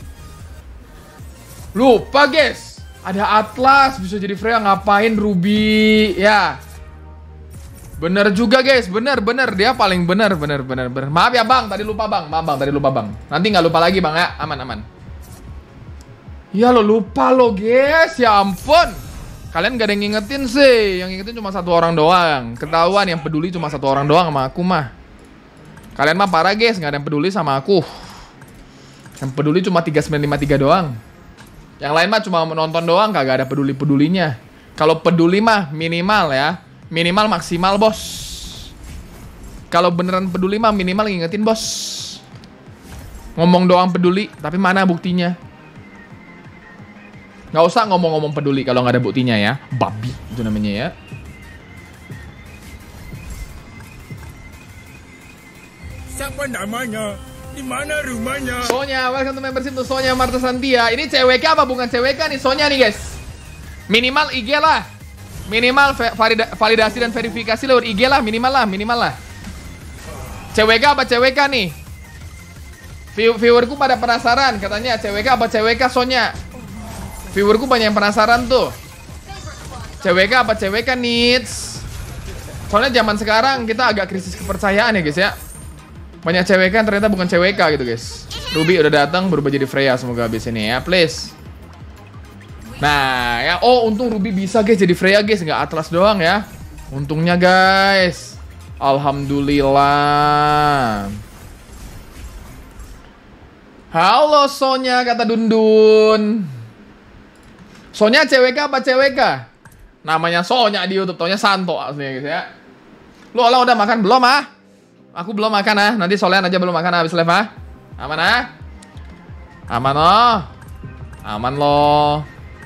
Speaker 2: Lupa guys. Ada Atlas bisa jadi Freya, ngapain Ruby ya. Bener juga guys, bener bener dia paling bener bener bener bener. Maaf ya bang, tadi lupa bang. Maaf bang, tadi lupa bang. Nanti nggak lupa lagi bang ya, aman aman. Ya lo lupa lo guys, ya ampun. Kalian gak ada yang ngingetin sih. Yang ngingetin cuma satu orang doang. Ketahuan yang peduli cuma satu orang doang sama aku mah. Kalian mah parah guys, gak ada yang peduli sama aku. Yang peduli cuma tiga sembilan lima tiga doang. Yang lain mah cuma menonton doang, kagak ada peduli-pedulinya. Kalau peduli mah minimal ya. Minimal maksimal bos. Kalau beneran peduli mah minimal ngingetin bos. Ngomong doang peduli, tapi mana buktinya? Gak usah ngomong-ngomong peduli kalau gak ada buktinya ya. Babi itu namanya ya.
Speaker 1: Siapa namanya? Di mana rumahnya?
Speaker 2: Sonya, welcome to membership tuh Sonya Marta Santia. Ini C W K apa bukan C W K nih Sonya nih guys? Minimal I G lah. Minimal valida validasi dan verifikasi lewat I G lah, minimal lah, minimal lah. C W K apa C W K nih? View viewerku pada penasaran katanya C W K apa C W K Sonya. Viewerku banyak yang penasaran tuh. C W K apa C W K needs? Soalnya zaman sekarang kita agak krisis kepercayaan ya guys ya. Banyak C W K yang ternyata bukan C W K gitu guys. Ruby udah datang berubah jadi Freya, semoga habis ini ya, please. Nah, ya oh untung Ruby bisa guys jadi Freya guys, nggak Atlas doang ya. Untungnya guys. Alhamdulillah. Halo Sonya kata Dundun. Sonya C W K apa C W K? Namanya Sonya di YouTube, taunya Santo aslinya guys ya. Lu Allah udah makan belum ah? Aku belum makan ah, nanti Solean aja belum makan habis live ah. Aman ah? Aman loh. Aman loh.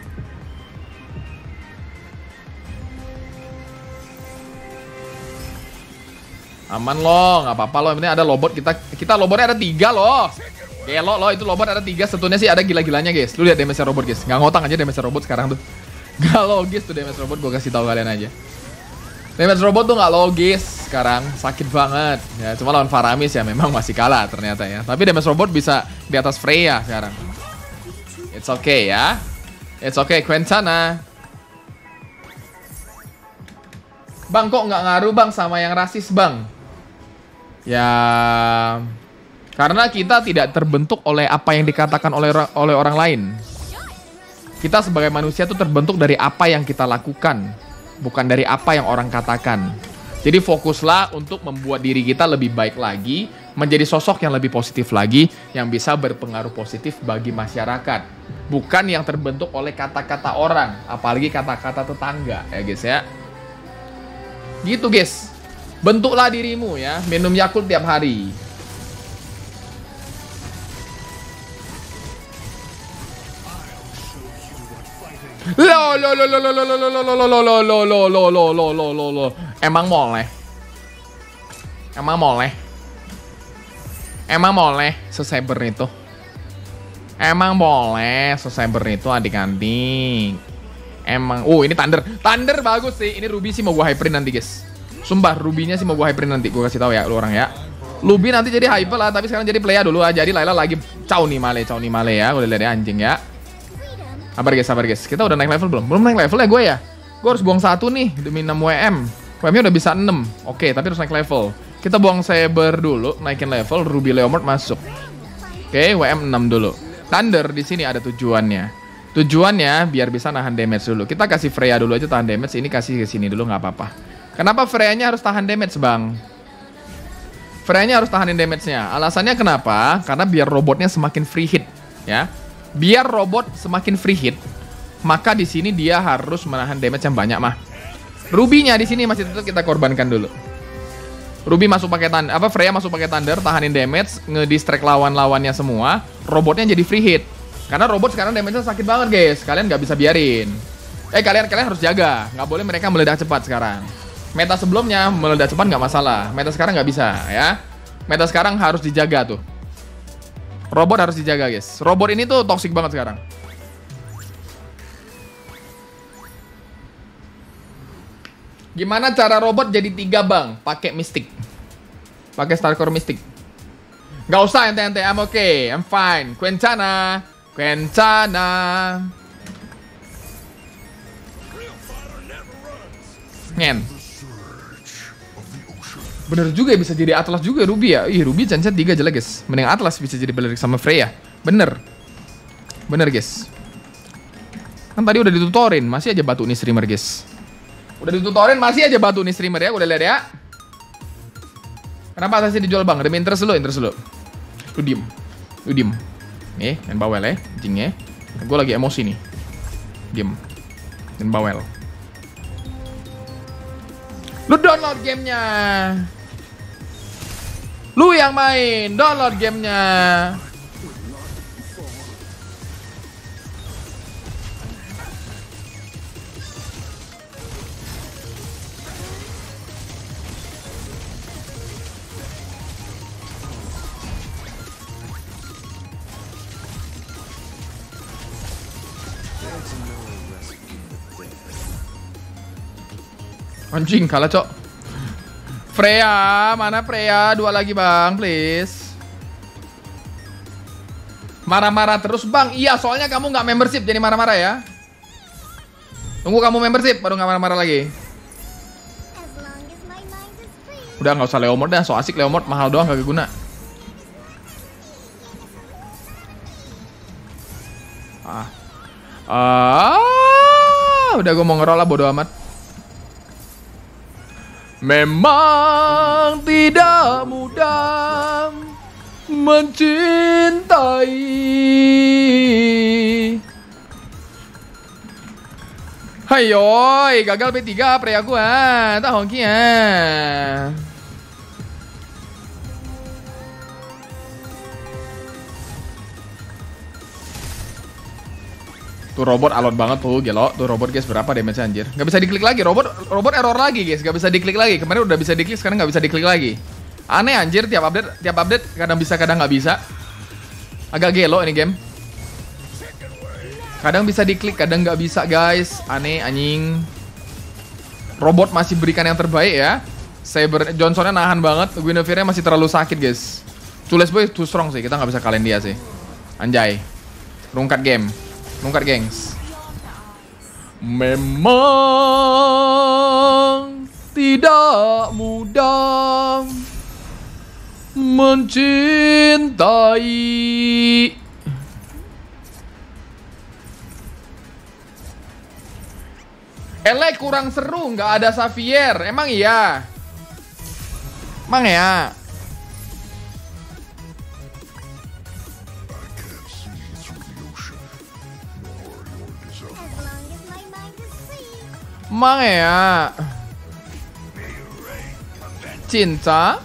Speaker 2: Aman loh, nggak apa-apa loh. Yang penting ada lobot, kita kita lobotnya ada tiga loh. Gelo loh, itu lobot ada tiga. Satunya sih ada gila-gilanya guys. Lu lihat damage robot guys, nggak ngotang aja damage robot sekarang tuh. Gak logis tuh damage robot, gue kasih tahu kalian aja. Damage robot tuh nggak logis sekarang, sakit banget. Ya cuma lawan Faramis ya memang masih kalah ternyata ya. Tapi damage robot bisa di atas Freya sekarang. It's okay ya. It's okay, Quentana. Bang kok nggak ngaruh bang sama yang rasis bang? Ya Karena kita tidak terbentuk oleh apa yang dikatakan oleh oleh orang lain. Kita sebagai manusia tuh terbentuk dari apa yang kita lakukan, bukan dari apa yang orang katakan. Jadi fokuslah untuk membuat diri kita lebih baik lagi, menjadi sosok yang lebih positif lagi, yang bisa berpengaruh positif bagi masyarakat. Bukan yang terbentuk oleh kata-kata orang, apalagi kata-kata tetangga, ya guys ya. Gitu guys. Bentuklah dirimu ya, minum Yakult tiap hari. Lo lo lo lo lo lo lo lo lo lo lo lo lo lo lo lo lo lo lo lo emang boleh, emang boleh, emang boleh sesaber itu, emang boleh sesaber itu adik-adik, emang. Oh ini Thunder, Thunder bagus sih. Ini Ruby sih mau gua hyperin nanti guys. Sumpah Ruby-nya sih mau gua hyperin nanti. Gua kasih tahu ya lu orang ya. Ruby nanti jadi hyper lah, tapi sekarang jadi playa dulu aja. Jadi Layla lagi caw nih male, caw nih male ya. Udah lihat ya anjing ya. Sabar guys, sabar guys. Kita udah naik level belum? Belum naik level ya gue ya? Gue harus buang satu nih demi enam W M. W M-nya udah bisa enam. Oke, tapi harus naik level. Kita buang Saber dulu, naikin level. Ruby Leomord masuk. Oke, W M enam dulu. Thunder di sini ada tujuannya. Tujuannya biar bisa nahan damage dulu. Kita kasih Freya dulu aja tahan damage. Ini kasih ke sini dulu nggak apa-apa. Kenapa Freya-nya harus tahan damage, Bang? Freya-nya harus tahanin damage-nya. Alasannya kenapa? Karena biar robotnya semakin free hit, ya. Biar robot semakin free hit, maka di sini dia harus menahan damage yang banyak mah. Ruby-nya di sini masih tetap kita korbankan dulu. Ruby masuk pakai thunder, apa Freya masuk pakai thunder, tahanin damage, ngedistract lawan-lawannya semua, robotnya jadi free hit. Karena robot sekarang damage-nya sakit banget guys, kalian nggak bisa biarin. Eh kalian kalian harus jaga, nggak boleh mereka meledak cepat sekarang. Meta sebelumnya meledak cepat nggak masalah, meta sekarang nggak bisa ya. Meta sekarang harus dijaga tuh. Robot harus dijaga guys. Robot ini tuh toxic banget sekarang. Gimana cara robot jadi tiga bang? Pakai Mystic. Pakai Starcore Mystic. Gak usah ente-ente, I'm okay, I'm fine. Quencana, Quencana. Ngen. Bener juga ya, bisa jadi Atlas juga Ruby ya. Ih Ruby chance tiga jelek guys. Mending Atlas bisa jadi balik sama Freya. Bener. Bener guys. Kan tadi udah ditutorin, masih aja batu nih streamer guys. Udah ditutorin masih aja batu nih streamer ya. Udah lihat ya. Kenapa Atlasnya dijual bang? Demi interest dulu, interest dulu. Lu diem. Lu diem. Nih, main bawel ya, anjingnya. Gue lagi emosi nih. Diem. Main bawel. Lu download gamenya. Lu yang main, download gamenya. Anjing kalah cok. Freya, mana Freya? Dua lagi bang, please. Marah-marah terus bang. Iya, soalnya kamu nggak membership jadi marah-marah ya. Tunggu kamu membership baru nggak marah-marah lagi. Udah nggak usah Leomord dah, so asik Leomord mahal doang kagak guna. Ah, ah, udah gue mau ngerol lah bodo amat. Memang tidak mudah mencintai. Hayoy, gagal P tiga Freya gua, tak hoki ya. Tuh robot alot banget tuh, gelo. Tuh robot guys berapa damage anjir. Gak bisa diklik lagi, robot robot error lagi guys. Gak bisa diklik lagi. Kemarin udah bisa diklik, sekarang gak bisa diklik lagi. Aneh anjir, tiap update, tiap update kadang bisa, kadang gak bisa. Agak gelo ini game. Kadang bisa diklik, kadang gak bisa guys. Aneh anjing. Robot masih berikan yang terbaik ya. Saber Johnsonnya nahan banget. Guinevere'nya masih terlalu sakit guys. Chules Boy too strong sih, kita gak bisa kalahin dia sih. Anjay. Rungkat game. Rungkat gengs. Memang tidak mudah mencintai. Ele kurang seru, nggak ada Xavier. Emang iya? Emang ya? Emang ya? Cinta?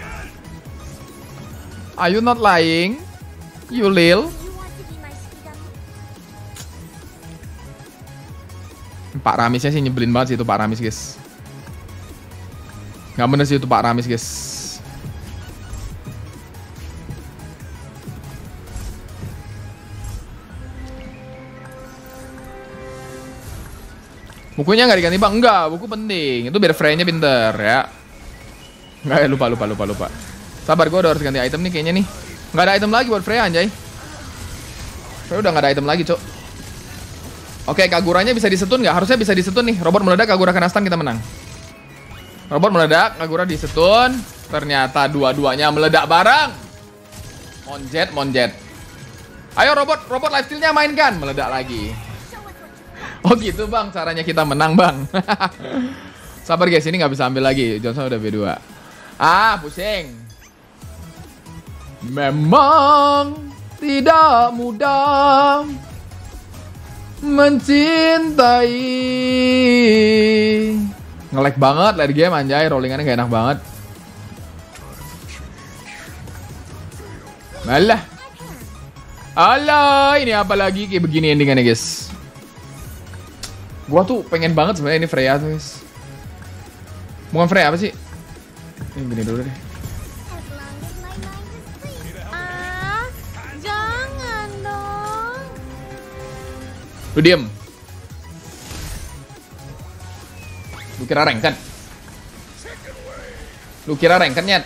Speaker 2: Are you not lying? You lil? Pak Ramisnya sih nyebelin banget sih itu Pak Ramis, guys. Nggak bener sih itu Pak Ramis, guys. Bukunya nggak diganti bang? Enggak, buku penting. Itu biar Freya-nya pinter ya. Nggak, ya, lupa, lupa, lupa, lupa. Sabar, gue udah harus ganti item nih kayaknya nih. Nggak ada item lagi buat Freya, anjay. Freya udah nggak ada item lagi, cok. Oke, Kaguranya bisa disetun nggak? Harusnya bisa disetun nih. Robot meledak, Kagura kena stun, kita menang. Robot meledak, Kagura disetun. Ternyata dua-duanya meledak bareng. Monjet, monjet. Ayo robot, robot lifesteal-nya mainkan. Meledak lagi. Oh gitu bang, caranya kita menang bang. Sabar guys, ini nggak bisa ambil lagi. Johnson udah B dua. Ah, pusing. Memang tidak mudah mencintai. Nge-lag banget late game anjay, rollingannya gak enak banget. Alah. Alah, ini apa lagi kayak begini endingannya guys. Gua tuh pengen banget sebenarnya ini Freya tuh guys. Bukan Freya apa sih? Ini gini dulu deh.
Speaker 4: Ah, jangan dong.
Speaker 2: Lu diem. Lu kira rank kan? Lu kira rank kan, Nyet?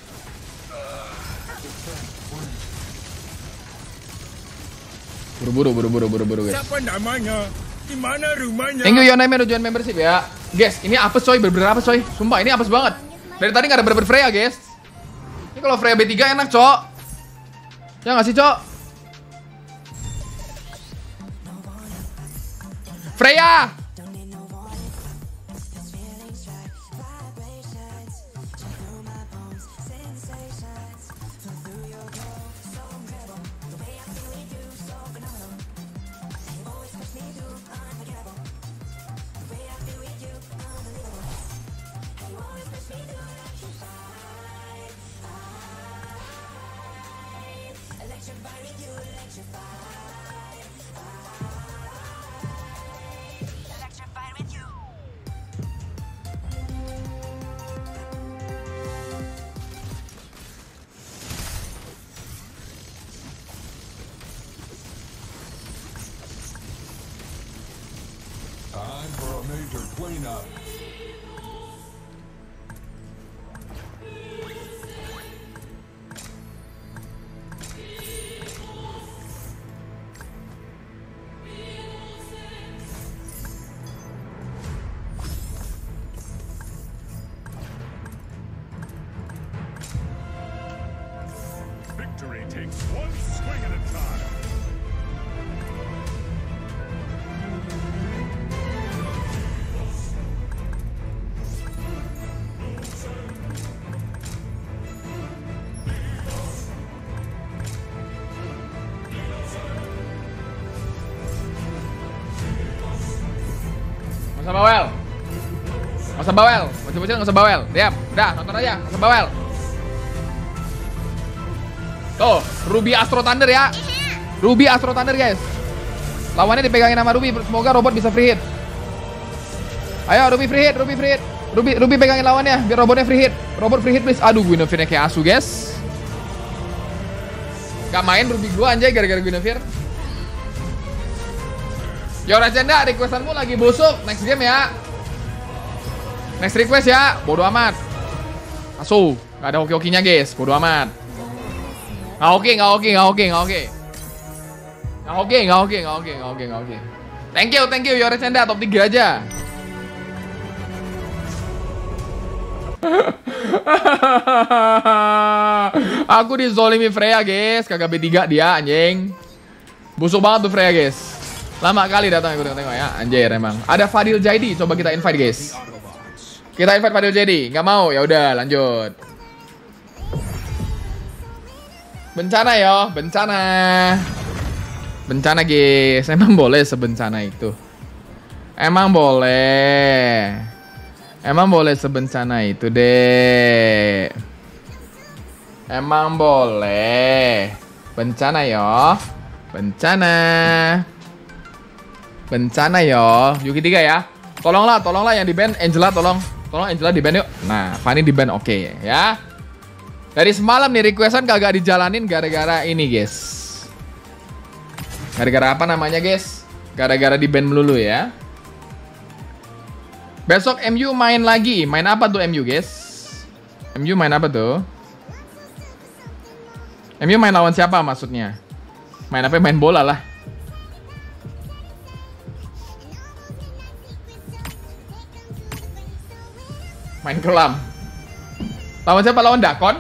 Speaker 2: Buru-buru, buru-buru, buru-buru guys.
Speaker 1: Siapa namanya? Di mana rumahnya?
Speaker 2: Thank you Yonai udah join membership ya. Guys, ini apes coy, bener-bener apes coy. Sumpah ini apes banget. Dari tadi gak ada bener-bener Freya guys. Ini kalau Freya B tiga enak, cok. Ya gak sih, cok? Freya!
Speaker 5: Time for a major cleanup. Victory takes one swing at a time.
Speaker 2: Gak usah bawel. Gak usah bawel. Bocil-bocil gak usah bawel. Diam. Udah, nonton aja. Gak usah bawel. Tuh, Ruby Astro Thunder ya. Ruby Astro Thunder guys. Lawannya dipegangin sama Ruby. Semoga robot bisa free hit. Ayo Ruby free hit, Ruby free hit. Ruby, Ruby pegangin lawannya biar robotnya free hit. Robot free hit please. Aduh, Guinevere-nya kayak asu guys. Gak main Ruby gua anjay gara-gara Guinevere. Yo Rajenda, requestanmu lagi busuk. Next game ya. Next request ya. Bodo amat. Asu, gak ada hoki-hokinya guys. Bodo amat. Gak oke, gak oke, gak oke, gak oke. Gak oke, gak oke, gak oke, gak oke, gak oke. Thank you, thank you Yo Rajenda, top tiga aja. Aku dizolimi Freya guys. Kagak B tiga dia anjing. Busuk banget tuh Freya guys. Lama kali datang aku tengok-tengok ya. Anjir emang. Ada Fadil Jaidi. Coba kita invite guys. Kita invite Fadil Jaidi. Nggak mau? Ya udah lanjut. Bencana yo. Bencana. Bencana guys. Emang boleh sebencana itu? Emang boleh. Emang boleh sebencana itu deh. Emang boleh. Bencana yo. Bencana. Bencana yo. Yuki tiga ya. Tolonglah, tolonglah yang di ban Angela tolong. Tolong Angela di ban yuk. Nah, Fanny di ban oke okay, ya. Dari semalam nih requestan kagak dijalanin gara-gara ini, guys. Gara-gara apa namanya, guys? Gara-gara di ban melulu ya. Besok M U main lagi. Main apa tuh M U, guys? M U main apa tuh? M U main lawan siapa maksudnya? Main apa? Main bola lah. Main kelam. Lawan siapa? Lawan Dakon?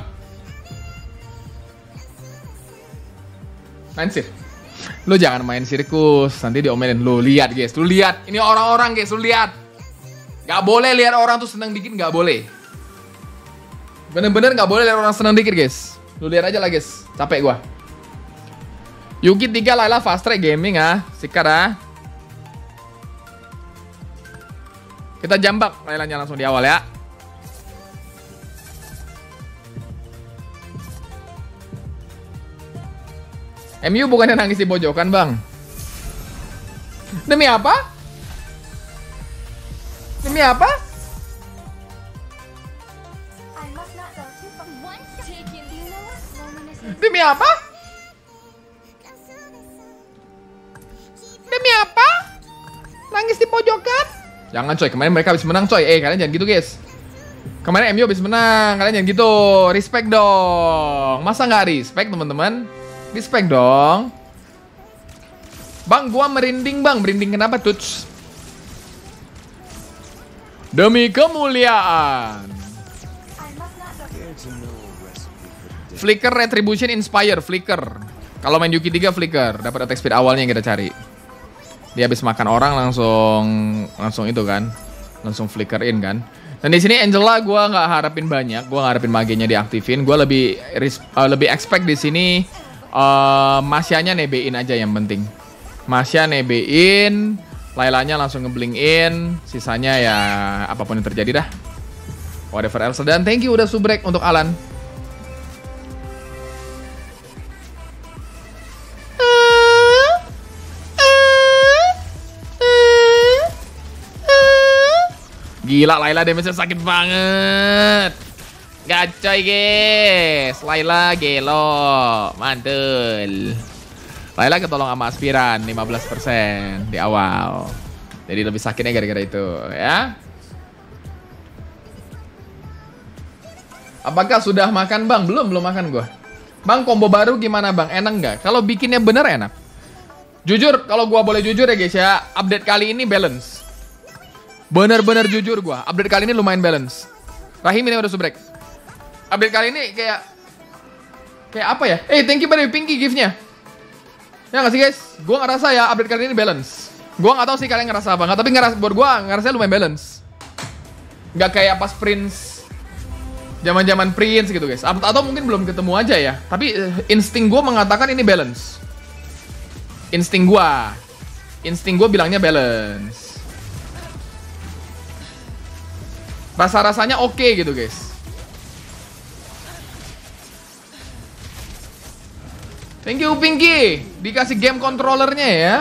Speaker 2: Main sir. Lu jangan main sirkus, nanti diomelin. Lu lihat guys, lu lihat. Ini orang-orang guys, lu lihat. Gak boleh lihat orang tuh seneng dikit, gak boleh. Bener-bener gak boleh lihat orang seneng dikit guys. Lu lihat aja lah guys, capek gua. Yuki tiga Layla fast track gaming ah, sikat ah. Kita jambak Laylanya langsung di awal ya. M U bukannya nangis di pojokan bang? Demi apa? Demi apa? Demi apa? Demi apa? Nangis di pojokan? Jangan coy, kemarin mereka habis menang coy. Eh kalian jangan gitu guys. Kemarin M U habis menang, kalian jangan gitu. Respect dong. Masa nggak respect teman-teman? Respect dong. Bang, gua merinding bang. Merinding kenapa tuts? Demi kemuliaan. Flicker Retribution Inspire. Flicker. Kalau main Yuki tiga Flicker. Dapat attack speed awalnya yang kita cari. Dia habis makan orang langsung langsung itu kan. Langsung flicker in kan. Dan di sini Angela gua nggak harapin banyak. Gua nggak harapin magenya diaktifin. Gua lebih uh, lebih expect di sini uh, Masyanya nebein aja yang penting. Masya nebein. Laylanya langsung ngeblink in. Sisanya ya apapun yang terjadi dah. Whatever else. Dan thank you udah subrek untuk Alan. Gila Layla damage-nya sakit banget. Gacoy guys. Layla gelo. Mantul. Layla ketolong sama Aspiran lima belas persen di awal. Jadi lebih sakitnya gara-gara itu ya. Apakah sudah makan bang? Belum, belum makan gua. Bang, combo baru gimana bang? Enak nggak? Kalau bikinnya bener enak. Jujur, kalau gua boleh jujur ya guys ya, update kali ini balance. Bener-bener jujur gua, update kali ini lumayan balance. Rahim ini udah subrek. Update kali ini kayak kayak apa ya? Eh, hey, thank you by Pinky gift-nya. Ya nggak sih guys? Gue ngerasa ya update kali ini balance. Gue nggak tahu sih kalian ngerasa apa nggak, tapi ngerasa buat gue ngerasa lumayan balance. Nggak kayak pas Prince, zaman-zaman Prince gitu guys. Atau, atau mungkin belum ketemu aja ya. Tapi uh, insting gue mengatakan ini balance. Insting gue, insting gue bilangnya balance. Rasa-rasanya oke okay gitu guys. Thank you Pinky. Dikasih game controllernya ya.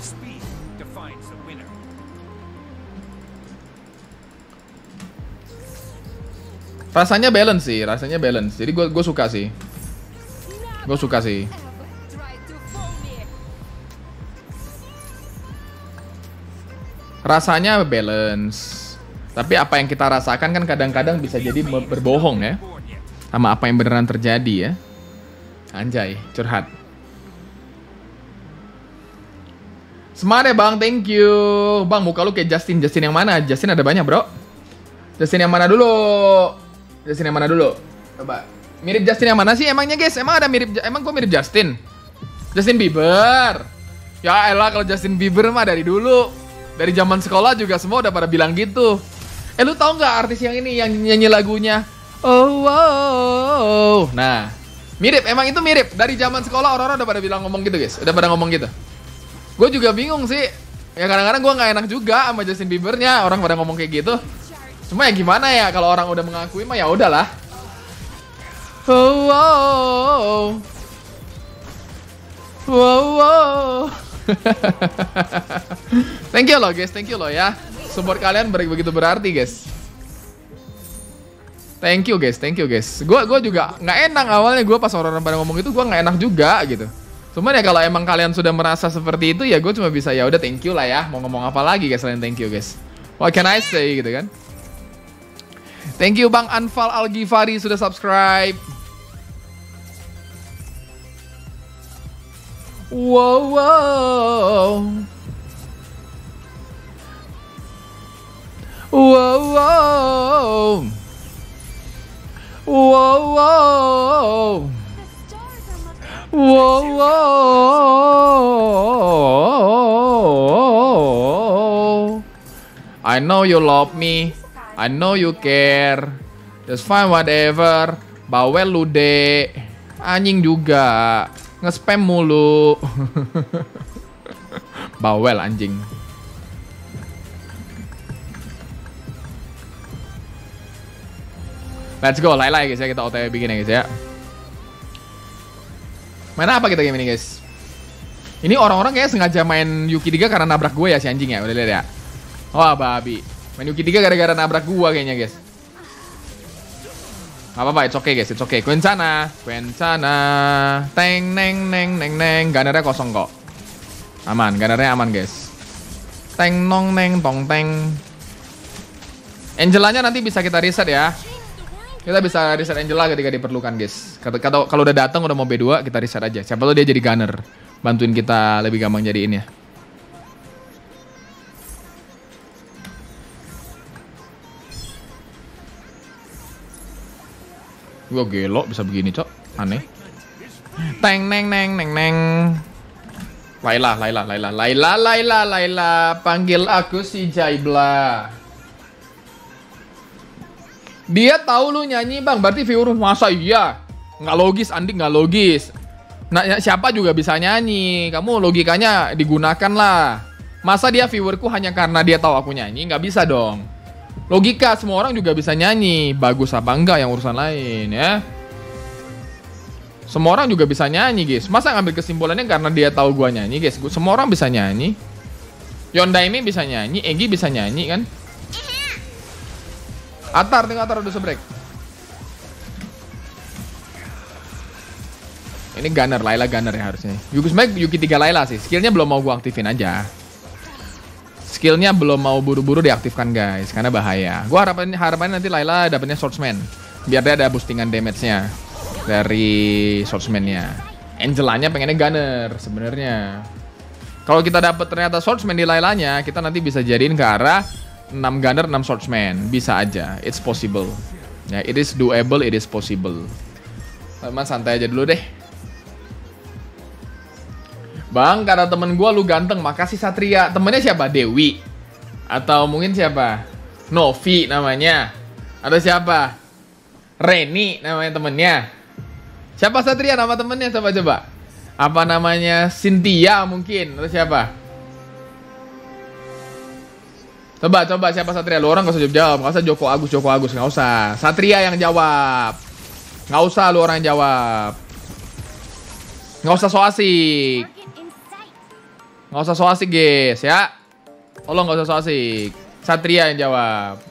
Speaker 2: Rasanya balance sih, rasanya balance. Jadi gue gue suka sih. Gue suka sih. Rasanya balance. Tapi apa yang kita rasakan kan kadang-kadang bisa jadi berbohong ya. Sama apa yang beneran terjadi ya. Anjay, curhat. Semangat ya bang, thank you. Bang, muka lu kayak Justin. Justin yang mana? Justin ada banyak bro. Justin yang mana dulu? Justin yang mana dulu? Coba. Mirip Justin yang mana sih emangnya guys? Emang ada mirip, emang gue mirip Justin? Justin Bieber. Ya elah kalau Justin Bieber mah dari dulu. Dari zaman sekolah juga semua udah pada bilang gitu. Eh lu tau gak artis yang ini yang nyanyi lagunya Oh wow. Nah mirip, emang itu mirip. Dari zaman sekolah orang-orang udah pada bilang ngomong gitu guys. Udah pada ngomong gitu. Gue juga bingung sih. Ya kadang-kadang gue gak enak juga sama Justin Biebernya. Orang pada ngomong kayak gitu. Cuma ya gimana ya, kalau orang udah mengakui mah ya udahlah. Oh, wow. Wow, wow. Thank you loh guys, thank you loh ya. Support kalian begitu berarti guys. Thank you guys, thank you guys. Gue gua juga nggak enak awalnya, gue pas orang-orang pada ngomong itu gue nggak enak juga gitu. Cuman ya kalau emang kalian sudah merasa seperti itu ya gue cuma bisa ya udah thank you lah ya. Mau ngomong apa lagi guys selain thank you guys. What can I say gitu kan? Thank you Bang Anfal Al-Ghifari sudah subscribe. Wow, wow. Wow, wow. Wow, wow. Wow, wow. I know you love me. I know you care. Just fine whatever. Bawel lu dek. Anjing juga. Nge-spam mulu. Bawel anjing. Let's go, Laila guys ya, kita O T W bikin ya guys ya. Main apa kita game ini guys? Ini orang-orang kayak sengaja main Yuki tiga karena nabrak gue ya si anjing ya, udah lihat ya. Wah babi. Main Yuki tiga gara-gara nabrak gue kayaknya guys. Gak apa-apa, it's okay guys, it's okay. Quencana, Quencana, teng neng neng neng neng, gunnernya kosong kok. Aman, gunnernya aman guys. Teng nong neng tong teng. Angelanya nanti bisa kita reset ya. Kita bisa reset Angela ketika diperlukan guys. Kalau kalau udah datang udah mau B dua kita reset aja. Siapa tahu dia jadi gunner, bantuin kita lebih gampang jadiin ya. Gua gelo bisa begini cok, aneh. Teng neng neng neng neng. Laila, Laila, Laila, Laila, Laila, Laila, panggil aku si Jaibla. Dia tahu lu nyanyi bang, berarti viewer masa iya? Nggak logis, Andi nggak logis. Nah siapa juga bisa nyanyi, kamu logikanya digunakan lah. Masa dia viewerku hanya karena dia tahu aku nyanyi? Nggak bisa dong. Logika, semua orang juga bisa nyanyi. Bagus apa enggak yang urusan lain ya. Semua orang juga bisa nyanyi guys. Masa ngambil kesimpulannya karena dia tahu gua nyanyi guys? Semua orang bisa nyanyi. Yondaimi bisa nyanyi, Egi bisa nyanyi kan? Atar, tinggal Atar udah sebrek. Ini gunner, Laila gunner ya harusnya. Yuki sebenarnya Yuki tiga Laila sih. Skillnya belum mau gua aktifin aja. Skillnya belum mau buru-buru diaktifkan guys, karena bahaya. Gua harapan harapannya nanti Laila dapetnya swordsman, biar dia ada boostingan damage-nya dari swordsman-nya. Angelanya pengennya gunner sebenarnya. Kalau kita dapet ternyata swordsman di Lailanya, kita nanti bisa jadiin ke arah enam gunner, enam swordsman. Bisa aja, it's possible. Ya, it is doable, it is possible. Teman santai aja dulu deh. Bang, karena temen gue lu ganteng, makasih Satria. Temennya siapa? Dewi? Atau mungkin siapa? Novi namanya? Atau siapa? Reni namanya temennya? Siapa Satria nama temennya? Coba-coba. Apa namanya? Cynthia mungkin? Atau siapa? Coba, coba siapa Satria? Lu orang gak usah jawab. Gak usah Joko Agus, Joko Agus. Gak usah. Satria yang jawab. Gak usah lu orang yang jawab. Gak usah so asik. Nggak usah so asik guys ya. Tolong nggak usah so asik. Satria yang jawab.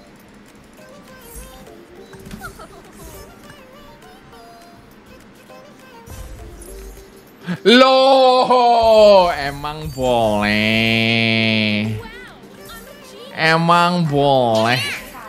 Speaker 2: Loh, emang boleh. Emang boleh.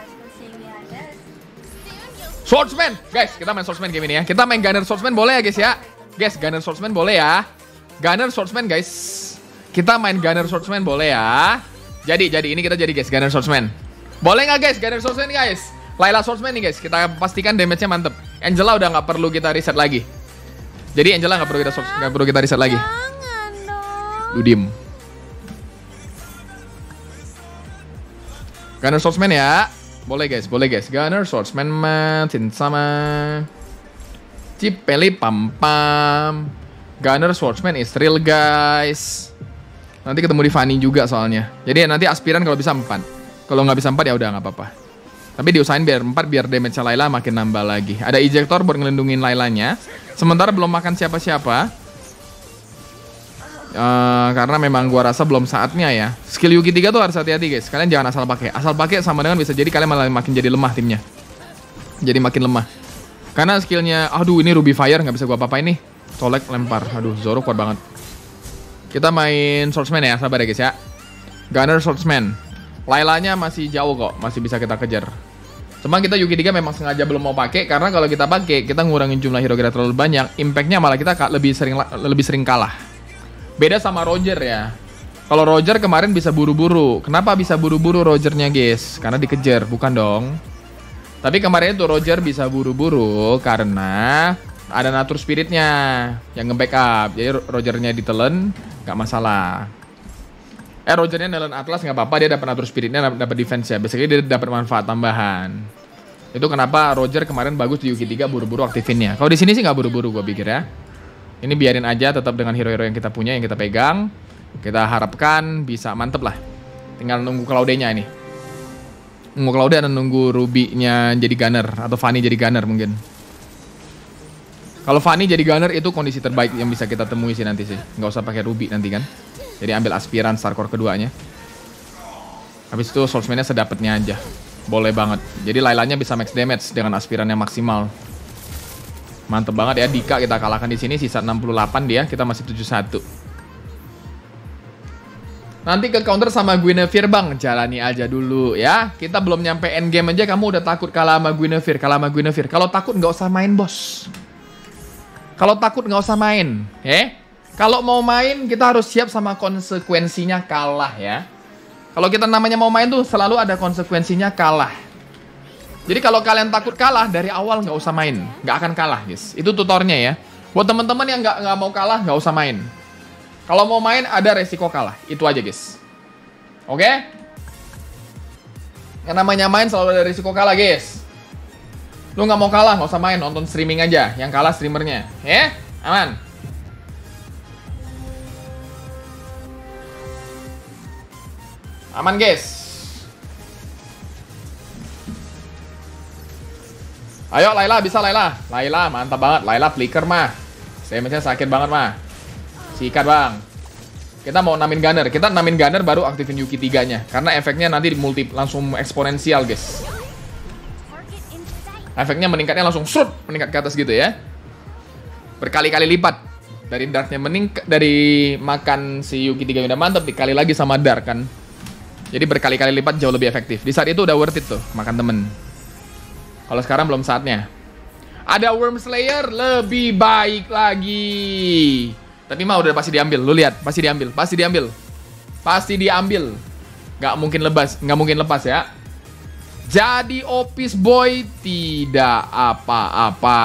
Speaker 2: Swordsman, guys, kita main Swordsman game ini ya. Kita main Gunner Swordsman boleh ya guys ya. Guys, Gunner Swordsman boleh ya. Gunner Swordsman guys. Kita main Gunner Swordsman boleh ya. Jadi, jadi ini kita jadi guys Gunner Swordsman. Boleh nggak guys Gunner Swordsman guys? Laila Swordsman nih guys. Kita pastikan damage-nya mantep. Angela udah nggak perlu kita reset lagi. Jadi Angela nggak perlu kita nggak perlu kita reset lagi.
Speaker 4: Jangan dong.
Speaker 2: Lu diem. Gunner Swordsman ya. Boleh guys, boleh guys. Gunner Swordsman matin sama Cipeli pam pam. Gunner Swordsman is real guys. Nanti ketemu di Fanny juga soalnya. Jadi nanti aspiran kalau bisa empat. Kalau nggak bisa empat ya udah nggak apa-apa. Tapi diusahain biar empat biar damage Layla makin nambah lagi. Ada ejector buat ngelindungin Laylanya. Sementara belum makan siapa-siapa. Uh, karena memang gua rasa belum saatnya ya. Skill Yuki tiga tuh harus hati-hati guys. Kalian jangan asal pakai. Asal pakai sama dengan bisa jadi kalian malah makin jadi lemah timnya. Jadi makin lemah. Karena skillnya, aduh ini Ruby Fire nggak bisa gua apa-apain nih. Colek lempar. Aduh Zoro kuat banget. Kita main Swordsman ya, sabar ya guys ya. Gunner Swordsman. Laylanya masih jauh kok, masih bisa kita kejar. Cuma kita Yuki tiga memang sengaja belum mau pakai karena kalau kita pakai kita ngurangin jumlah hero kita terlalu banyak, impactnya malah kita lebih sering lebih sering kalah. Beda sama Roger ya. Kalau Roger kemarin bisa buru-buru. Kenapa bisa buru-buru Rogernya guys? Karena dikejar, bukan dong. Tapi kemarin itu Roger bisa buru-buru karena ada Nature Spiritnya yang nge-backup. Jadi Rogernya ditelen, nggak masalah. Eh Rogernya nelen Atlas nggak apa-apa, dia dapat Nature Spiritnya, dapat defense ya. Basically dia dapat manfaat tambahan. Itu kenapa Roger kemarin bagus di Yuki tiga buru-buru aktifinnya. Kalau di sini sih nggak buru-buru gue pikir ya. Ini biarin aja tetap dengan hero-hero yang kita punya, yang kita pegang. Kita harapkan bisa mantep lah. Tinggal nunggu Claude-nya ini. Nunggu Claude dan nunggu Ruby-nya jadi gunner. Atau Fanny jadi gunner mungkin. Kalau Fanny jadi gunner itu kondisi terbaik yang bisa kita temui sih nanti sih. Nggak usah pakai Ruby nanti kan. Jadi ambil aspiran Star Core keduanya. Habis itu Swordsman-nya sedapetnya aja. Boleh banget. Jadi Laylanya bisa max damage dengan aspirannya maksimal. Mantep banget ya, Dika kita kalahkan di sini, sisa enam puluh delapan dia, kita masih tujuh satu. Nanti ke counter sama Guinevere bang, jalani aja dulu ya. Kita belum nyampe end game aja kamu udah takut kalah sama Guinevere, kalah sama Guinevere. Kalau takut nggak usah main bos. Kalau takut nggak usah main, ya. Kalau mau main kita harus siap sama konsekuensinya kalah ya. Kalau kita namanya mau main tuh selalu ada konsekuensinya kalah. Jadi kalau kalian takut kalah dari awal nggak usah main, nggak akan kalah guys. Itu tutornya ya. Buat teman-teman yang nggak nggak mau kalah nggak usah main. Kalau mau main ada resiko kalah, itu aja guys. Oke? Yang namanya main selalu ada resiko kalah guys. Lu nggak mau kalah nggak usah main, nonton streaming aja. Yang kalah streamernya, ya? Aman. Aman guys. Ayo Layla, bisa Layla. Layla, mantap banget. Layla flicker mah. Damage-nya sakit banget mah. Sikat bang. Kita mau namin gunner. Kita namin gunner baru aktifin Yuki tiga-nya. Karena efeknya nanti multi langsung eksponensial guys. Efeknya meningkatnya langsung srut, meningkat ke atas gitu ya. Berkali-kali lipat. Dari darknya meningkat, dari makan si Yuki tiga udah mantap, dikali lagi sama dark kan. Jadi berkali-kali lipat jauh lebih efektif. Di saat itu udah worth it tuh makan temen. Kalau sekarang belum saatnya. Ada Worm Slayer lebih baik lagi. Tapi mah udah pasti diambil. Lu lihat, pasti diambil, pasti diambil. Pasti diambil. Gak mungkin lepas, nggak mungkin lepas ya. Jadi Office Boy tidak apa-apa.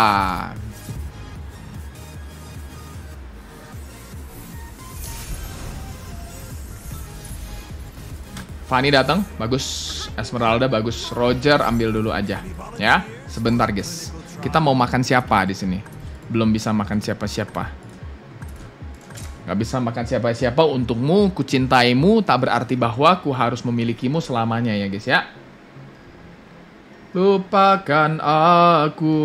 Speaker 2: Fanny datang, bagus. Esmeralda bagus. Roger ambil dulu aja, ya. Sebentar guys. Kita mau makan siapa di sini? Belum bisa makan siapa-siapa. Gak bisa makan siapa-siapa untukmu. Kucintaimu tak berarti bahwa ku harus memilikimu selamanya ya guys ya. Lupakan aku.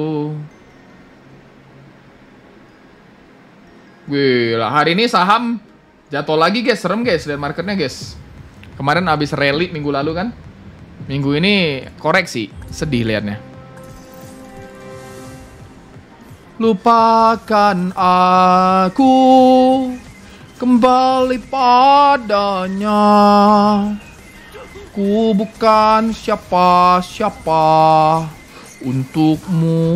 Speaker 2: Gila, hari ini saham jatuh lagi guys, serem guys lihat marketnya guys. Kemarin abis rally minggu lalu kan. Minggu ini koreksi, sedih liatnya. Lupakan aku, kembali padanya. Ku bukan siapa-siapa untukmu.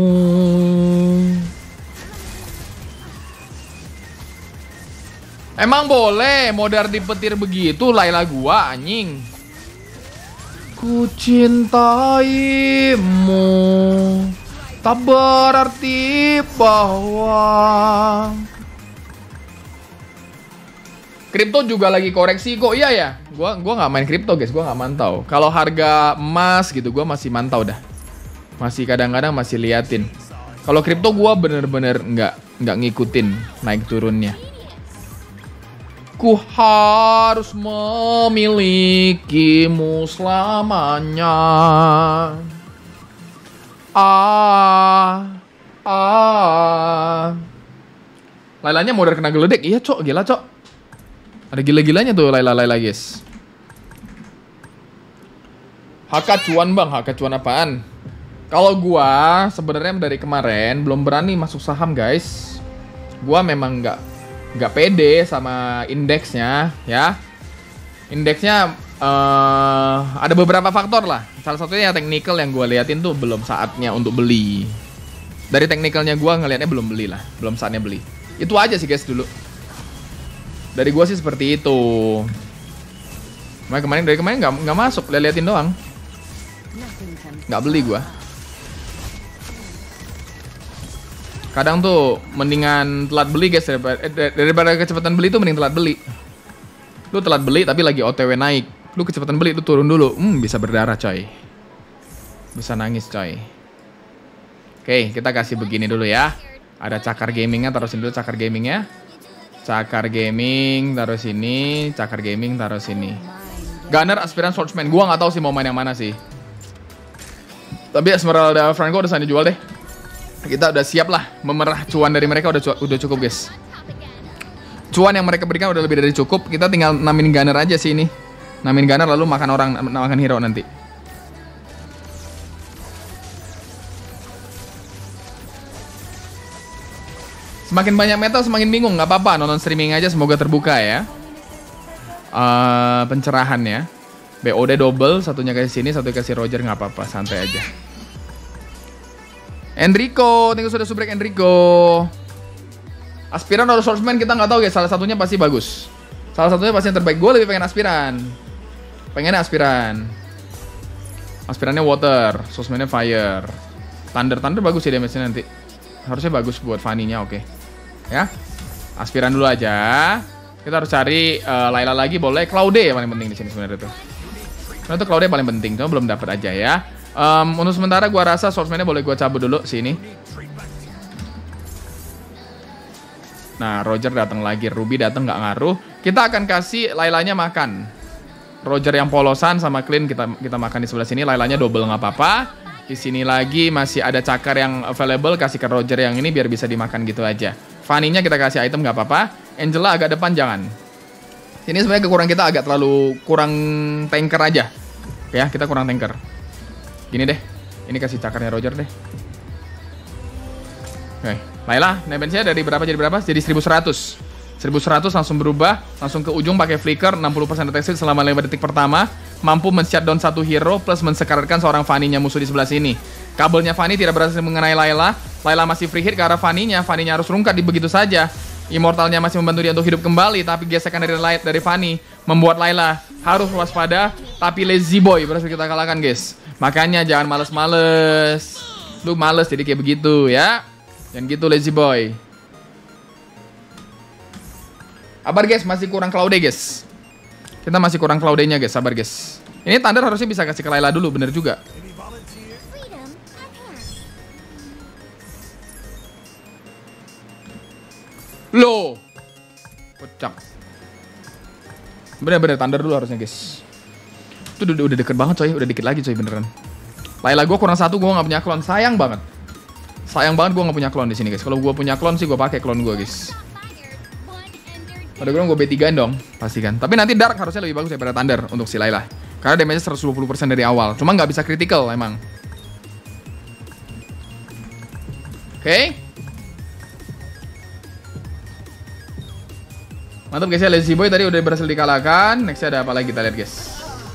Speaker 2: Emang boleh modar di petir begitu Layla gua anjing. Ku cintaimu tak berarti bahwa kripto juga lagi koreksi kok. Iya ya, gua gua nggak main kripto guys, gua nggak mantau. Kalau harga emas gitu gua masih mantau dah, masih kadang-kadang masih liatin. Kalau kripto gua bener-bener nggak nggak ngikutin naik turunnya. Ku harus memilikimu selamanya. Ah, ah. Lailanya mau kena geledek, iya cok, gila cok. Ada gila-gilanya tuh Laila-Laila guys. H K cuan bang, H K cuan apaan? Kalau gua sebenarnya dari kemarin belum berani masuk saham guys. Gua memang nggak nggak pede sama indeksnya ya. Indeksnya uh, ada beberapa faktor lah. Salah satunya technical yang gua liatin tuh belum saatnya untuk beli. Dari technicalnya gua ngelihatnya belum beli lah, belum saatnya beli. Itu aja sih guys dulu. Dari gua sih seperti itu. Makanya kemarin dari kemarin nggak nggak masuk, liatin doang. Nggak beli gua. Kadang tuh mendingan telat beli guys daripada, eh, daripada kecepatan beli tuh mending telat beli. Lu telat beli tapi lagi O T W naik. Lu kecepatan beli lu turun dulu. Hmm, bisa berdarah coy. Bisa nangis coy. Oke, kita kasih begini dulu ya. Ada cakar gamingnya, taruhin dulu cakar gamingnya. Cakar gaming taruh sini, cakar gaming taruh sini. Gunner, aspiran, swordsman. Gua nggak tahu sih mau main yang mana sih. Tapi Esmeralda Franco udah sana jual deh. Kita udah siap lah memerah cuan dari mereka, udah udah cukup guys. Cuan yang mereka berikan udah lebih dari cukup. Kita tinggal namin gunner aja sih ini. Namin gunner lalu makan orang, makan hero nanti. Semakin banyak meta semakin bingung, nggak apa-apa, nonton streaming aja, semoga terbuka ya. Uh, pencerahannya. B O D double, satunya kasih sini, satu kasih Roger, nggak apa-apa, santai aja. Enrico, thank you sudah subrek Enrico. Aspiran atau swordsman kita nggak tahu guys, salah satunya pasti bagus. Salah satunya pasti yang terbaik. Gue lebih pengen aspiran. Pengennya aspiran. Aspirannya water, swordsmannya fire. Thunder, thunder bagus sih damage-nya nanti. Harusnya bagus buat Fanny-nya, oke. Okay. Ya. Aspiran dulu aja. Kita harus cari uh, Laila lagi, boleh. Claude ya paling penting di sini sebenarnya tuh. Karena tuh Claude paling penting, cuma belum dapat aja ya. Um, untuk sementara gua rasa swordsman-nya boleh gua cabut dulu sini. Nah, Roger datang lagi, Ruby datang nggak ngaruh. Kita akan kasih Lailanya makan. Roger yang polosan sama Clean kita kita makan di sebelah sini. Lailanya double nggak apa-apa. Di sini lagi masih ada cakar yang available, kasih ke Roger yang ini biar bisa dimakan gitu aja. Fanny-nya kita kasih item nggak apa-apa. Angela agak depan jangan. Ini sebenarnya kekurangan kita agak terlalu kurang tanker aja. Ya, kita kurang tanker. Gini deh, ini kasih cakarnya Roger deh. Oke, Laila, damage-nya dari berapa jadi berapa? Jadi seribu seratus. seribu seratus langsung berubah, langsung ke ujung pakai flicker, enam puluh persen attack speed selama lima detik pertama. Mampu men-shutdown satu hero plus mensekaratkan seorang Fanny-nya musuh di sebelah sini. Kabelnya Fanny tidak berhasil mengenai Laila. Laila masih free hit ke arah Fanny-nya. Fanny-nya harus rungkat di begitu saja. Immortalnya masih membantu dia untuk hidup kembali, tapi gesekan dari light dari Fanny membuat Laila harus waspada. Tapi Lazy Boy berhasil kita kalahkan guys. Makanya jangan males-males. Lu males jadi kayak begitu ya. Jangan gitu Lazy Boy. Sabar guys, masih kurang Claude guys. Kita masih kurang Claude-nya guys, sabar guys. Ini Thunder harusnya bisa kasih ke Laila dulu, bener juga. Loh, kocak. Bener-bener Thunder dulu harusnya guys. Itu udah, udah deket banget coy, udah dikit lagi coy beneran. Laila gue kurang satu, gue nggak punya klon, sayang banget. Sayang banget gue nggak punya klon di sini guys. Kalau gue punya klon sih gue pakai klon gue guys. Pada gue gue B tiga dong, pasti kan. Tapi nanti Dark harusnya lebih bagus daripada Thunder untuk si Laila. Karena damage-nya seratus dua puluh persen dari awal. Cuma nggak bisa critical emang. Oke. Okay. Mantap guys ya, Lazy Boy tadi udah berhasil dikalahkan. Nextnya ada apa lagi kita lihat guys.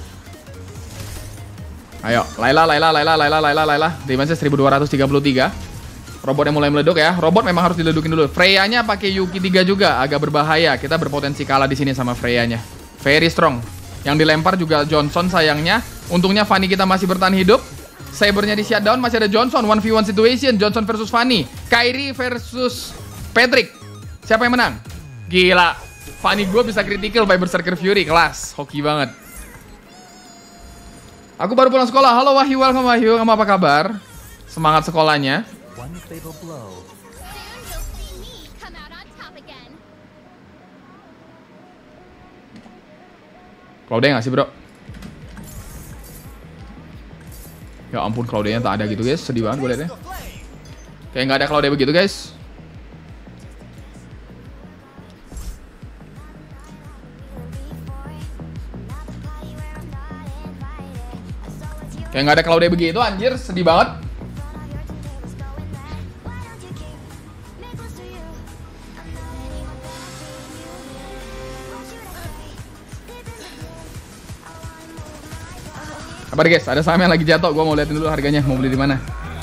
Speaker 2: Ayo, Laila, Laila, Laila, Laila, Laila, Laila. Damage-nya seribu dua ratus tiga puluh tiga. Robotnya mulai meleduk ya. Robot memang harus diledukin dulu. Freya-nya pakai Yuki tiga juga, agak berbahaya. Kita berpotensi kalah di sini sama Freya-nya. Very strong. Yang dilempar juga Johnson sayangnya. Untungnya Fanny kita masih bertahan hidup. Sabernya di shutdown, masih ada Johnson. one v one situation, Johnson versus Fanny. Kyrie versus Patrick. Siapa yang menang? Gila. Fanny gue bisa critical by Berserker Fury. Kelas. Hoki banget. Aku baru pulang sekolah. Halo Wahyu, welcome Wahyu. Kamu apa kabar? Semangat sekolahnya.
Speaker 6: One fatal blow.
Speaker 2: Claudia nggak sih bro? Ya ampun, Claudia tak ada gitu guys. Sedih banget gue liatnya. Kayak nggak ada Claudia begitu guys. Kayak nggak ada Claudia begitu anjir. Sedih banget. Apa guys? Ada saham yang lagi jatuh. Gua mau liatin dulu harganya. Mau beli di mana?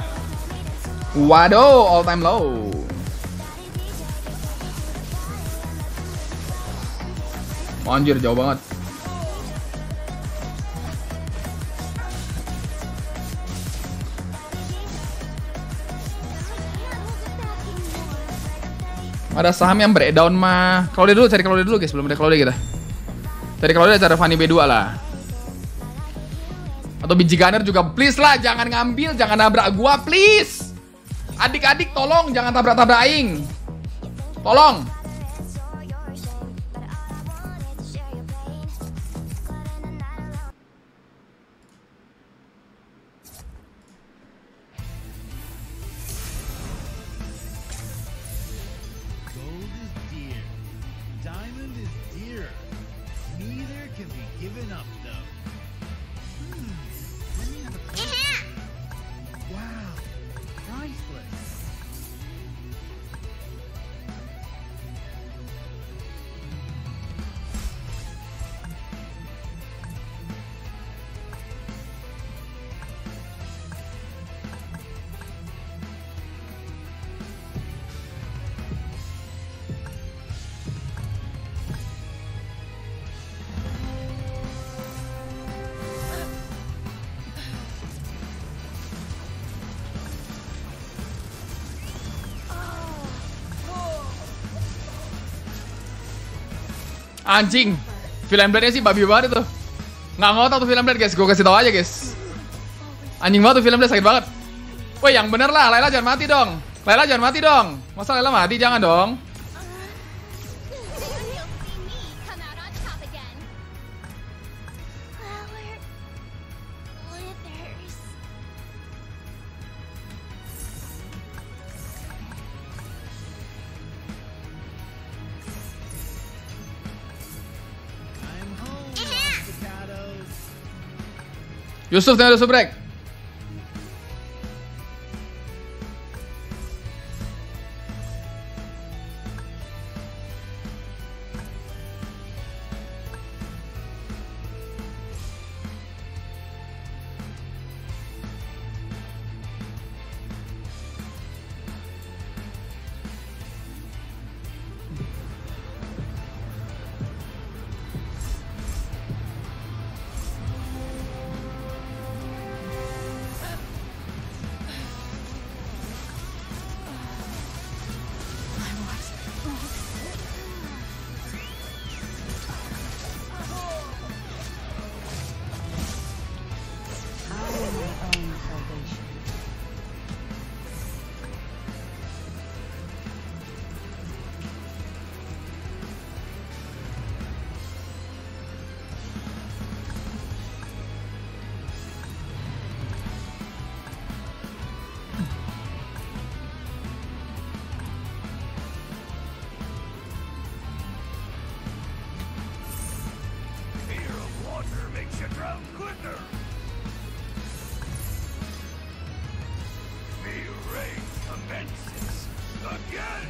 Speaker 2: Waduh, all time low. Oh, anjir, jauh banget. Ada saham yang breakdown mah. Claudia dulu, cari Claudia dulu guys. Belum ada Claudia kita. Cari Claudia, cari Fanny B dua lah. Atau biji gunner juga, please lah, jangan ngambil, jangan nabrak gua, please. Adik-adik tolong jangan tabrak-tabrak aing. Tolong.
Speaker 6: Gold is dear. Diamond is dear. Neither can be given up though. Hmm. Let me have a closer. Wow. Priceless.
Speaker 2: Anjing. Film Blade-nya sih babi banget itu. Nggak ngotot tuh film Blade guys. Gue kasih tau aja guys. Anjing banget tuh film Blade, sakit banget. Woi yang bener lah. Layla jangan mati dong. Layla jangan mati dong. Masa Layla mati? Jangan dong.
Speaker 6: I'm home, avocados.
Speaker 2: Yusuf tengah Yusuf break.
Speaker 5: Fear of water makes you drown quicker. The rain commences again.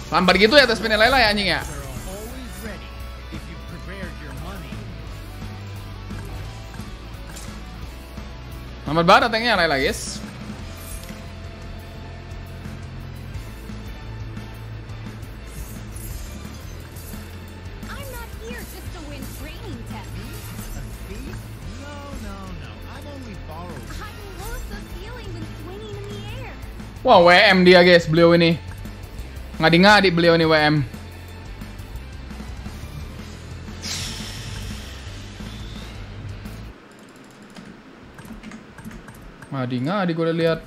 Speaker 2: Lambat gitu ya tes Layla ya anjing ya.
Speaker 6: Always ready if you've prepared your money.
Speaker 2: Lambat banget tanknya Layla guys.
Speaker 4: I'm not here just to win training tests.
Speaker 6: A thief? No, no, no. I'm only borrowing.
Speaker 4: I love the feeling when swinging in the air.
Speaker 2: Wah, W M dia guys, beliau ini. Ngadi-ngadi beliau ini W M. Ngadi-ngadi gue udah lihat.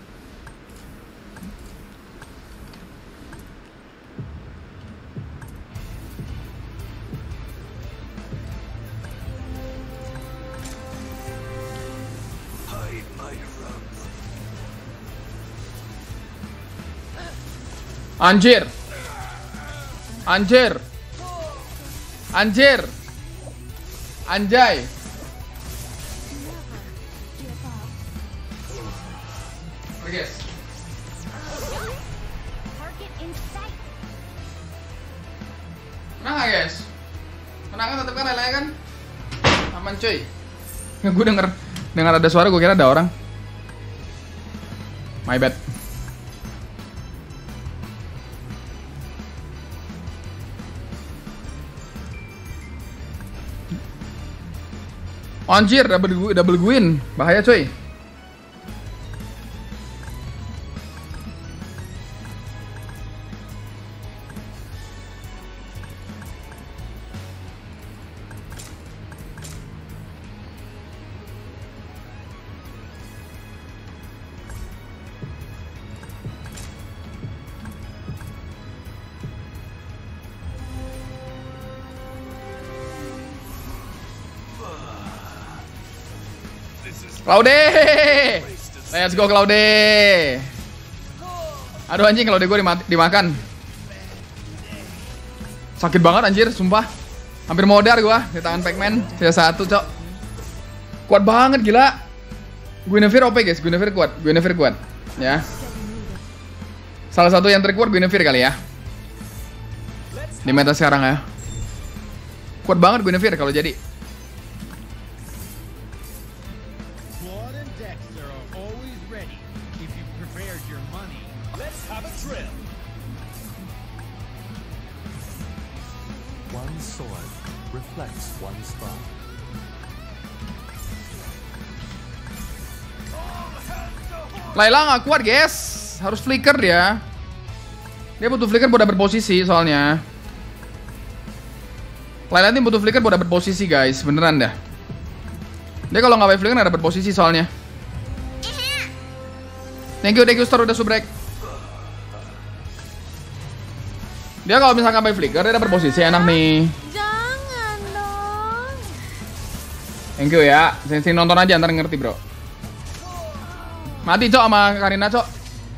Speaker 2: Anjir. Anjir. Anjir. Anjay. Oke guys.
Speaker 4: Target in sight.
Speaker 2: Menang gak guys? Menang kan tetep kan Layla kan? Aman cuy. Nggak, gue denger dengar ada suara, gue kira ada orang. My bad. Anjir, double, double win. Bahaya coy. Claude, let's go Claude. Aduh anjing, Claude gue dimakan. Sakit banget anjir, sumpah. Hampir modar gue di tangan Pac-Man. Sisa satu cok. Kuat banget gila. Guinevere O P guys, Guinevere kuat, Guinevere kuat. Ya. Salah satu yang terkuat Guinevere kali ya. Di meta sekarang ya. Kuat banget Guinevere kalau jadi.
Speaker 5: One sword reflects one spell.
Speaker 2: Layla nggak kuat guys, harus flicker dia. Dia butuh flicker buat dapet posisi soalnya. Layla ini butuh flicker buat dapet posisi guys, beneran dah. Dia kalau nggak pakai flicker nggak dapet posisi soalnya. Thank you, thank you Star udah subrek. Dia kalau misalkan pakai flicker dia dapet posisi enak nih.
Speaker 4: Jangan dong.
Speaker 2: Thank you ya, sini nonton aja ntar ngerti bro. Mati cok sama Karina cok.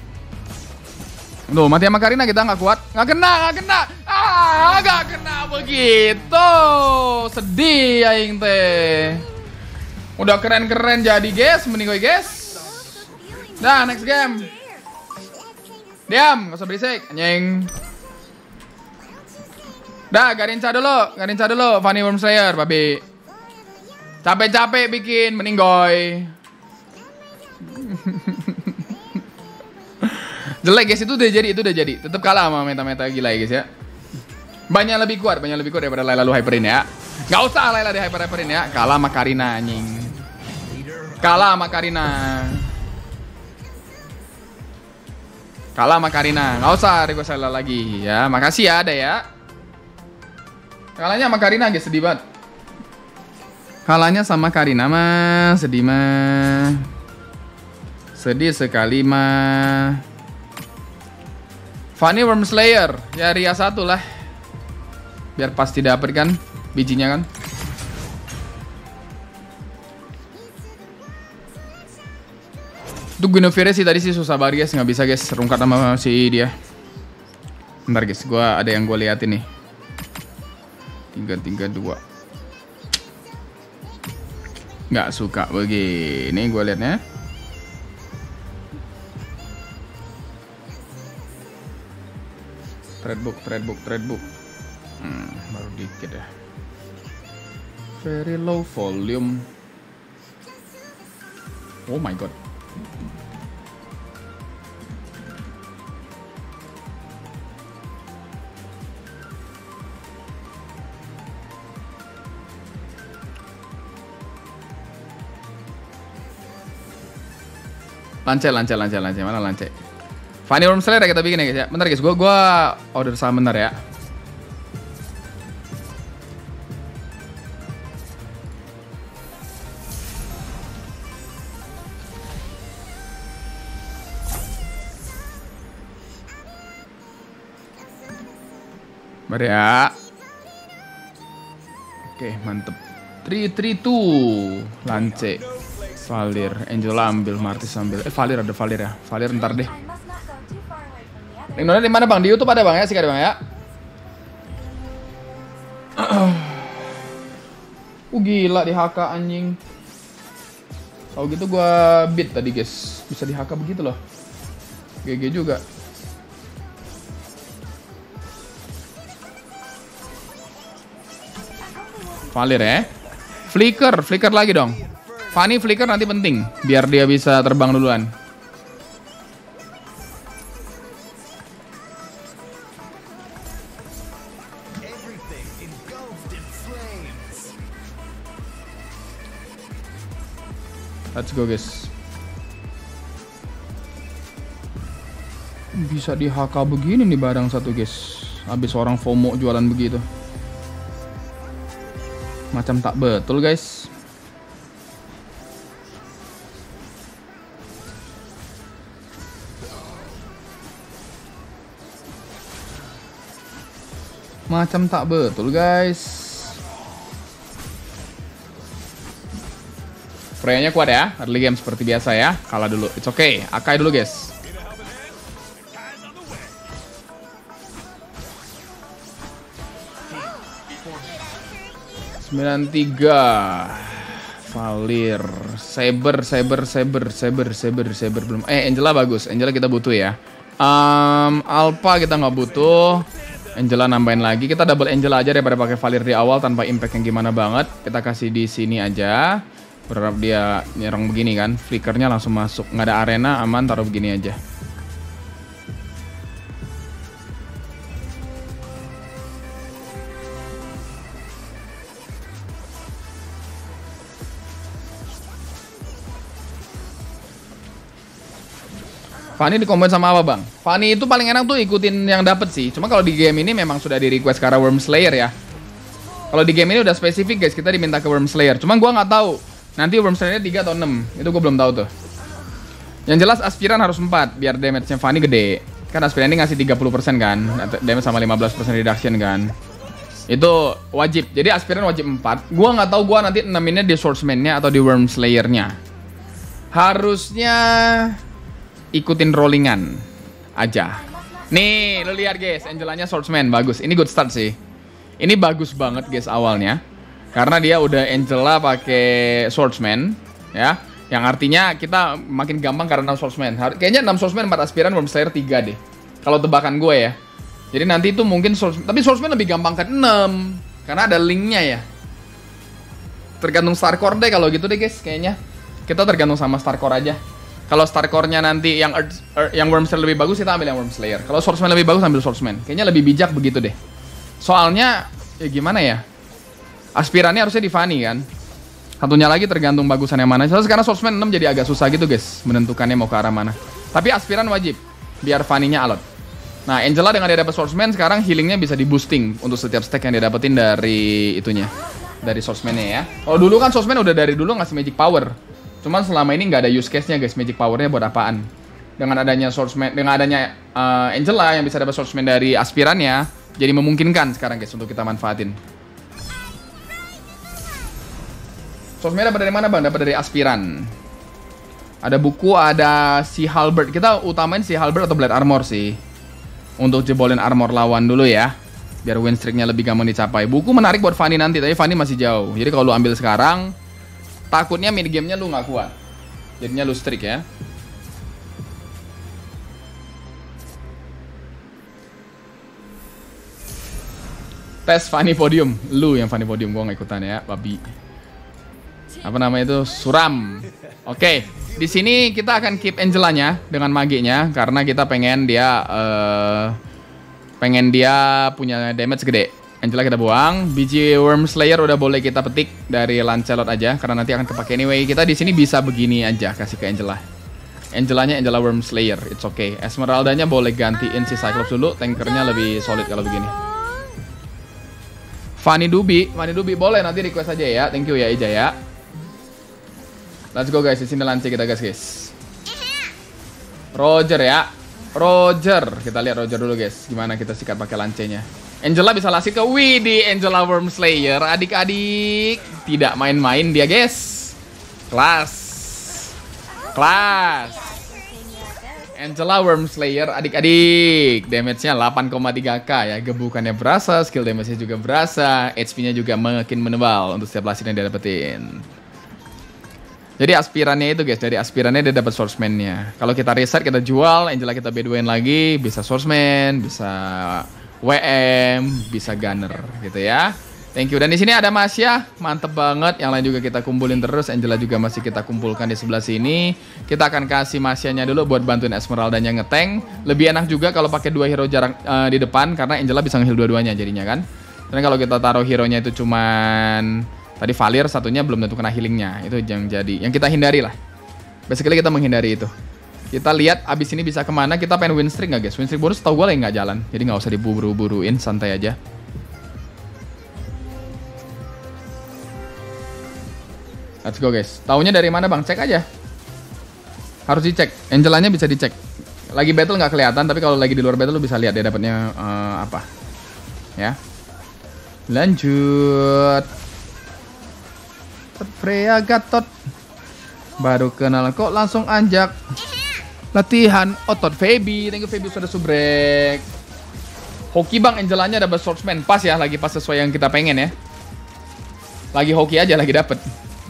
Speaker 2: Tuh mati sama Karina kita nggak kuat. Nggak kena, nggak kena. Ah, nggak kena begitu. Sedih aing teh. Udah keren-keren jadi guys, mending gue guys. Dah next game. Diam, nggak usah berisik, anjing. Dah Garinca dulu, Garinca dulu. Funny Worm Slayer, babi. Capek-capek bikin, mending goy. Jelek guys, itu udah jadi, itu udah jadi. Tetap kalah sama meta-meta gila ya guys ya. Banyak lebih kuat, banyak lebih kuat daripada Layla lu hyperin ya. Gak usah Layla di hyper-hyperin ya. Kalah sama Karina anjing. Kalah sama Karina. Kalah sama Karina. Gak usah request Layla lagi ya. Makasih ya ada ya. Kalahnya sama Karina guys, sedih banget. Kalahnya sama Karina mah, sedih mah. Sedih sekali mah. Funny Worm Slayer, ya Ria satu lah. Biar pasti dapet kan bijinya kan. Itu Guinevere sih tadi sih susah banget guys, nggak bisa guys rungkat sama si dia. Bentar guys, gua ada yang gue liatin nih. Tiga tiga dua. Nggak suka begini gue liatnya. Trade book, trade book, trade book. Hmm, baru dikit ya. Very low volume. Oh my god. Lance, lance, lance, lance. Mana lance? Funny Worm Slayer ya kita bikin ya guys ya. Bentar guys, gua gua order saham bentar ya. Bentar ya. Oke, mantep. tiga tiga dua Lance. Valir, Angela ambil, Martis ambil. Eh, Valir ada Valir ya. Valir ntar deh. Link donat di mana bang? Di YouTube ada bang ya, sih ada bang ya. Uh gila di H K anjing. Kalau gitu gua beat tadi guys. Bisa di H K begitu loh. G G juga. Valir ya. Flicker, flicker lagi dong. Fanny flicker nanti penting biar dia bisa terbang duluan. Let's go guys. Bisa di H K begini nih barang satu guys. Habis orang FOMO jualan begitu. Macam tak betul guys. Macam tak betul guys. Freya-nya kuat ya. Early game seperti biasa ya. Kalah dulu. It's okay. Akai dulu guys. sembilan tiga Valir, Saber, Saber, Saber, Saber, Saber, Saber belum. Eh, Angela bagus. Angela kita butuh ya. Um, Alpha kita nggak butuh. Angela nambahin lagi. Kita double Angela aja daripada pakai Valir di awal tanpa impact yang gimana banget. Kita kasih di sini aja. Berharap dia nyerang begini kan. Flickernya langsung masuk. Nggak ada arena, aman. Taruh begini aja. Fanny dikomboin sama apa bang? Fanny itu paling enak tuh ikutin yang dapet sih. Cuma kalau di game ini memang sudah di request karena Worm Slayer ya. Kalau di game ini udah spesifik guys, kita diminta ke Worm Slayer. Cuma gua nggak tahu nanti Worm Slayernya tiga atau enam. Itu gua belum tahu tuh. Yang jelas aspiran harus empat biar damage-nya Fanny gede. Kan aspiran ini ngasih tiga puluh persen kan, damage sama lima belas persen reduction kan. Itu wajib. Jadi aspiran wajib empat. Gua nggak tahu gua nanti enaminnya di Swordsman-nya atau di Worm Slayer-nya. Harusnya ikutin rollingan aja. Nih, lu lihat guys, Angelanya Swordsman bagus. Ini good start sih. Ini bagus banget guys awalnya. Karena dia udah Angela pakai Swordsman, ya. Yang artinya kita makin gampang karena enam Swordsman. Kayaknya enam Swordsman empat aspiran Worm Slayer tiga deh. Kalau tebakan gue ya. Jadi nanti itu mungkin Swordsman, tapi Swordsman lebih gampang ke enam karena ada linknya ya. Tergantung Starcore deh kalau gitu deh guys kayaknya. Kita tergantung sama Starcore aja. Kalau Starcore-nya nanti yang Earth, Earth, yang Worm Slayer lebih bagus, kita ambil yang Worm Slayer. Kalau Swordsman lebih bagus, ambil Swordsman. Kayaknya lebih bijak begitu deh. Soalnya, ya gimana ya? Aspirannya harusnya di Fanny kan? Satunya lagi tergantung bagusan yang mana. Soalnya sekarang Swordsman enam jadi agak susah gitu guys, menentukannya mau ke arah mana. Tapi aspiran wajib, biar Fanny-nya alot. Nah, Angela dengan dia dapat Swordsman, sekarang healingnya bisa di boosting untuk setiap stack yang dia dapetin dari itunya. Dari Swordsman-nya ya. Kalau dulu kan Swordsman udah dari dulu ngasih magic power. Cuman selama ini nggak ada use case-nya guys, magic power-nya buat apaan. Dengan adanya Swordsman, dengan adanya uh, Angela yang bisa dapat Swordsman dari aspirannya, jadi memungkinkan sekarang guys untuk kita manfaatin. Swordsman dapat dari mana bang? Dapat dari aspiran. Ada buku, ada si Halberd. Kita utamain si Halberd atau Blade Armor sih. Untuk jebolin armor lawan dulu ya. Biar win streak-nya lebih gampang dicapai. Buku menarik buat Fanny nanti, tapi Fanny masih jauh. Jadi kalau lu ambil sekarang, takutnya mid game-nya lu nggak kuat. Jadinya lu streak ya. Tes Fanny podium. Lu yang Fanny podium, gua nggak ikutan ya, babi. Apa namanya itu? Suram. Oke, di sini kita akan keep Angelanya dengan maginya karena kita pengen dia uh, pengen dia punya damage gede. Angela kita buang. Biji Worm Slayer udah boleh kita petik dari Lancelot aja karena nanti akan kepake anyway. Kita di sini bisa begini aja kasih ke Angela. Angelanya Angela Worm Slayer, it's okay. Esmeraldanya boleh gantiin si Cyclops dulu. Tankernya lebih solid kalau begini. Fanny Dubi, Fanny Dubi boleh nanti request aja ya. Thank you ya Ija ya. Let's go guys, di sini lance kita guys guys. Roger ya. Roger, kita lihat Roger dulu guys. Gimana kita sikat pakai lancenya. Angela bisa lasik ke Widih, Angela Worm Slayer. Adik-adik, tidak main-main dia guys. Kelas. Kelas. Angela Worm Slayer, adik-adik. Damage-nya delapan koma tiga K ya. Gebukannya berasa, skill damage-nya juga berasa. H P-nya juga makin menebal untuk setiap lasin yang dia dapetin. Jadi aspirannya itu guys, dari aspirannya dia dapat swordsman-nya. Kalau kita reset, kita jual, Angela kita B dua-in lagi, bisa swordsman, bisa W M, bisa gunner gitu ya. Thank you. Dan di sini ada Masya, mantep banget. Yang lain juga kita kumpulin terus. Angela juga masih kita kumpulkan di sebelah sini. Kita akan kasih Masyanya dulu buat bantuin Esmeraldanya ngeteng. Lebih enak juga kalau pakai dua hero jarak uh, di depan karena Angela bisa nge-heal dua-duanya jadinya kan. Dan kalau kita taruh hero-nya itu cuman tadi Valir, satunya belum tentu kena healingnya. Itu yang jadi, yang kita hindari lah. Basically kita menghindari itu. Kita lihat abis ini bisa kemana. Kita pengen win streak nggak guys? Win streak bonus tau gue lagi nggak jalan. Jadi nggak usah diburu-buruin, santai aja. Let's go guys. Taunya dari mana bang? Cek aja. Harus dicek. Angelanya bisa dicek. Lagi battle nggak kelihatan, tapi kalau lagi di luar battle lu bisa lihat dia dapatnya uh, apa. Ya. Lanjut. Freya Gatot. Baru kenal kok langsung anjak. Latihan otot Feby. Thank you Feby sudah subrek. Hoki bang, Angelanya dapat swordsman. Pas ya, lagi pas sesuai yang kita pengen ya. Lagi hoki aja, lagi dapet.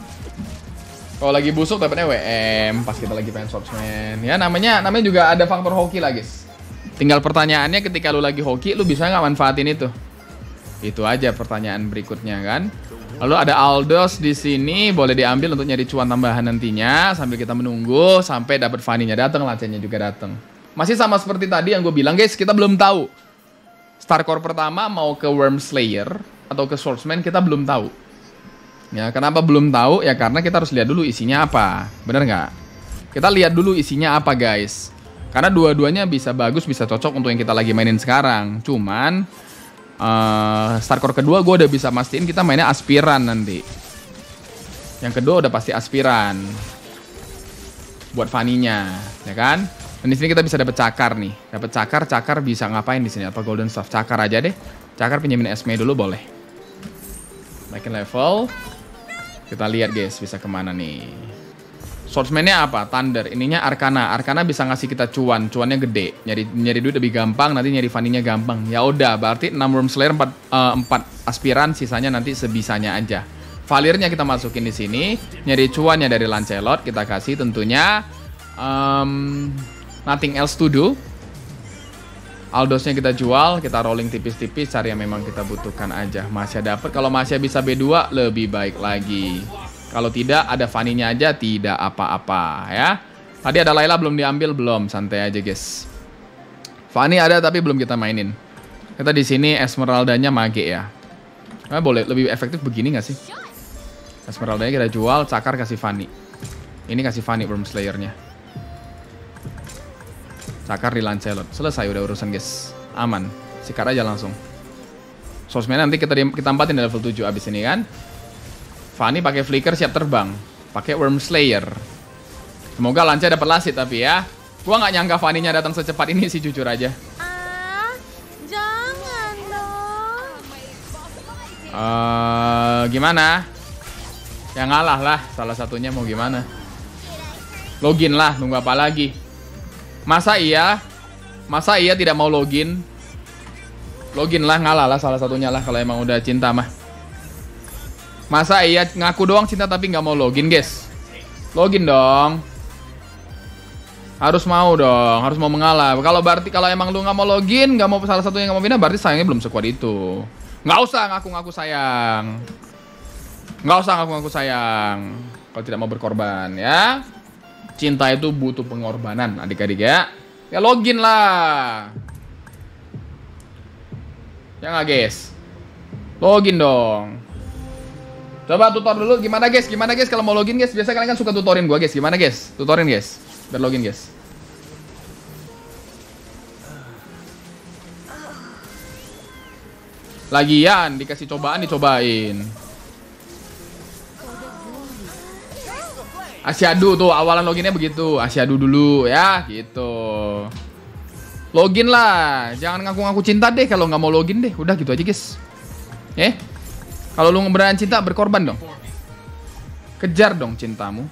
Speaker 2: Kalau lagi busuk dapetnya W M. Pas kita lagi pengen swordsman. Ya namanya namanya juga ada faktor hoki lah guys. Tinggal pertanyaannya ketika lu lagi hoki, lu bisa nggak manfaatin itu? Itu aja pertanyaan berikutnya kan. Lalu ada Aldos di sini, boleh diambil untuk nyari cuan tambahan nantinya sambil kita menunggu sampai dapat Fanny-nya datang, lancenya juga datang. Masih sama seperti tadi yang gue bilang guys, kita belum tahu Star Core pertama mau ke Worm Slayer atau ke Swordsman, kita belum tahu. Ya, kenapa belum tahu? Ya karena kita harus lihat dulu isinya apa. Bener nggak? Kita lihat dulu isinya apa guys. Karena dua-duanya bisa bagus, bisa cocok untuk yang kita lagi mainin sekarang. Cuman Uh, Star Core kedua gue udah bisa mastiin kita mainnya aspiran nanti. Yang kedua udah pasti aspiran buat Fanny-nya, ya kan? Dan di sini kita bisa dapat cakar nih. Dapat cakar, cakar bisa ngapain di sini? Apa golden staff? Cakar aja deh. Cakar pinjemin Esme dulu boleh. Naikin level. Kita lihat guys bisa kemana nih. Swordsman-nya apa? Thunder. Ininya Arcana. Arcana bisa ngasih kita cuan. Cuannya gede. Nyari nyari duit lebih gampang. Nanti nyari Fanny-nya gampang. Ya udah, berarti enam Worm Slayer, empat, uh, empat aspiran. Sisanya nanti sebisanya aja. Valirnya kita masukin di sini. Nyari cuannya dari Lancelot. Kita kasih tentunya um, nothing else to do. Aldosnya kita jual. Kita rolling tipis-tipis. Cari yang memang kita butuhkan aja. Masya dapet. Kalau Masya bisa B dua, lebih baik lagi. Kalau tidak, ada Fanny-nya aja, tidak apa-apa ya. Tadi ada Layla belum diambil, belum. Santai aja guys. Fanny ada tapi belum kita mainin. Kita di sini Esmeraldanya mage ya. Nah, boleh lebih efektif begini nggak sih? Esmeraldanya kita jual, cakar kasih Fanny. Ini kasih Fanny Worm Slayer-nya. Cakar di Lancelot. Selesai udah urusan guys. Aman. Sikat aja langsung. Sosmed nanti kita kita empatin di level tujuh abis ini kan. Fanny pakai flicker siap terbang, pakai Worm Slayer. Semoga Lance dapat lasit tapi ya. Gua nggak nyangka Fanny-nya datang secepat ini sih jujur aja.
Speaker 4: Ah, jangan dong.
Speaker 2: Uh, gimana? Ya ngalah lah, salah satunya mau gimana? Login lah, nunggu apa lagi? Masa iya? Masa iya tidak mau login? Login lah, ngalah lah salah satunya lah kalau emang udah cinta mah. Masa iya ngaku doang cinta tapi nggak mau login guys? Login dong. Harus mau dong, harus mau mengalah. Kalau berarti kalau emang lu nggak mau login, nggak mau salah satu yang nggak mau pindah, berarti sayangnya belum sekuat itu. Nggak usah ngaku-ngaku sayang. Nggak usah ngaku-ngaku sayang. Kalau tidak mau berkorban ya. Cinta itu butuh pengorbanan adik-adik ya. Ya login lah. Ya nggak guys? Login dong. Coba tutor dulu gimana guys? Gimana guys kalau mau login guys? Biasa kalian kan suka tutorin gua guys. Gimana guys? Tutorin guys. Biar login guys. Lagian dikasih cobaan dicobain. Asyadu tuh awalan loginnya begitu. Asyadu dulu ya gitu. Login lah. Jangan ngaku-ngaku cinta deh kalau nggak mau login deh. Udah gitu aja guys. Eh, kalau lu beneran cinta berkorban dong. Kejar dong cintamu.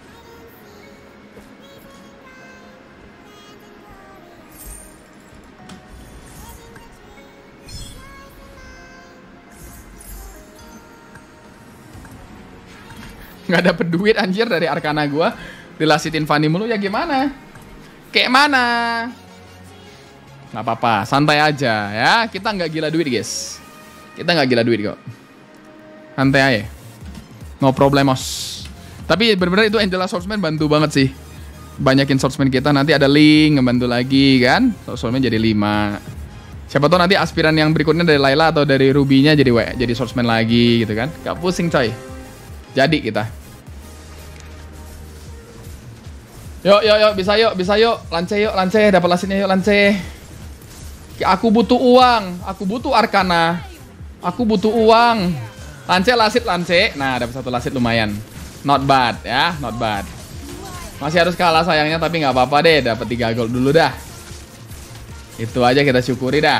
Speaker 2: Nggak dapet duit anjir dari Arcana gua. Dilasitin Fanny mulu ya gimana? Kayak mana? Nggak apa-apa, santai aja ya. Kita nggak gila duit guys. Kita nggak gila duit kok. Santai aja. No problemos. Tapi bener-bener itu Angela Swordsman bantu banget sih. Banyakin Swordsman kita, nanti ada link ngebantu lagi kan. Swordsman jadi lima. Siapa tahu nanti aspiran yang berikutnya dari Layla atau dari Ruby-nya jadi jadi Swordsman lagi gitu kan. Gak pusing coy. Jadi kita. Yuk, yuk, yuk, bisa yuk, bisa yuk. Lance yuk, lance, dapat lasitnya yuk, lance. Aku butuh uang, aku butuh Arcana. Aku butuh uang. Lance, lasit, lance. Nah, dapat satu lasit lumayan. Not bad ya, not bad. Masih harus kalah sayangnya, tapi nggak apa-apa deh. Dapat tiga gold dulu dah. Itu aja kita syukuri dah.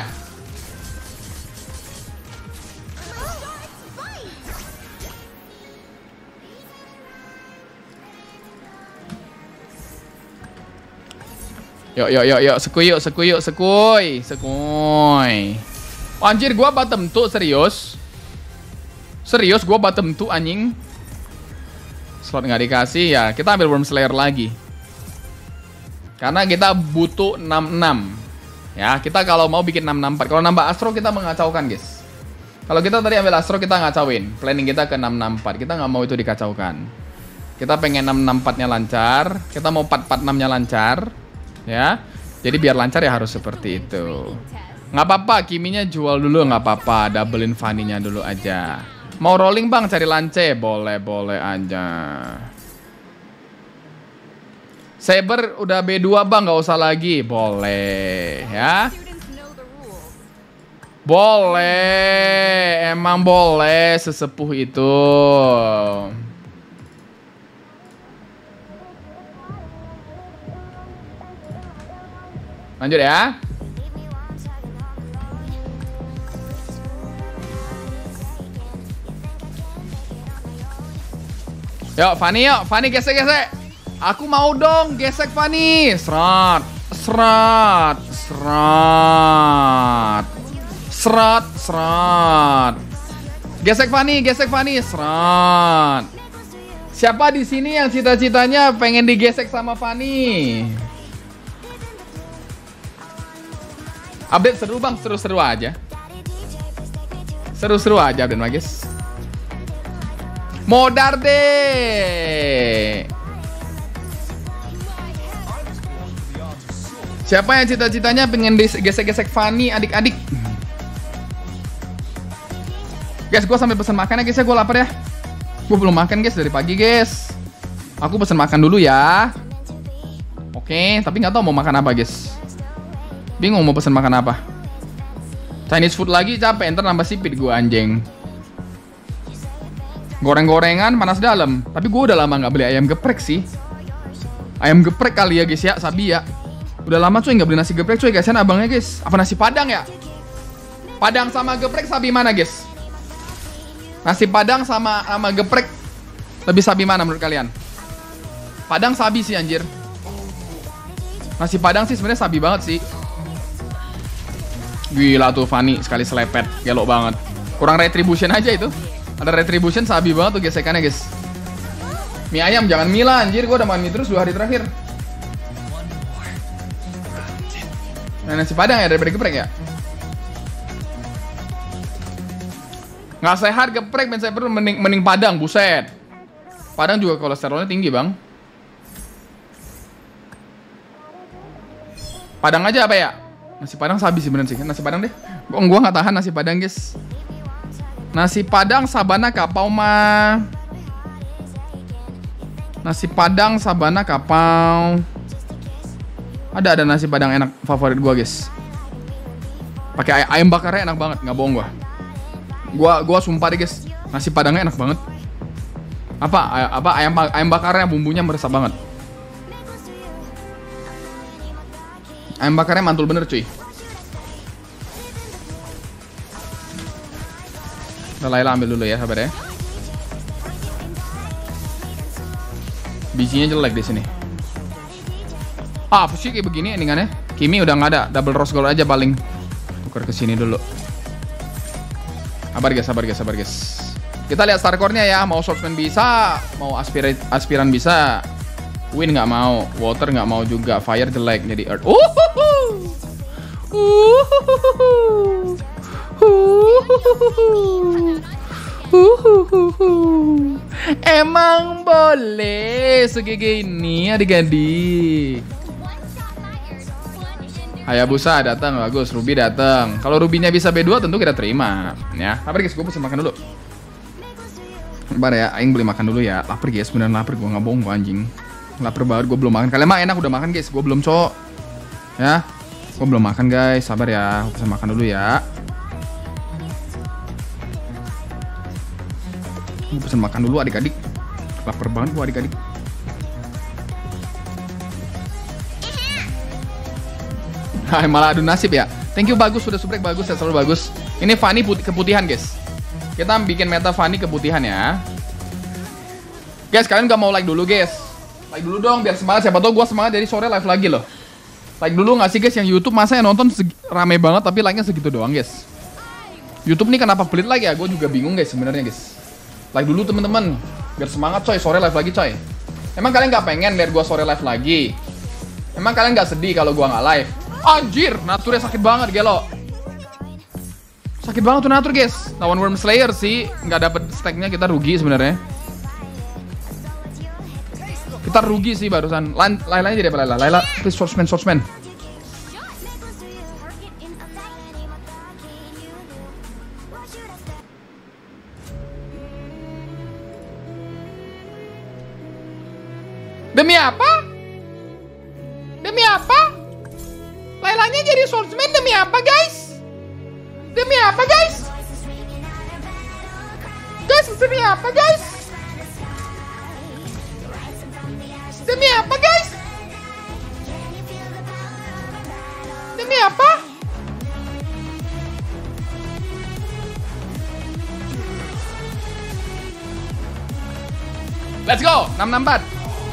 Speaker 2: Yuk, yuk, yuk, yuk, sekuy, yuk, sekuy, yuk, sekuy, sekuy. Oh, anjir, gua bottom tuh, serius. Serius, gua bottom tuh, anjing. Slot nggak dikasih, ya kita ambil Worm Slayer lagi. Karena kita butuh enam enam. Ya, kita kalau mau bikin enam enam empat. Kalau nambah Astro, kita mengacaukan, guys. Kalau kita tadi ambil Astro, kita ngacauin. Planning kita ke enam enam empat. Kita nggak mau itu dikacaukan. Kita pengen enam enam empat-nya lancar. Kita mau empat empat enam-nya lancar. Ya, jadi biar lancar ya harus seperti itu. Nggak apa-apa, Kiminya jual dulu nggak apa-apa. Doublein Fanny-nya dulu aja. Mau rolling bang cari lance? Boleh-boleh aja. Saber udah B dua bang, nggak usah lagi. Boleh ya. Boleh, emang boleh sesepuh itu. Lanjut ya. Yuk, Fanny yuk. Fanny gesek-gesek. Aku mau dong gesek Fanny. Serat. Serat. Serat. Serat. Serat. Gesek Fanny, gesek Fanny. Serat. Siapa di sini yang cita-citanya pengen digesek sama Fanny? Update seru bang, seru-seru aja. Seru-seru aja update magis. Modar deh. Siapa yang cita-citanya pengen gesek-gesek Fanny adik-adik? Guys, gue sambil pesen makan ya guys ya, gue lapar ya. Gue belum makan guys dari pagi guys. Aku pesen makan dulu ya. Oke, tapi nggak tahu mau makan apa guys. Bingung mau pesen makan apa. Chinese food lagi capek, ntar nambah sipit gue anjing. Goreng-gorengan panas dalam. Tapi gue udah lama nggak beli ayam geprek sih. Ayam geprek kali ya guys ya, sabi ya. Udah lama cuy nggak beli nasi geprek cuy, kasihan abangnya guys. Apa nasi padang ya? Padang sama geprek sabi mana guys? Nasi padang sama sama geprek lebih sabi mana menurut kalian? Padang sabi sih anjir. Nasi padang sih sebenarnya sabi banget sih. Gila tuh Fanny sekali selepet, gelok banget. Kurang retribution aja itu. Ada retribution sabi banget tuh gesekannya guys. Mie ayam jangan mie lah anjir, gua udah makan mie terus dua hari terakhir. Nah, nasi padang ya daripada geprek ya. Nggak sehat geprek Ben Sniper mending, mending Padang, buset. Padang juga kolesterolnya tinggi bang. Padang aja apa ya? Nasi Padang sabi sih bener sih. Nasi Padang deh. Gua gua nggak tahan nasi Padang guys. Nasi Padang Sabana Kapau mah. Nasi Padang Sabana Kapau. Ada ada nasi Padang enak favorit gua guys. Pakai ay ayam bakarnya enak banget, nggak bohong gua. Gua gua sumpah deh guys, nasi Padangnya enak banget. Apa ay apa ayam ayam bakarnya bumbunya meresap banget. Ayam bakarnya mantul bener cuy. Udah Laila ambil dulu ya, sabar ya. Bijinya jelek di sini. Ah, apa sih kayak begini endingannya? Kimi udah nggak ada, double rose gold aja paling. Tukar ke sini dulu. Sabar guys, sabar guys, sabar guys. Kita lihat starcore-nya ya. Mau swordsman bisa, mau aspir aspiran bisa. Wind nggak mau, water nggak mau juga, fire jelek jadi earth. Uhuhu. Uhuhu. Uhuhu. Emang boleh segede ini adik-adik. Hayabusa datang, bagus. Ruby datang. Kalau Rubinya bisa B dua tentu kita terima. Ya, sabar guys, gue pesen makan dulu. Sabar ya, Aing beli makan dulu ya. Lapar guys, beneran lapar. Gue nggak bohong, gue anjing. Lapar banget, gue belum makan. Kalian mah enak udah makan guys, gue belum cok. Ya, gue belum makan guys. Sabar ya, gue pesen makan dulu ya. Gue pesen makan dulu adik-adik. Lapar banget gue adik-adik. Hai, malah adu nasib ya. Thank you, bagus, sudah subrek, bagus ya, selalu bagus. Ini Fanny putih, keputihan guys. Kita bikin meta Fanny keputihan ya. Guys, kalian gak mau like dulu guys. Like dulu dong biar semangat. Siapa tau gue semangat jadi sore live lagi loh. Like dulu gak sih guys, yang YouTube masa yang nonton rame banget tapi like-nya segitu doang guys. YouTube nih kenapa pelit like ya? Gue juga bingung guys sebenarnya guys. Like dulu temen-temen biar semangat coy, sore live lagi coy. Emang kalian gak pengen lihat gue sore live lagi? Emang kalian gak sedih kalau gue gak live? Anjir, naturnya sakit banget gelo. Sakit banget tuh natur guys. Lawan Worm Slayer sih nggak dapet stacknya, kita rugi sebenarnya. Kita rugi sih barusan. Laila jadi apa Laila? Laila, please swordsman, swordsman. Demi apa? Demi apa? Lailanya jadi swordsman demi apa guys? Demi apa guys? Guys, demi apa guys? Demi apa guys? Demi apa? Let's go, enam enam empat.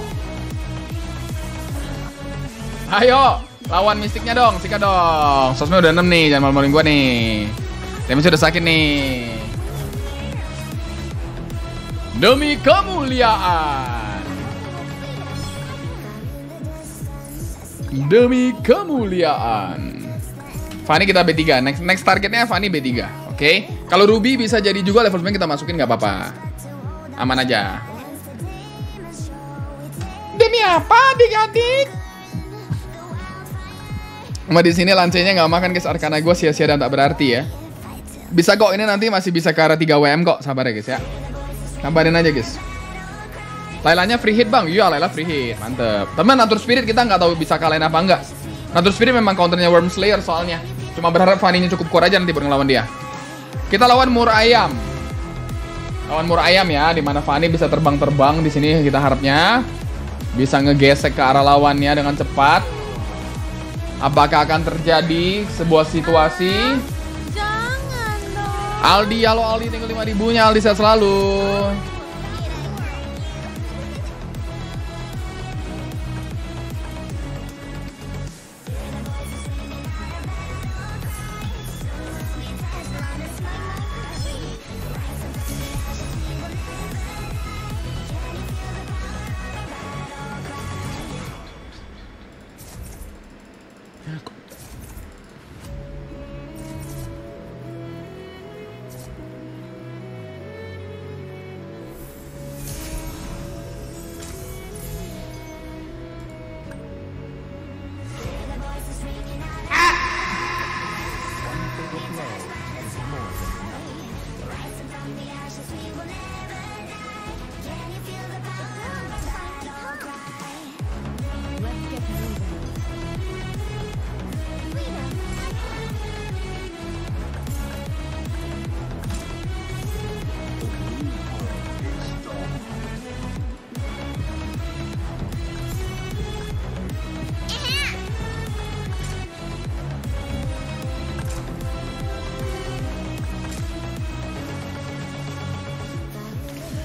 Speaker 2: Ayo, lawan mistiknya dong, Sika dong. Sosmed udah enam nih, jangan malu-maluin gua nih. Damage udah sakit nih. Demi kemuliaan. Demi kemuliaan. Fanny kita B tiga. Next next targetnya Fanny B tiga. Oke. Okay? Kalau Ruby bisa jadi juga level sembilan kita masukin nggak apa-apa. Aman aja. Demi apa adik-adik? Cuma di sini lancenya nggak makan guys, Arkana gue sia-sia dan tak berarti ya. Bisa kok, ini nanti masih bisa ke arah tiga W M kok, sabar ya guys ya. Sabarin aja guys. Lailanya free hit bang, iya Laila free hit, mantep. Temen Natur Spirit kita nggak tahu bisa kalahin apa enggak. Natur Spirit memang counternya Worm Slayer soalnya. Cuma berharap Fanny-nya cukup core aja nanti baru ngelawan dia. Kita lawan Mur Ayam. Lawan Mur Ayam ya, dimana Fanny bisa terbang-terbang di sini kita harapnya bisa ngegesek ke arah lawannya dengan cepat. Apakah akan terjadi sebuah situasi?
Speaker 4: Jangan dong.
Speaker 2: Aldi, halo Aldi, tinggal lima ribunya. Aldi sehat selalu.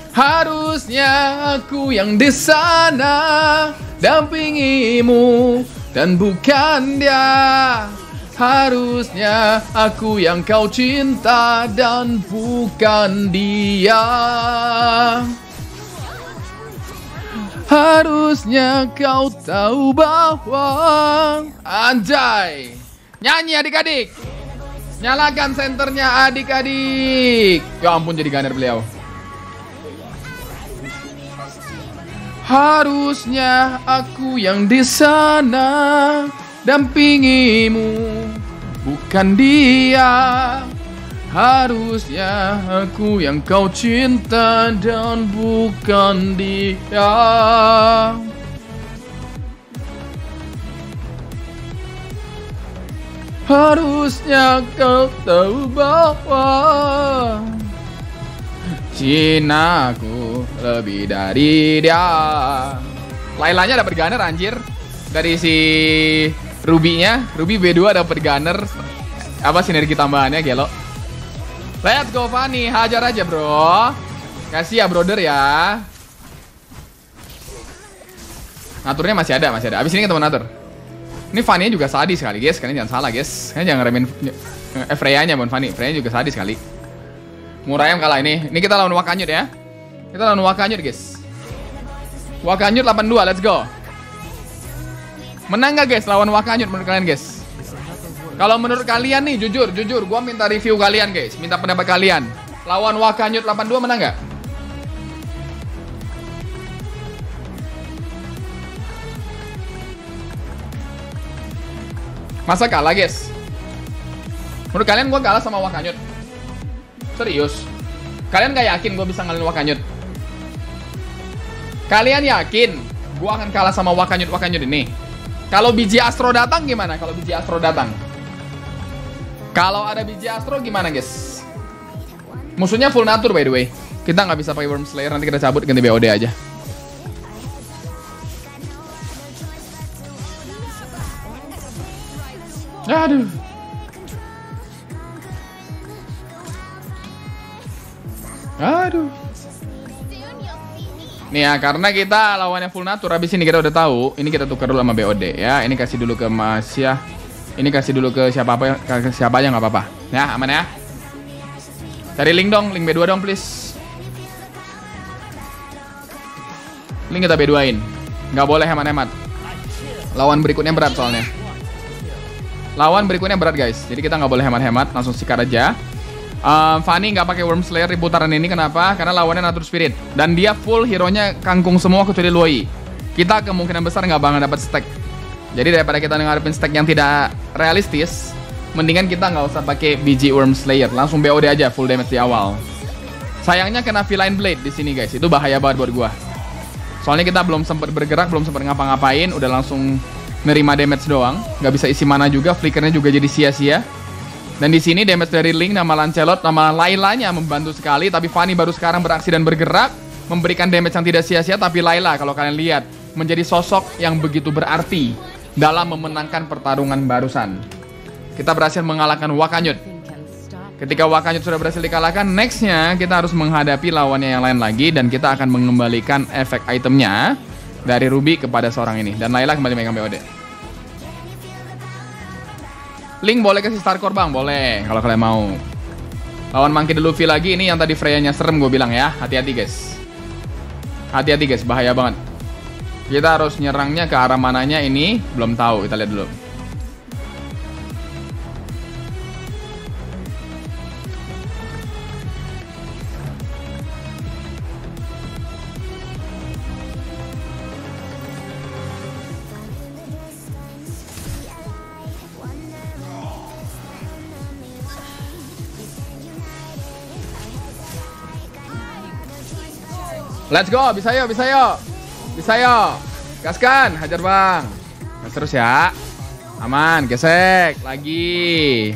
Speaker 2: Harusnya aku yang di sana dampingimu dan bukan dia. Harusnya aku yang kau cinta dan bukan dia. Harusnya kau tahu bahwa anjay. Nyanyi adik-adik. Nyalakan senternya adik-adik. Ya ampun jadi gunner beliau. Harusnya aku yang di sana dampingimu, bukan dia. Harusnya aku yang kau cinta dan bukan dia. Harusnya kau tahu bahwa cintaku lebih dari dia. Lailanya dapat gunner anjir. Dari si Ruby-nya, Ruby B dua dapat gunner. Apa sinergi tambahannya gelo. Let's go Fanny, hajar aja bro. Kasih ya brother ya. Naturnya masih ada, masih ada. Abis ini ketemu natur. Ini Fanny juga sadis sekali guys. Kalian jangan salah guys. Kalian jangan remehin eh, Freya-nya bon Fanny. Freya juga sadis sekali. Murayam kalah ini. Ini kita lawan Wakanyut ya. Kita lawan Wakanyut guys. Wakanyut delapan dua, let's go. Menang gak guys lawan Wakanyut menurut kalian guys? Kalau menurut kalian nih, jujur, jujur, gue minta review kalian guys, minta pendapat kalian. Lawan Wakanyut delapan dua menang gak? Masa kalah guys? Menurut kalian gue kalah sama Wakanyut? Serius? Kalian gak yakin gue bisa ngalahin Wakanyut? Kalian yakin gue akan kalah sama Wakanyut-Wakanyut ini? Kalau biji Astro datang gimana? Kalau biji Astro datang? Kalau ada biji Astro gimana guys? Musuhnya full natur by the way. Kita nggak bisa pakai Worm Slayer, nanti kita cabut ganti B O D aja. Aduh. Aduh. Nih ya, karena kita lawannya full natur, habis ini kita udah tahu. Ini kita tukar dulu sama B O D ya. Ini kasih dulu ke Masya. Ini kasih dulu ke siapa apa ke siapa aja nggak apa-apa. Ya, aman ya. Cari link dong, link B dua dong please. Link kita B dua-in. Nggak boleh hemat-hemat. Lawan berikutnya berat soalnya. Lawan berikutnya berat guys. Jadi kita nggak boleh hemat-hemat, langsung sikat aja. Um, Fanny nggak pakai Worm Slayer di putaran ini, kenapa? Karena lawannya Natur Spirit dan dia full hero-nya kangkung semua kecuali Luoi. Kita kemungkinan besar nggak bakal dapat stack. Jadi daripada kita ngarepin stack yang tidak realistis, mendingan kita nggak usah pakai biji Worm Slayer, langsung B O D aja full damage di awal. Sayangnya kena Feline Blade di sini guys, itu bahaya banget buat gua. Soalnya kita belum sempat bergerak, belum sempat ngapa-ngapain, udah langsung nerima damage doang, nggak bisa isi mana juga, flickernya juga jadi sia-sia. Dan di sini damage dari Link, nama Lancelot, nama Lailanya membantu sekali. Tapi Fanny baru sekarang beraksi dan bergerak, memberikan damage yang tidak sia-sia. Tapi Layla kalau kalian lihat menjadi sosok yang begitu berarti dalam memenangkan pertarungan barusan. Kita berhasil mengalahkan Wakanyut. Ketika Wakanyut sudah berhasil dikalahkan, nextnya kita harus menghadapi lawannya yang lain lagi. Dan kita akan mengembalikan efek itemnya dari Ruby kepada seorang ini. Dan Layla kembali megang B O D. Link boleh kasih Starcore bang? Boleh, kalau kalian mau. Lawan Monkey D. Luffy lagi, ini yang tadi Freya-nya serem gue bilang ya. Hati-hati guys. Hati-hati guys, bahaya banget. Kita harus nyerangnya ke arah mananya ini, belum tahu, kita lihat dulu. Let's go, bisa yuk, bisa yuk. Bisa yuk. Gaskan, hajar bang. Gas terus ya. Aman, gesek. Lagi.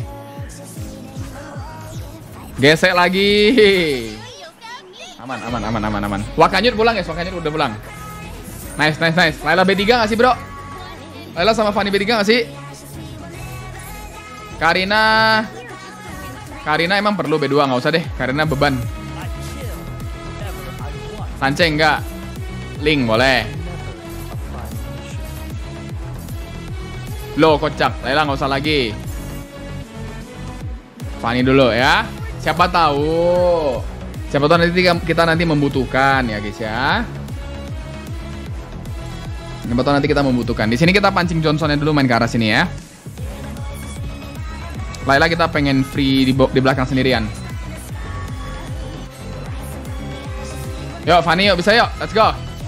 Speaker 2: Gesek lagi. Aman, aman, aman, aman, aman. Wakanyut pulang guys, Wakanyut udah pulang. Nice, nice, nice. Layla B tiga gak sih bro? Layla sama Fanny B tiga gak sih? Karina. Karina emang perlu B dua, gak usah deh. Karina beban. Lance enggak. Link boleh. Lo kocak, Layla nggak usah lagi. Fanny dulu ya. Siapa tahu. Siapa tahu nanti kita nanti membutuhkan ya guys ya. Siapa tahu nanti kita membutuhkan. Di sini kita pancing Johnsonnya dulu main ke arah sini ya. Layla kita pengen free di, di belakang sendirian. Yuk Fanny yuk, bisa yuk, let's go.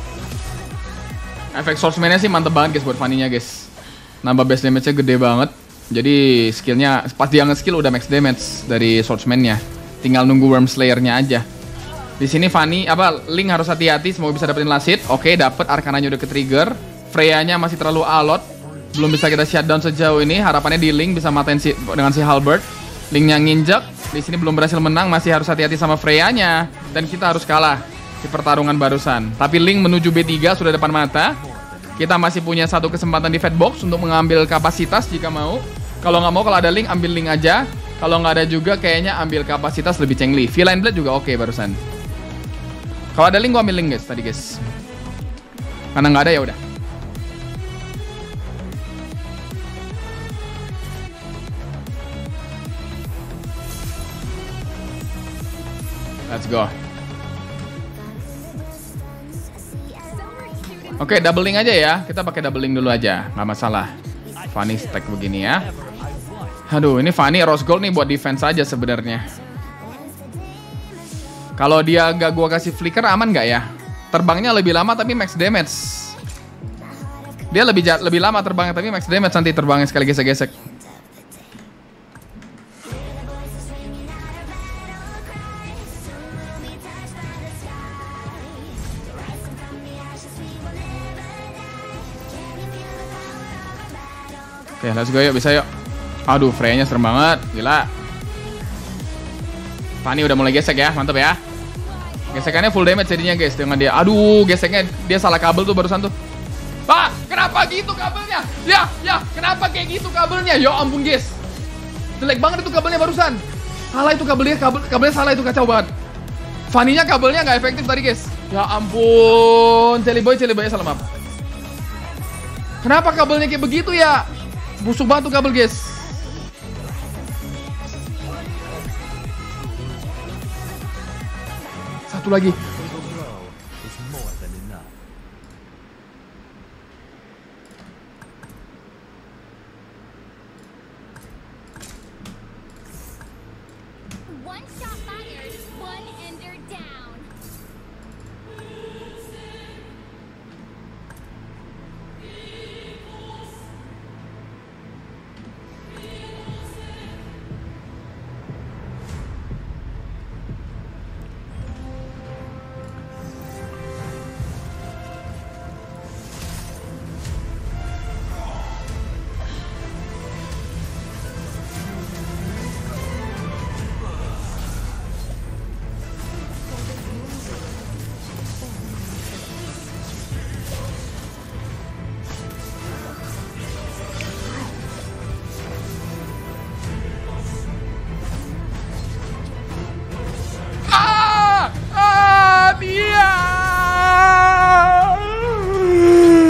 Speaker 2: Efek swordsman-nya sih mantep banget guys buat Fanny-nya guys. Nambah base damage-nya gede banget. Jadi skillnya pas dia nge-skill udah max damage dari swordsman-nya. Tinggal nunggu Worm Slayer-nya aja. Di sini Fanny apa Link harus hati-hati, semoga bisa dapetin last hit. Oke, dapet Arcananya udah ke-trigger. Freya-nya masih terlalu alot. Belum bisa kita shutdown sejauh ini. Harapannya di Link bisa matain si, dengan si Halberd. Link-nya nginjek. Di sini belum berhasil menang, masih harus hati-hati sama Freya-nya. Dan kita harus kalah di pertarungan barusan. Tapi Link menuju B tiga sudah depan mata. Kita masih punya satu kesempatan di Fatbox untuk mengambil kapasitas jika mau. Kalau nggak mau, kalau ada Link, ambil Link aja. Kalau nggak ada juga, kayaknya ambil kapasitas lebih Chengli. V-Line Blade juga oke okay barusan. Kalau ada Link, gua ambil Link guys tadi guys. Karena nggak ada ya udah. Let's go. Oke, okay, doubling aja ya. Kita pakai doubling dulu aja, nggak masalah. Fanny stack begini ya. Aduh, ini Fanny Rose Gold nih buat defense aja sebenarnya. Kalau dia nggak gua kasih flicker aman nggak ya? Terbangnya lebih lama tapi max damage. Dia lebih lebih lama terbangnya tapi max damage nanti terbangnya sekali gesek-gesek. Oke, let's go yuk, bisa yuk. Aduh, Freya-nya serem banget, gila. Fanny udah mulai gesek ya, mantap ya. Gesekannya full damage jadinya guys dengan dia. Aduh, geseknya dia salah kabel tuh barusan tuh. Pak, kenapa gitu kabelnya? Ya, ya, kenapa kayak gitu kabelnya? Ya ampun guys. Jelek banget itu kabelnya barusan. Salah itu kabelnya, kabel kabelnya salah itu, kacau banget. Fanny-nya kabelnya nggak efektif tadi guys. Ya ampun, Celiboy, Celiboy salah maaf. Kenapa kabelnya kayak begitu ya? Busuk banget tuh kabel guys. Satu lagi.
Speaker 4: One shot by